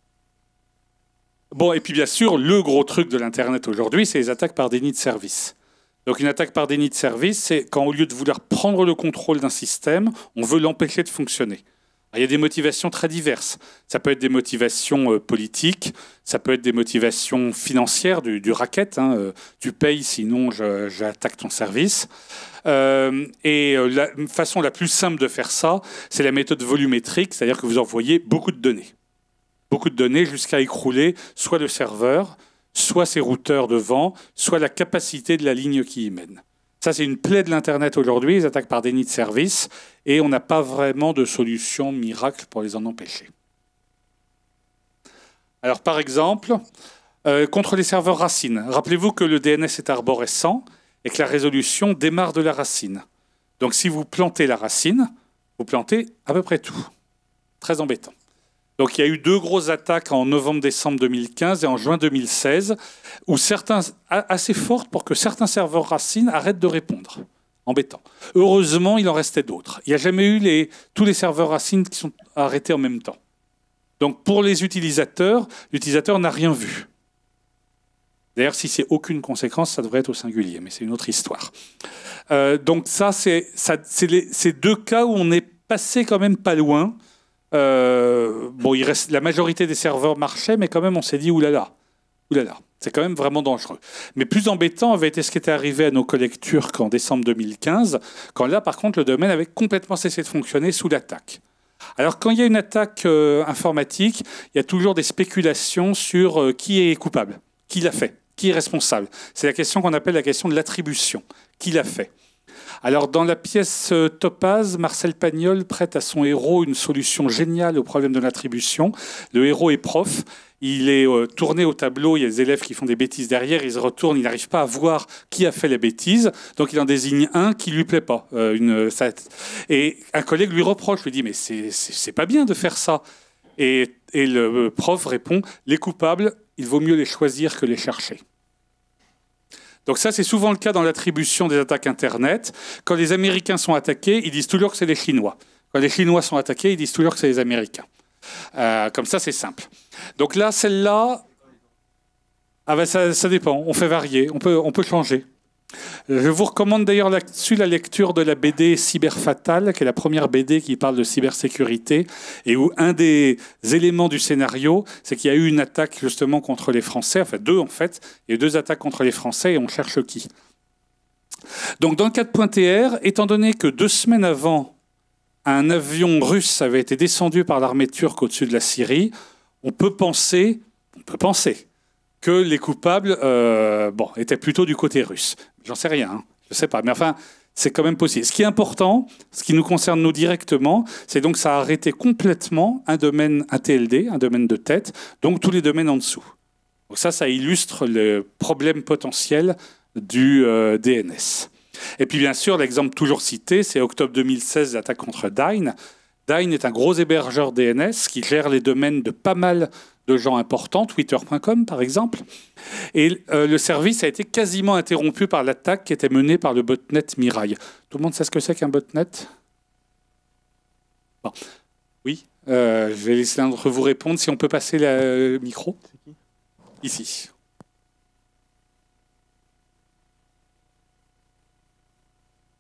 Bon, et puis bien sûr, le gros truc de l'Internet aujourd'hui, c'est les attaques par déni de service. Donc une attaque par déni de service, c'est quand au lieu de vouloir prendre le contrôle d'un système, on veut l'empêcher de fonctionner. Alors, il y a des motivations très diverses. Ça peut être des motivations politiques, ça peut être des motivations financières, du racket. Tu payes, sinon j'attaque ton service. La façon la plus simple de faire ça, c'est la méthode volumétrique, c'est-à-dire que vous envoyez beaucoup de données. Beaucoup de données jusqu'à écrouler soit le serveur, soit ses routeurs devant, soit la capacité de la ligne qui y mène. Ça, c'est une plaie de l'Internet aujourd'hui, les attaques par déni de service, et on n'a pas vraiment de solution miracle pour les en empêcher. Alors, par exemple, contre les serveurs racines, rappelez-vous que le DNS est arborescent et que la résolution démarre de la racine. Donc, si vous plantez la racine, vous plantez à peu près tout. Très embêtant. Donc il y a eu 2 grosses attaques en novembre-décembre 2015 et en juin 2016, où certains, assez fortes pour que certains serveurs racines arrêtent de répondre. Embêtant. Heureusement, il en restait d'autres. Il n'y a jamais eu tous les serveurs racines qui sont arrêtés en même temps. Donc pour les utilisateurs, l'utilisateur n'a rien vu. D'ailleurs, si c'est aucune conséquence, ça devrait être au singulier, mais c'est une autre histoire. Donc ça, c'est ces 2 cas où on est passé quand même pas loin. La majorité des serveurs marchaient, mais quand même, on s'est dit oulala, c'est quand même vraiment dangereux. Mais plus embêtant avait été ce qui était arrivé à nos collègues turcs en décembre 2015, quand là, par contre, le domaine avait complètement cessé de fonctionner sous l'attaque. Alors, quand il y a une attaque informatique, il y a toujours des spéculations sur qui est coupable, qui l'a fait, qui est responsable. C'est la question qu'on appelle la question de l'attribution. Qui l'a fait ? Alors, dans la pièce Topaz, Marcel Pagnol prête à son héros une solution géniale au problème de l'attribution. Le héros est prof, il est tourné au tableau, il y a des élèves qui font des bêtises derrière, il se retourne, il n'arrive pas à voir qui a fait la bêtise, donc il en désigne un qui ne lui plaît pas. Et un collègue lui reproche, lui dit « mais c'est pas bien de faire ça ». Et le prof répond « les coupables, il vaut mieux les choisir que les chercher ». Donc ça, c'est souvent le cas dans l'attribution des attaques Internet. Quand les Américains sont attaqués, ils disent toujours que c'est les Chinois. Quand les Chinois sont attaqués, ils disent toujours que c'est les Américains. Comme ça, c'est simple. Donc là, celle-là, ça dépend. On fait varier, on peut changer. Je vous recommande d'ailleurs là-dessus la lecture de la BD Cyberfatal, qui est la première BD qui parle de cybersécurité, et où un des éléments du scénario, c'est qu'il y a eu une attaque justement contre les Français, enfin 2 en fait, il y a eu 2 attaques contre les Français et on cherche qui. Donc dans le cas de Pointe-TR, étant donné que 2 semaines avant, un avion russe avait été descendu par l'armée turque au-dessus de la Syrie, on peut penser que les coupables étaient plutôt du côté russe. J'en sais rien, hein. Je ne sais pas. Mais enfin, c'est quand même possible. Ce qui est important, ce qui nous concerne nous directement, c'est donc ça a arrêté complètement un domaine, un TLD, un domaine de tête, donc tous les domaines en dessous. Donc ça illustre le problème potentiel du DNS. Et puis bien sûr, l'exemple toujours cité, c'est octobre 2016, l'attaque contre Dyn. Dyn est un gros hébergeur DNS qui gère les domaines de pas mal de gens importants, Twitter.com par exemple. Et le service a été quasiment interrompu par l'attaque qui était menée par le botnet Mirai. Tout le monde sait ce que c'est qu'un botnet ? Bon. Oui, je vais laisser l'un d'entre vous répondre. Si on peut passer le micro. Ici.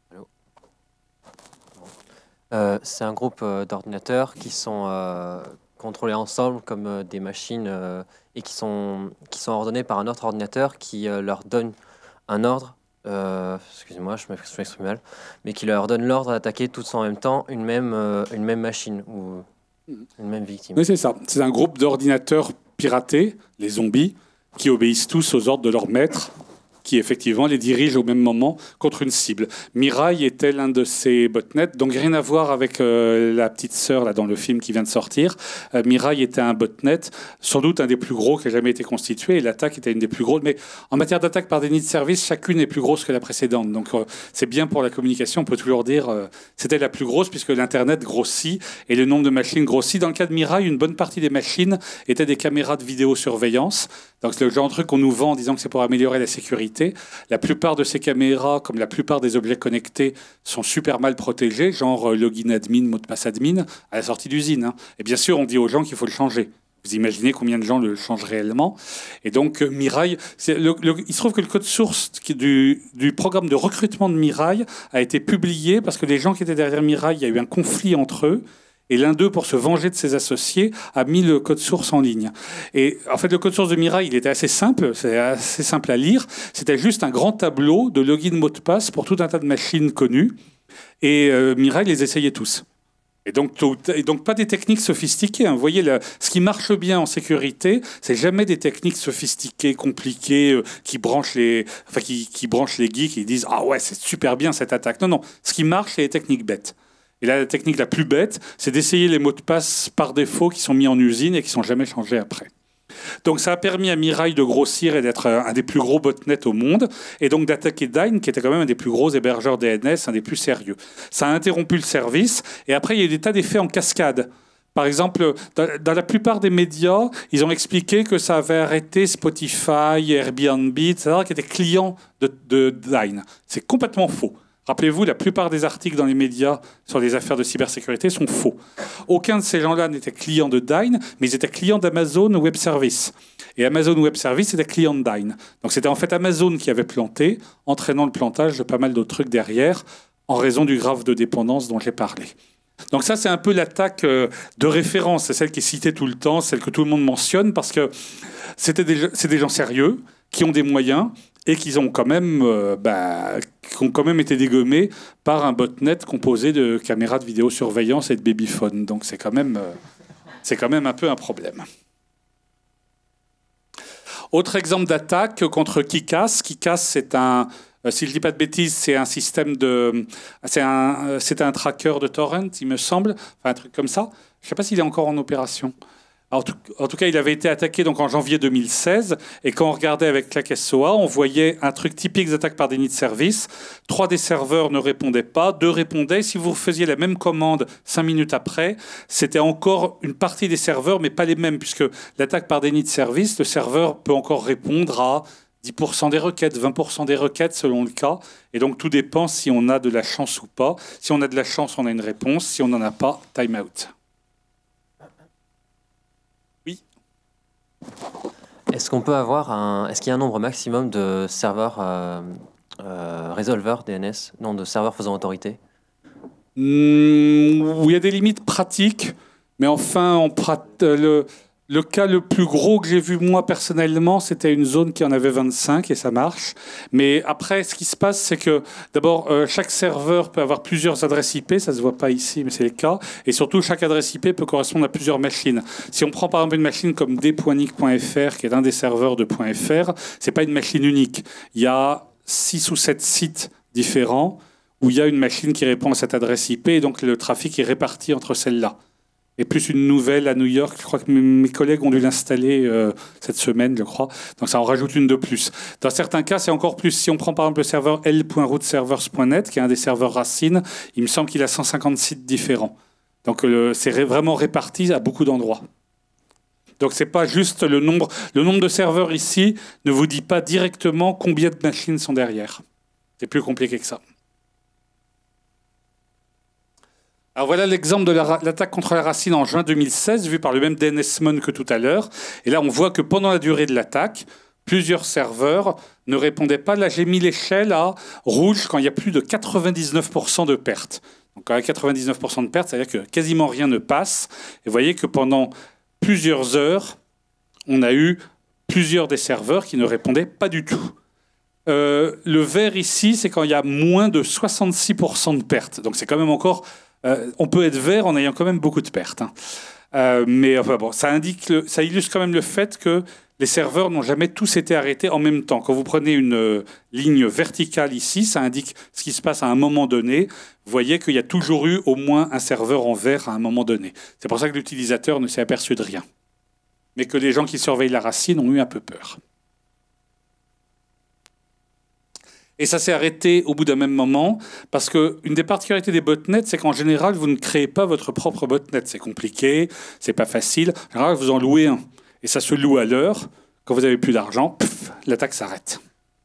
C'est un groupe d'ordinateurs qui sont contrôlés ensemble comme des machines et qui sont ordonnées par un autre ordinateur qui leur donne un ordre, excusez-moi, je m'exprime mal, mais qui leur donne l'ordre d'attaquer tous en même temps une même machine ou une même victime. Oui, c'est ça. C'est un groupe d'ordinateurs piratés, les zombies, qui obéissent tous aux ordres de leur maître, qui effectivement les dirige au même moment contre une cible. Mirai était l'un de ces botnets, donc rien à voir avec la petite sœur là, dans le film qui vient de sortir. Mirai était un botnet, sans doute un des plus gros qui a jamais été constitué, et l'attaque était une des plus grosses. Mais en matière d'attaque par déni de service, chacune est plus grosse que la précédente. Donc c'est bien pour la communication, on peut toujours dire c'était la plus grosse puisque l'Internet grossit et le nombre de machines grossit. Dans le cas de Mirai, une bonne partie des machines étaient des caméras de vidéosurveillance. Donc c'est le genre de truc qu'on nous vend en disant que c'est pour améliorer la sécurité. La plupart de ces caméras, comme la plupart des objets connectés, sont super mal protégés, genre login admin, mot de passe admin, à la sortie d'usine. Hein. Et bien sûr, on dit aux gens qu'il faut le changer. Vous imaginez combien de gens le changent réellement. Et donc Mirai, il se trouve que le code source du programme de recrutement de Mirai a été publié parce que les gens qui étaient derrière Mirai, il y a eu un conflit entre eux. Et l'un d'eux, pour se venger de ses associés, a mis le code source en ligne. Et en fait, le code source de Mirai, il était assez simple, c'est assez simple à lire. C'était juste un grand tableau de login mot de passe pour tout un tas de machines connues. Et Mirai les essayait tous. Et donc pas des techniques sophistiquées. Hein. Vous voyez, ce qui marche bien en sécurité, c'est jamais des techniques sophistiquées, compliquées, qui branchent les geeks et disent « Ah ouais, c'est super bien cette attaque ». Non, non. Ce qui marche, c'est les techniques bêtes. Et là, la technique la plus bête, c'est d'essayer les mots de passe par défaut qui sont mis en usine et qui ne sont jamais changés après. Donc ça a permis à Mirai de grossir et d'être un des plus gros botnets au monde, et donc d'attaquer Dyn, qui était quand même un des plus gros hébergeurs DNS, un des plus sérieux. Ça a interrompu le service, et après il y a eu des tas d'effets en cascade. Par exemple, dans la plupart des médias, ils ont expliqué que ça avait arrêté Spotify, Airbnb, etc., qui étaient clients de Dyn. C'est complètement faux. Rappelez-vous, la plupart des articles dans les médias sur les affaires de cybersécurité sont faux. Aucun de ces gens-là n'était client de Dyn, mais ils étaient clients d'Amazon Web Services. Et Amazon Web Services était client de Dyn. Donc c'était en fait Amazon qui avait planté, entraînant le plantage de pas mal d'autres trucs derrière, en raison du graphe de dépendance dont j'ai parlé. Donc ça, c'est un peu l'attaque de référence. C'est celle qui est citée tout le temps, celle que tout le monde mentionne, parce que c'est des gens sérieux, qui ont des moyens, et qui ont quand même été dégommés par un botnet composé de caméras de vidéosurveillance et de babyphone. Donc c'est quand même un peu un problème. Autre exemple d'attaque contre KeeCache. KeeCache, c'est un, si je ne dis pas de bêtises, c'est un système c'est un tracker de torrent, il me semble, enfin un truc comme ça. Je ne sais pas s'il est encore en opération. En tout cas, il avait été attaqué donc en janvier 2016, et quand on regardait avec la SOA, on voyait un truc typique d'attaque par déni de service. 3 des serveurs ne répondaient pas, 2 répondaient. Si vous faisiez la même commande 5 minutes après, c'était encore une partie des serveurs, mais pas les mêmes, puisque l'attaque par déni de service, le serveur peut encore répondre à 10% des requêtes, 20% des requêtes selon le cas. Et donc tout dépend si on a de la chance ou pas. Si on a de la chance, on a une réponse. Si on n'en a pas, time out. Est-ce qu'il y a un nombre maximum de serveurs résolveurs DNS, non, de serveurs faisant autorité? Où il y a des limites pratiques, mais enfin, le cas le plus gros que j'ai vu moi personnellement, c'était une zone qui en avait 25 et ça marche. Mais après, ce qui se passe, c'est que d'abord, chaque serveur peut avoir plusieurs adresses IP, ça se voit pas ici, mais c'est le cas. Et surtout, chaque adresse IP peut correspondre à plusieurs machines. Si on prend par exemple une machine comme d.nic.fr, qui est un des serveurs de .fr, c'est pas une machine unique. Il y a 6 ou 7 sites différents où il y a une machine qui répond à cette adresse IP, et donc le trafic est réparti entre celles-là. Et plus une nouvelle à New York, je crois que mes collègues ont dû l'installer cette semaine, je crois. Donc ça en rajoute une de plus. Dans certains cas, c'est encore plus. Si on prend par exemple le serveur l.rootservers.net, qui est un des serveurs racines, il me semble qu'il a 150 sites différents. Donc c'est vraiment réparti à beaucoup d'endroits. Donc c'est pas juste le nombre de serveurs ici ne vous dit pas directement combien de machines sont derrière. C'est plus compliqué que ça. Alors voilà l'exemple de l'attaque contre la racine en juin 2016, vu par le même DNSMon que tout à l'heure. Et là, on voit que pendant la durée de l'attaque, plusieurs serveurs ne répondaient pas. Là, j'ai mis l'échelle à rouge quand il y a plus de 99% de pertes. Donc à 99% de perte, c'est-à-dire que quasiment rien ne passe. Et vous voyez que pendant plusieurs heures, on a eu plusieurs des serveurs qui ne répondaient pas du tout. Le vert ici, c'est quand il y a moins de 66% de pertes. Donc c'est quand même encore... on peut être vert en ayant quand même beaucoup de pertes. Hein. Mais enfin, bon, ça illustre quand même le fait que les serveurs n'ont jamais tous été arrêtés en même temps. Quand vous prenez une ligne verticale ici, ça indique ce qui se passe à un moment donné. Vous voyez qu'il y a toujours eu au moins un serveur en vert à un moment donné. C'est pour ça que l'utilisateur ne s'est aperçu de rien. Mais que les gens qui surveillent la racine ont eu un peu peur. Et ça s'est arrêté au bout d'un même moment, parce qu'une des particularités des botnets, c'est qu'en général, vous ne créez pas votre propre botnet. C'est compliqué, c'est pas facile. En général, vous en louez un. Et ça se loue à l'heure. Quand vous n'avez plus d'argent, l'attaque s'arrête.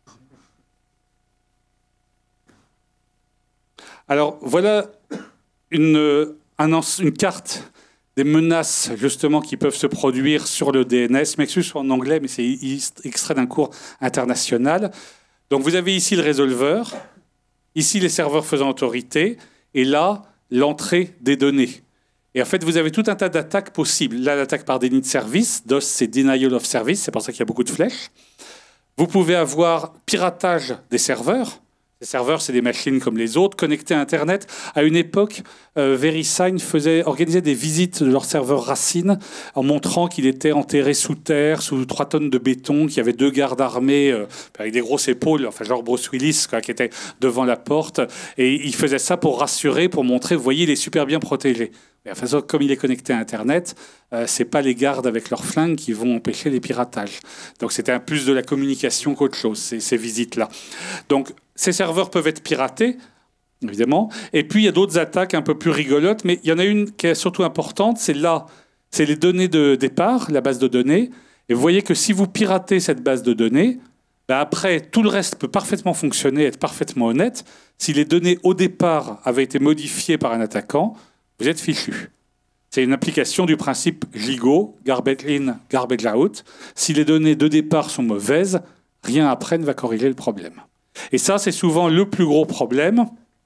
Alors, voilà une carte des menaces, justement, qui peuvent se produire sur le DNS. M'excuse soit en anglais, mais c'est extrait d'un cours international. Donc vous avez ici le résolveur, ici les serveurs faisant autorité, et là, l'entrée des données. Et en fait, vous avez tout un tas d'attaques possibles. Là, l'attaque par déni de service, DOS, c'est Denial of Service, c'est pour ça qu'il y a beaucoup de flèches. Vous pouvez avoir piratage des serveurs. Les serveurs, c'est des machines comme les autres, connectées à Internet. À une époque, VeriSign organisait des visites de leur serveur Racine en montrant qu'il était enterré sous terre, sous 3 tonnes de béton, qu'il y avait 2 gardes armés avec des grosses épaules, enfin genre Bruce Willis, quoi, qui était devant la porte. Et il faisait ça pour rassurer, pour montrer, vous voyez, il est super bien protégé. Mais enfin, comme il est connecté à Internet, ce n'est pas les gardes avec leurs flingues qui vont empêcher les piratages. Donc c'était un plus de la communication qu'autre chose, ces visites-là. Donc ces serveurs peuvent être piratés, évidemment. Et puis il y a d'autres attaques un peu plus rigolotes, mais il y en a une qui est surtout importante, c'est les données de départ, la base de données. Et vous voyez que si vous piratez cette base de données, ben après, tout le reste peut parfaitement fonctionner, être parfaitement honnête. Si les données au départ avaient été modifiées par un attaquant, vous êtes fichu. C'est une application du principe GIGO, Garbage In, Garbage Out. Si les données de départ sont mauvaises, rien après ne va corriger le problème. Et ça, c'est souvent le plus gros problème.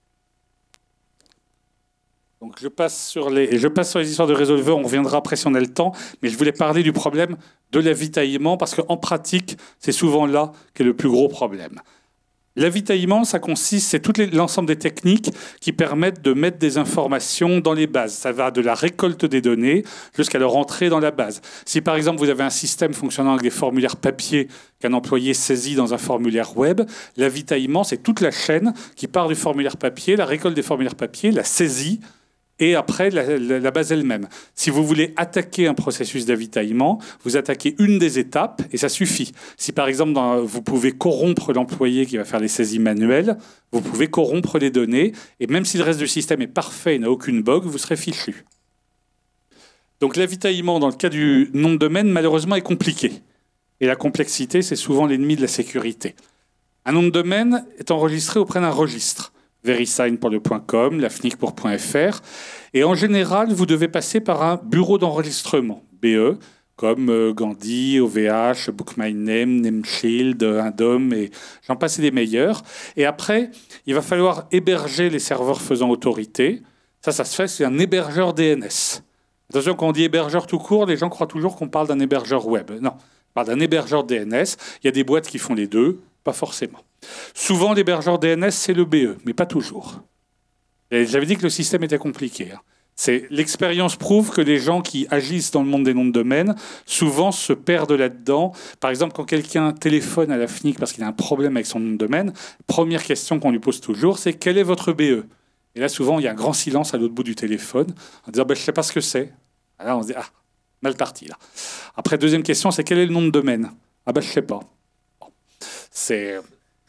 Donc je passe sur les histoires de résolveurs, on reviendra après si on a le temps, mais je voulais parler du problème de l'avitaillement, parce qu'en pratique, c'est souvent là qu'est le plus gros problème. L'avitaillement, ça consiste, c'est tout l'ensemble des techniques qui permettent de mettre des informations dans les bases. Ça va de la récolte des données jusqu'à leur entrée dans la base. Si par exemple vous avez un système fonctionnant avec des formulaires papier qu'un employé saisit dans un formulaire web, l'avitaillement, c'est toute la chaîne qui part du formulaire papier, la récolte des formulaires papier, la saisie, et après la base elle-même. Si vous voulez attaquer un processus d'avitaillement, vous attaquez une des étapes et ça suffit. Si par exemple vous pouvez corrompre l'employé qui va faire les saisies manuelles, vous pouvez corrompre les données et même si le reste du système est parfait et n'a aucune bug, vous serez fichu. Donc l'avitaillement dans le cas du nom de domaine malheureusement est compliqué. Et la complexité, c'est souvent l'ennemi de la sécurité. Un nom de domaine est enregistré auprès d'un registre. VeriSign pour le .com, la FNIC pour .fr. Et en général, vous devez passer par un bureau d'enregistrement, BE, comme Gandhi, OVH, BookMyName, NameShield, Indom, et j'en passe des meilleurs. Et après, il va falloir héberger les serveurs faisant autorité. Ça se fait, c'est un hébergeur DNS. Attention, quand on dit hébergeur tout court, les gens croient toujours qu'on parle d'un hébergeur web. Non, on parle d'un hébergeur DNS. Il y a des boîtes qui font les deux, pas forcément. Souvent, l'hébergeur DNS, c'est le BE, mais pas toujours. J'avais dit que le système était compliqué. L'expérience prouve que les gens qui agissent dans le monde des noms de domaine, souvent se perdent là-dedans. Par exemple, quand quelqu'un téléphone à la FNIC parce qu'il a un problème avec son nom de domaine, première question qu'on lui pose toujours, c'est « Quel est votre BE ?» Et là, souvent, il y a un grand silence à l'autre bout du téléphone, en disant « Je ne sais pas ce que c'est. » Là, on se dit « Ah, mal parti. » là. Après, deuxième question, c'est « Quel est le nom de domaine ?» « Ah ben, je ne sais pas. Bon. » C'est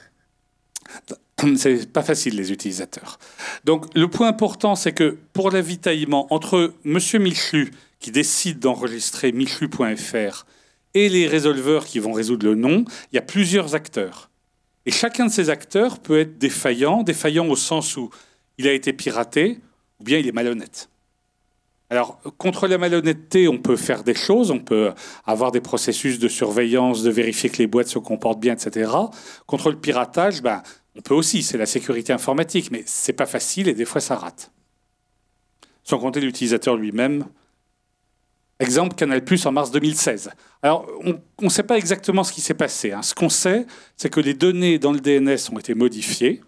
pas facile, les utilisateurs. Donc, le point important, c'est que pour l'avitaillement, entre M. Michelu, qui décide d'enregistrer michelu.fr, et les résolveurs qui vont résoudre le nom, il y a plusieurs acteurs. Et chacun de ces acteurs peut être défaillant au sens où il a été piraté, ou bien il est malhonnête. Alors, contre la malhonnêteté, on peut faire des choses, on peut avoir des processus de surveillance, de vérifier que les boîtes se comportent bien, etc. Contre le piratage, on peut aussi, c'est la sécurité informatique, mais c'est pas facile et des fois ça rate. sans compter l'utilisateur lui-même. Exemple, Canal+ en mars 2016. Alors, on ne sait pas exactement ce qui s'est passé. Ce qu'on sait, c'est que les données dans le DNS ont été modifiées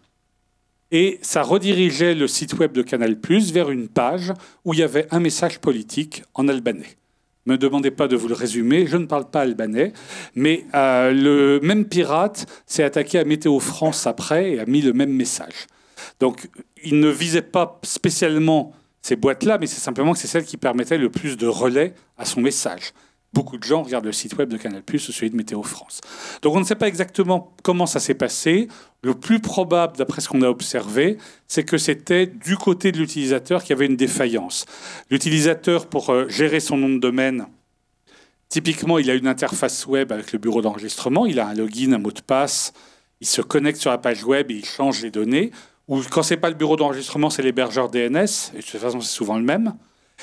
et ça redirigeait le site web de Canal+ vers une page où il y avait un message politique en albanais. Ne me demandez pas de vous le résumer, je ne parle pas albanais, mais le même pirate s'est attaqué à Météo France après et a mis le même message. Donc, il ne visait pas spécialement ces boîtes-là, mais c'est simplement que c'est celles qui permettaient le plus de relais à son message. Beaucoup de gens regardent le site web de Canal+ ou celui de Météo France. Donc on ne sait pas exactement comment ça s'est passé. Le plus probable, d'après ce qu'on a observé, c'est que c'était du côté de l'utilisateur qu'il y avait une défaillance. L'utilisateur, pour gérer son nom de domaine, typiquement, il a une interface web avec le bureau d'enregistrement, il a un login, un mot de passe, il se connecte sur la page web et il change les données. Ou quand ce n'est pas le bureau d'enregistrement, c'est l'hébergeur DNS, et de toute façon c'est souvent le même.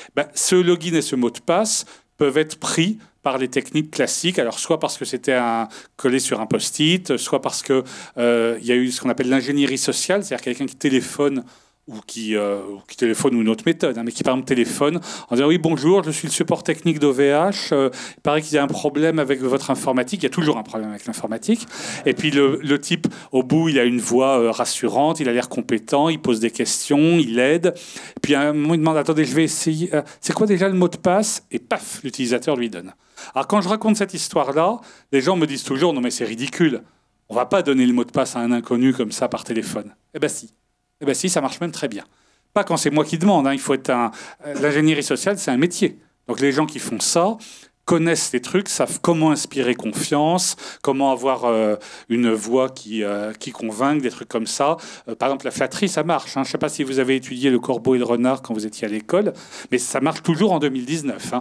Ce login et ce mot de passe peuvent être pris par les techniques classiques, alors soit parce que c'était collé sur un post-it, soit parce qu'il y a eu ce qu'on appelle l'ingénierie sociale, c'est-à-dire quelqu'un qui téléphone ou qui téléphone ou une autre méthode, mais qui par exemple téléphone en disant « Oui, bonjour, je suis le support technique d'OVH, il paraît qu'il y a un problème avec votre informatique. » Il y a toujours un problème avec l'informatique. Et puis le type, au bout, il a une voix rassurante, il a l'air compétent, il pose des questions, il aide. Et puis à un moment, il demande « Attendez, je vais essayer. C'est quoi déjà le mot de passe ?» Et paf, l'utilisateur lui donne. Alors quand je raconte cette histoire-là, les gens me disent toujours « Non mais c'est ridicule, on ne va pas donner le mot de passe à un inconnu comme ça par téléphone. » Eh bien si. Eh bien si, ça marche même très bien. Pas quand c'est moi qui demande. Il faut être l'ingénierie sociale, c'est un métier. Donc les gens qui font ça connaissent les trucs, savent comment inspirer confiance, comment avoir une voix qui convainc, des trucs comme ça. Par exemple, la flatterie, ça marche. Je ne sais pas si vous avez étudié le corbeau et le renard quand vous étiez à l'école, mais ça marche toujours en 2019.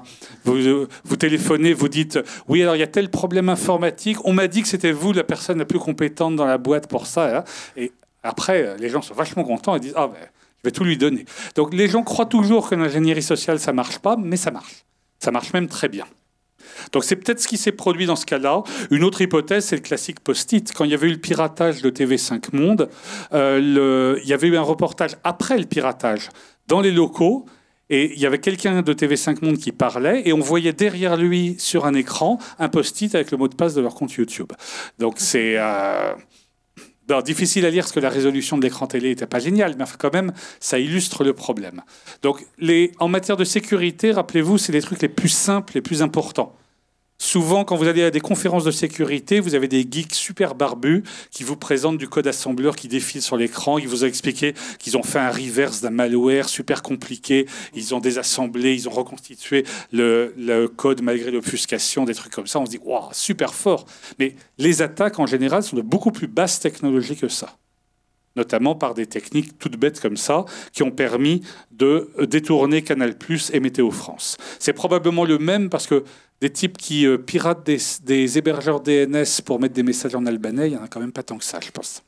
Vous téléphonez, vous dites « Oui, alors il y a tel problème informatique. On m'a dit que c'était vous la personne la plus compétente dans la boîte pour ça. » Et après, les gens sont vachement contents et disent « Ah, ben, je vais tout lui donner. » Donc les gens croient toujours que l'ingénierie sociale, ça ne marche pas, mais ça marche. Ça marche même très bien. Donc c'est peut-être ce qui s'est produit dans ce cas-là. Une autre hypothèse, c'est le classique post-it. Quand il y avait eu le piratage de TV5 Monde, il y avait eu un reportage après le piratage dans les locaux. Et il y avait quelqu'un de TV5 Monde qui parlait et on voyait derrière lui sur un écran un post-it avec le mot de passe de leur compte YouTube. Donc c'est... Alors, difficile à lire parce que la résolution de l'écran télé n'était pas géniale, mais quand même, ça illustre le problème. Donc, en matière de sécurité, rappelez-vous, c'est les trucs les plus simples, les plus importants. Souvent, quand vous allez à des conférences de sécurité, vous avez des geeks super barbus qui vous présentent du code assembleur qui défile sur l'écran. Ils vous ont expliqué qu'ils ont fait un reverse d'un malware super compliqué. Ils ont désassemblé, ils ont reconstitué le code malgré l'obfuscation, des trucs comme ça. On se dit, waouh, super fort. Mais les attaques, en général, sont de beaucoup plus basse technologie que ça. Notamment par des techniques toutes bêtes comme ça, qui ont permis de détourner Canal+ et Météo France. C'est probablement le même parce que des types qui piratent des hébergeurs DNS pour mettre des messages en albanais, il n'y en a quand même pas tant que ça, je pense.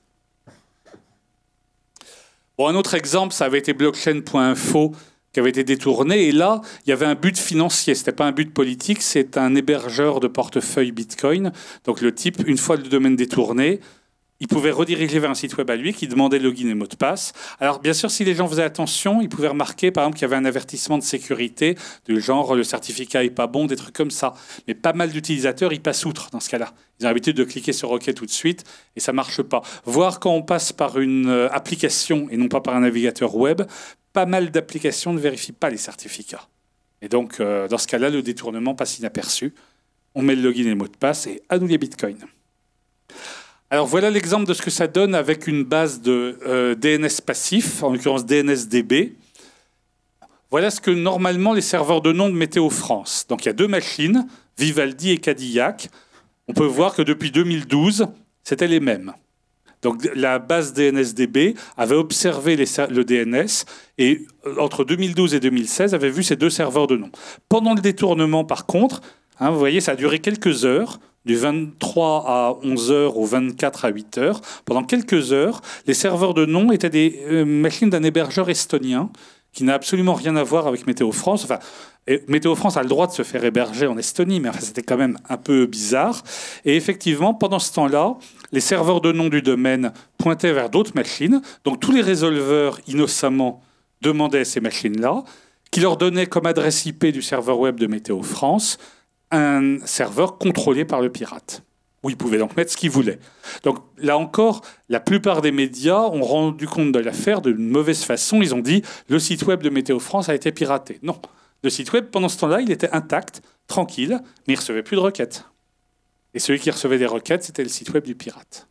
Bon, un autre exemple, ça avait été blockchain.info qui avait été détourné. Et là, il y avait un but financier. Ce n'était pas un but politique, c'est un hébergeur de portefeuille Bitcoin. Donc le type, une fois le domaine détourné, il pouvait rediriger vers un site web à lui qui demandait login et mot de passe. Alors, bien sûr, si les gens faisaient attention, ils pouvaient remarquer, par exemple, qu'il y avait un avertissement de sécurité, du genre le certificat n'est pas bon, des trucs comme ça. Mais pas mal d'utilisateurs, ils passent outre dans ce cas-là. Ils ont l'habitude de cliquer sur OK tout de suite et ça ne marche pas. Voire quand on passe par une application et non pas par un navigateur web, pas mal d'applications ne vérifient pas les certificats. Et donc, dans ce cas-là, le détournement passe inaperçu. On met le login et le mot de passe et à nous les bitcoins. Alors voilà l'exemple de ce que ça donne avec une base de DNS passif, en l'occurrence DNSDB. Voilà ce que normalement les serveurs de nom de Météo France. Donc il y a deux machines, Vivaldi et Cadillac. On peut voir que depuis 2012, c'était les mêmes. Donc la base DNSDB avait observé le DNS et entre 2012 et 2016 avait vu ces deux serveurs de nom. Pendant le détournement, par contre, vous voyez, ça a duré quelques heures. Du 23 à 11 heures au 24 à 8 heures. Pendant quelques heures, les serveurs de nom étaient des machines d'un hébergeur estonien qui n'a absolument rien à voir avec Météo France. Enfin, Météo France a le droit de se faire héberger en Estonie, mais enfin, c'était quand même un peu bizarre. Et effectivement, pendant ce temps-là, les serveurs de nom du domaine pointaient vers d'autres machines. Donc tous les résolveurs, innocemment, demandaient à ces machines-là. qui leur donnait comme adresse IP du serveur web de Météo France un serveur contrôlé par le pirate, où ils pouvaient donc mettre ce qu'ils voulaient. Donc là encore, la plupart des médias ont rendu compte de l'affaire d'une mauvaise façon. Ils ont dit « le site web de Météo France a été piraté ». Non, le site web, pendant ce temps-là, il était intact, tranquille, mais il ne recevait plus de requêtes. Et celui qui recevait des requêtes, c'était le site web du pirate.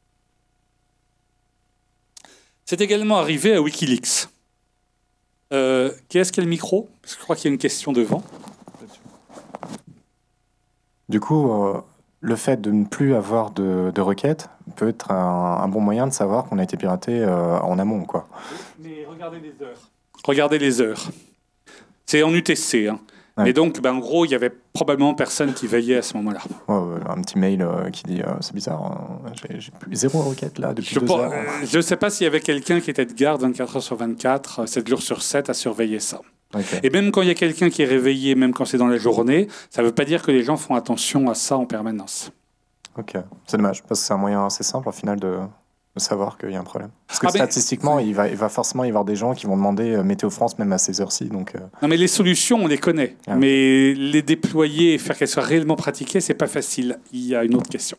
C'est également arrivé à Wikileaks. Qui est-ce qui a le micro? Parce que je crois qu'il y a une question devant. Du coup, le fait de ne plus avoir de requêtes peut être un bon moyen de savoir qu'on a été piraté en amont, quoi. Mais regardez les heures. Regardez les heures. C'est en UTC. Hein. Ouais. Et donc, en gros, il y avait probablement personne qui veillait à ce moment-là. Un petit mail qui dit c'est bizarre, j'ai plus 0 requête là depuis 2 heures. Je ne sais pas s'il y avait quelqu'un qui était de garde 24 heures sur 24, 7 jours sur 7 à surveiller ça. Okay. Et même quand il y a quelqu'un qui est réveillé, même quand c'est dans la journée, ça ne veut pas dire que les gens font attention à ça en permanence. Ok, c'est dommage, parce que c'est un moyen assez simple, au final, de savoir qu'il y a un problème. Parce que statistiquement, il va forcément y avoir des gens qui vont demander Météo France, même à ces heures-ci. Donc, Non, mais les solutions, on les connaît. Ah. Mais les déployer et faire qu'elles soient réellement pratiquées, c'est pas facile. Il y a une autre question.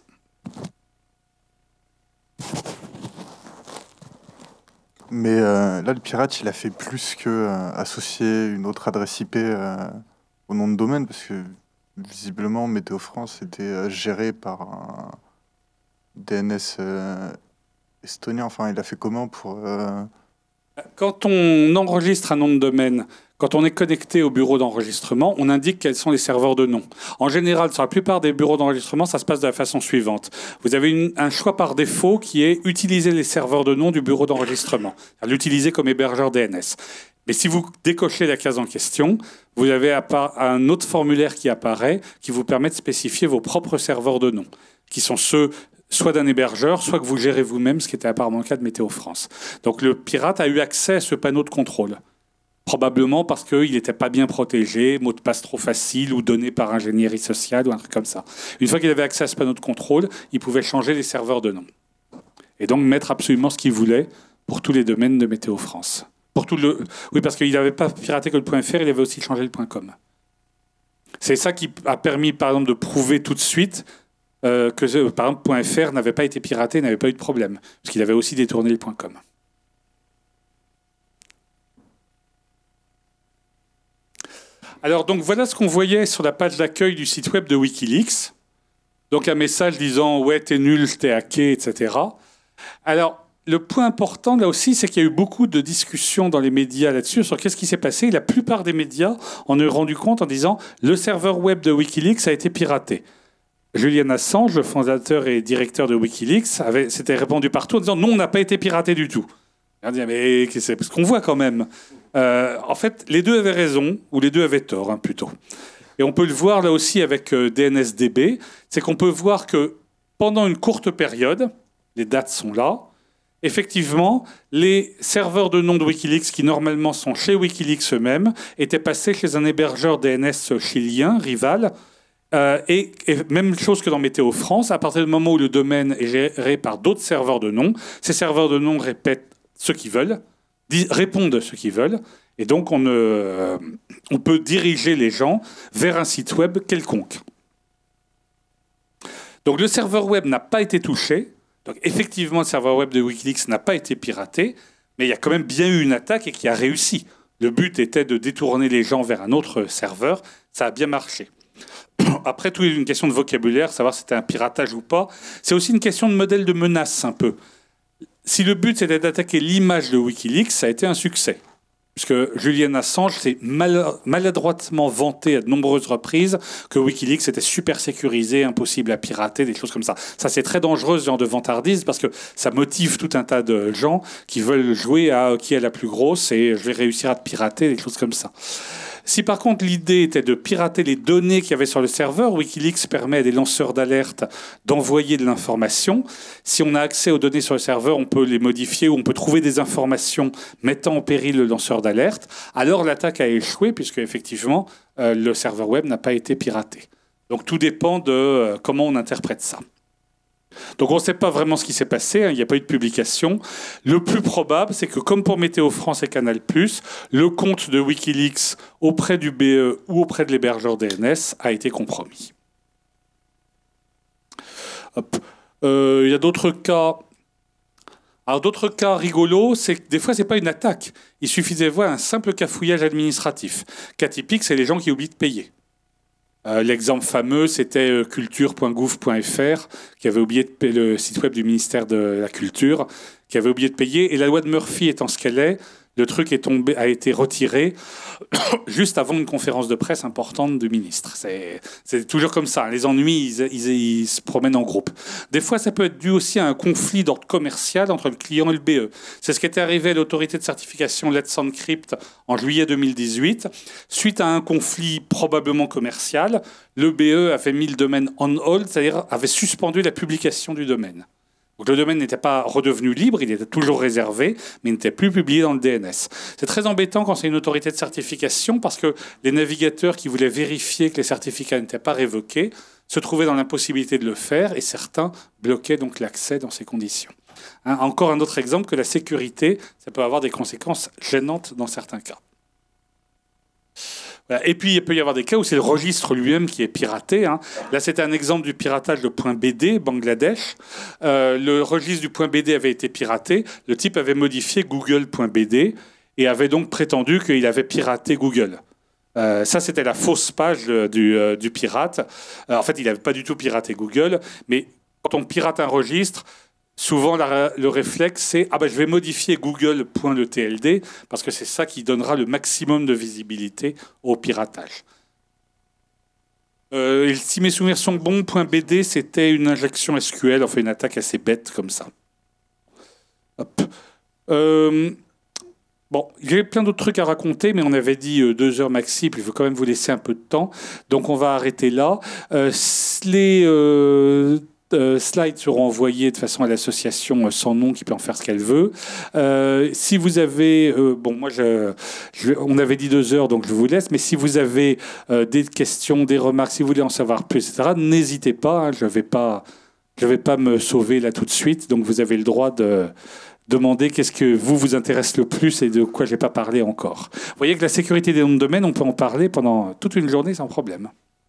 Mais là, le pirate, il a fait plus que associer une autre adresse IP au nom de domaine, parce que visiblement, Météo France était géré par un DNS estonien. Enfin, il a fait comment pour... Quand on enregistre un nom de domaine, quand on est connecté au bureau d'enregistrement, on indique quels sont les serveurs de nom. En général, sur la plupart des bureaux d'enregistrement, ça se passe de la façon suivante. Vous avez un choix par défaut qui est utiliser les serveurs de nom du bureau d'enregistrement, l'utiliser comme hébergeur DNS. Mais si vous décochez la case en question, vous avez un autre formulaire qui apparaît qui vous permet de spécifier vos propres serveurs de nom, qui sont ceux soit d'un hébergeur, soit que vous gérez vous-même, ce qui était apparemment le cas de Météo France. Donc le pirate a eu accès à ce panneau de contrôle. Probablement parce qu'il n'était pas bien protégé, mot de passe trop facile ou donné par ingénierie sociale ou un truc comme ça. Une fois qu'il avait accès à ce panneau de contrôle, il pouvait changer les serveurs de nom. Et donc mettre absolument ce qu'il voulait pour tous les domaines de Météo France. Oui, parce qu'il n'avait pas piraté que le .fr, il avait aussi changé le .com. C'est ça qui a permis, par exemple, de prouver tout de suite que, par exemple, .fr n'avait pas été piraté, n'avait pas eu de problème, parce qu'il avait aussi détourné le .com. Alors, donc, voilà ce qu'on voyait sur la page d'accueil du site web de Wikileaks. Donc, un message disant « Ouais, t'es nul, t'es hacké, etc. » Alors, le point important, là aussi, c'est qu'il y a eu beaucoup de discussions dans les médias là-dessus sur qu'est-ce qui s'est passé. La plupart des médias en ont rendu compte en disant « Le serveur web de Wikileaks a été piraté ». Julian Assange, le fondateur et directeur de Wikileaks, s'était répandu partout en disant « Non, on n'a pas été piraté du tout ». On dit « Mais c'est ce qu'on voit quand même ». En fait, les deux avaient raison, ou les deux avaient tort, hein, plutôt. Et on peut le voir là aussi avec DNSDB, c'est qu'on peut voir que pendant une courte période, les dates sont là, effectivement, les serveurs de nom de Wikileaks, qui normalement sont chez Wikileaks eux-mêmes, étaient passés chez un hébergeur DNS chilien, Rival, et même chose que dans Météo France, à partir du moment où le domaine est géré par d'autres serveurs de nom, ces serveurs de nom répètent ce qu'ils veulent, répondent ce qu'ils veulent, et donc on peut diriger les gens vers un site web quelconque. Donc le serveur web n'a pas été touché, donc effectivement le serveur web de Wikileaks n'a pas été piraté, mais il y a quand même bien eu une attaque et qui a réussi. Le but était de détourner les gens vers un autre serveur, ça a bien marché. Après, tout est une question de vocabulaire, savoir si c'était un piratage ou pas. C'est aussi une question de modèle de menace, un peu. Si le but c'était d'attaquer l'image de Wikileaks, ça a été un succès. Puisque Julian Assange s'est maladroitement vanté à de nombreuses reprises que Wikileaks était super sécurisé, impossible à pirater, des choses comme ça. Ça, c'est très dangereux, ce genre de vantardise, parce que ça motive tout un tas de gens qui veulent jouer à qui est la plus grosse et je vais réussir à te pirater, des choses comme ça. Si par contre l'idée était de pirater les données qu'il y avait sur le serveur, Wikileaks permet à des lanceurs d'alerte d'envoyer de l'information. Si on a accès aux données sur le serveur, on peut les modifier ou on peut trouver des informations mettant en péril le lanceur d'alerte. Alors l'attaque a échoué puisque effectivement le serveur web n'a pas été piraté. Donc tout dépend de comment on interprète ça. Donc on ne sait pas vraiment ce qui s'est passé, hein, il n'y a pas eu de publication. Le plus probable, c'est que comme pour Météo France et Canal+, le compte de Wikileaks auprès du BE ou auprès de l'hébergeur DNS a été compromis. Il y a d'autres cas. Alors d'autres cas rigolos, c'est que des fois, ce n'est pas une attaque. Il suffisait de voir un simple cafouillage administratif. Cas typique, c'est les gens qui oublient de payer. L'exemple fameux, c'était culture.gouv.fr, qui avait oublié de payer, le site web du ministère de la Culture, qui avait oublié de payer. Et la loi de Murphy étant ce qu'elle est, le truc a été retiré juste avant une conférence de presse importante du ministre. C'est toujours comme ça. Les ennuis, ils se promènent en groupe. Des fois, ça peut être dû aussi à un conflit d'ordre commercial entre le client et le BE. C'est ce qui était arrivé à l'autorité de certification Let's Encrypt en juillet 2018. Suite à un conflit probablement commercial, le BE avait mis le domaine on hold, c'est-à-dire avait suspendu la publication du domaine. Donc le domaine n'était pas redevenu libre, il était toujours réservé, mais il n'était plus publié dans le DNS. C'est très embêtant quand c'est une autorité de certification parce que les navigateurs qui voulaient vérifier que les certificats n'étaient pas révoqués se trouvaient dans l'impossibilité de le faire et certains bloquaient donc l'accès dans ces conditions. Hein, encore un autre exemple que la sécurité, ça peut avoir des conséquences gênantes dans certains cas. Voilà. Et puis, il peut y avoir des cas où c'est le registre lui-même qui est piraté. Hein. Là, c'était un exemple du piratage de .bd, Bangladesh. Le registre du .bd avait été piraté. Le type avait modifié google.bd et avait donc prétendu qu'il avait piraté Google. Ça, c'était la fausse page du pirate. En fait, il n'avait pas du tout piraté Google, mais quand on pirate un registre, souvent, le réflexe, c'est « Ah ben, je vais modifier google.tld parce que c'est ça qui donnera le maximum de visibilité au piratage. » Si mes souvenirs sont bons, .bd, c'était une injection SQL, enfin une attaque assez bête comme ça. Hop. Bon, j'ai plein d'autres trucs à raconter, mais on avait dit 2 heures maxi, puis il faut quand même vous laisser un peu de temps. Donc on va arrêter là. Slides seront envoyés de façon à l'association sans nom qui peut en faire ce qu'elle veut. Si vous avez... on avait dit 2 heures, donc je vous laisse. Mais si vous avez des questions, des remarques, si vous voulez en savoir plus, etc., n'hésitez pas. Hein, je vais pas me sauver là tout de suite. Donc vous avez le droit de demander qu'est-ce que vous intéresse le plus et de quoi je n'ai pas parlé encore. Vous voyez que la sécurité des noms de domaine, on peut en parler pendant toute une journée sans problème.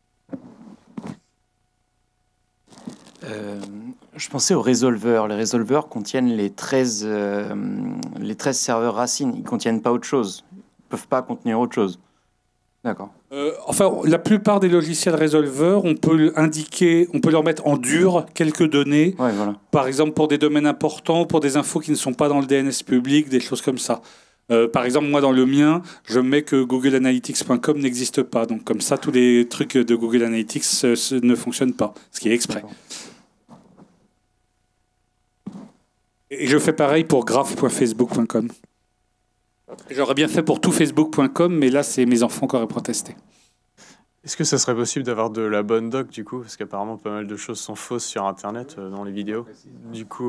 Je pensais aux résolveurs. Les résolveurs contiennent les 13 serveurs racines. Ils ne contiennent pas autre chose. Ils ne peuvent pas contenir autre chose. D'accord. Enfin, la plupart des logiciels résolveurs, on peut leur mettre en dur quelques données. Ouais, voilà. Par exemple, pour des domaines importants, pour des infos qui ne sont pas dans le DNS public, des choses comme ça. Par exemple, moi, dans le mien, je mets que googleanalytics.com n'existe pas. Donc, comme ça, tous les trucs de Google Analytics ne fonctionnent pas, ce qui est exprès. Et je fais pareil pour graph.facebook.com. J'aurais bien fait pour toutfacebook.com, mais là, c'est mes enfants qui auraient protesté. Est-ce que ça serait possible d'avoir de la bonne doc, du coup? Parce qu'apparemment, pas mal de choses sont fausses sur Internet, dans les vidéos. Du coup...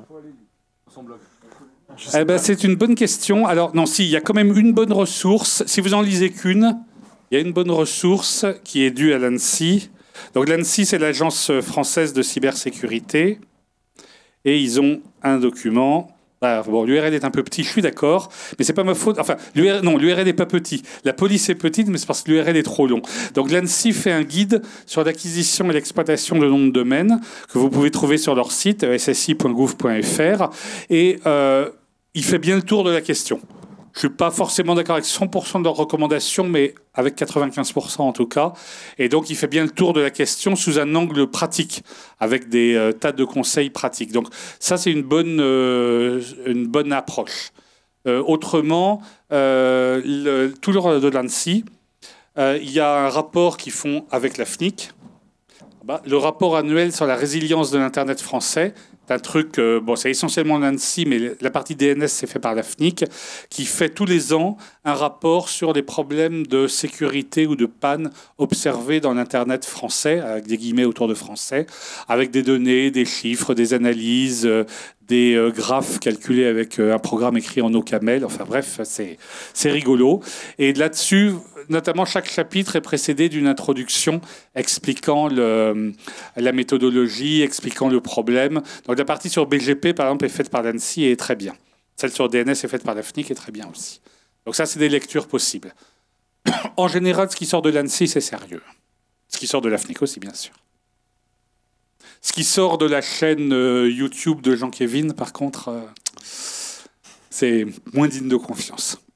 c'est une bonne question. Alors, non, il y a quand même une bonne ressource. Si vous en lisez qu'une, il y a une bonne ressource qui est due à l'ANSSI. Donc, l'ANSSI, c'est l'Agence française de cybersécurité. Et ils ont un document. Bon, l'URL est un peu petit, je suis d'accord, mais c'est pas ma faute. Enfin, l'URL n'est pas petit. La police est petite, mais c'est parce que l'URL est trop long. Donc, l'ANSSI fait un guide sur l'acquisition et l'exploitation de noms de domaine que vous pouvez trouver sur leur site, ssi.gouv.fr. Et il fait bien le tour de la question. Je ne suis pas forcément d'accord avec 100% de leurs recommandations, mais avec 95% en tout cas. Et donc, il fait bien le tour de la question sous un angle pratique, avec des tas de conseils pratiques. Donc, ça, c'est une bonne approche. Autrement, toujours de l'ANSSI, il y a un rapport qu'ils font avec la FNIC. Le rapport annuel sur la résilience de l'Internet français. C'est un truc, c'est essentiellement l'ANSSI, mais la partie DNS, c'est fait par la FNIC, qui fait tous les ans un rapport sur les problèmes de sécurité ou de panne observés dans l'Internet français, avec des guillemets autour de français, avec des données, des chiffres, des analyses, des graphes calculés avec un programme écrit en OCaml. Enfin bref, c'est rigolo. Et là-dessus, notamment, chaque chapitre est précédé d'une introduction expliquant la méthodologie, expliquant le problème. Donc la partie sur BGP, par exemple, est faite par l'ANSSI et est très bien. Celle sur DNS est faite par la FNIC et est très bien aussi. Donc ça, c'est des lectures possibles. En général, ce qui sort de l'ANSSI, c'est sérieux. Ce qui sort de la FNIC aussi, bien sûr. Ce qui sort de la chaîne YouTube de Jean-Kévin, par contre, c'est moins digne de confiance.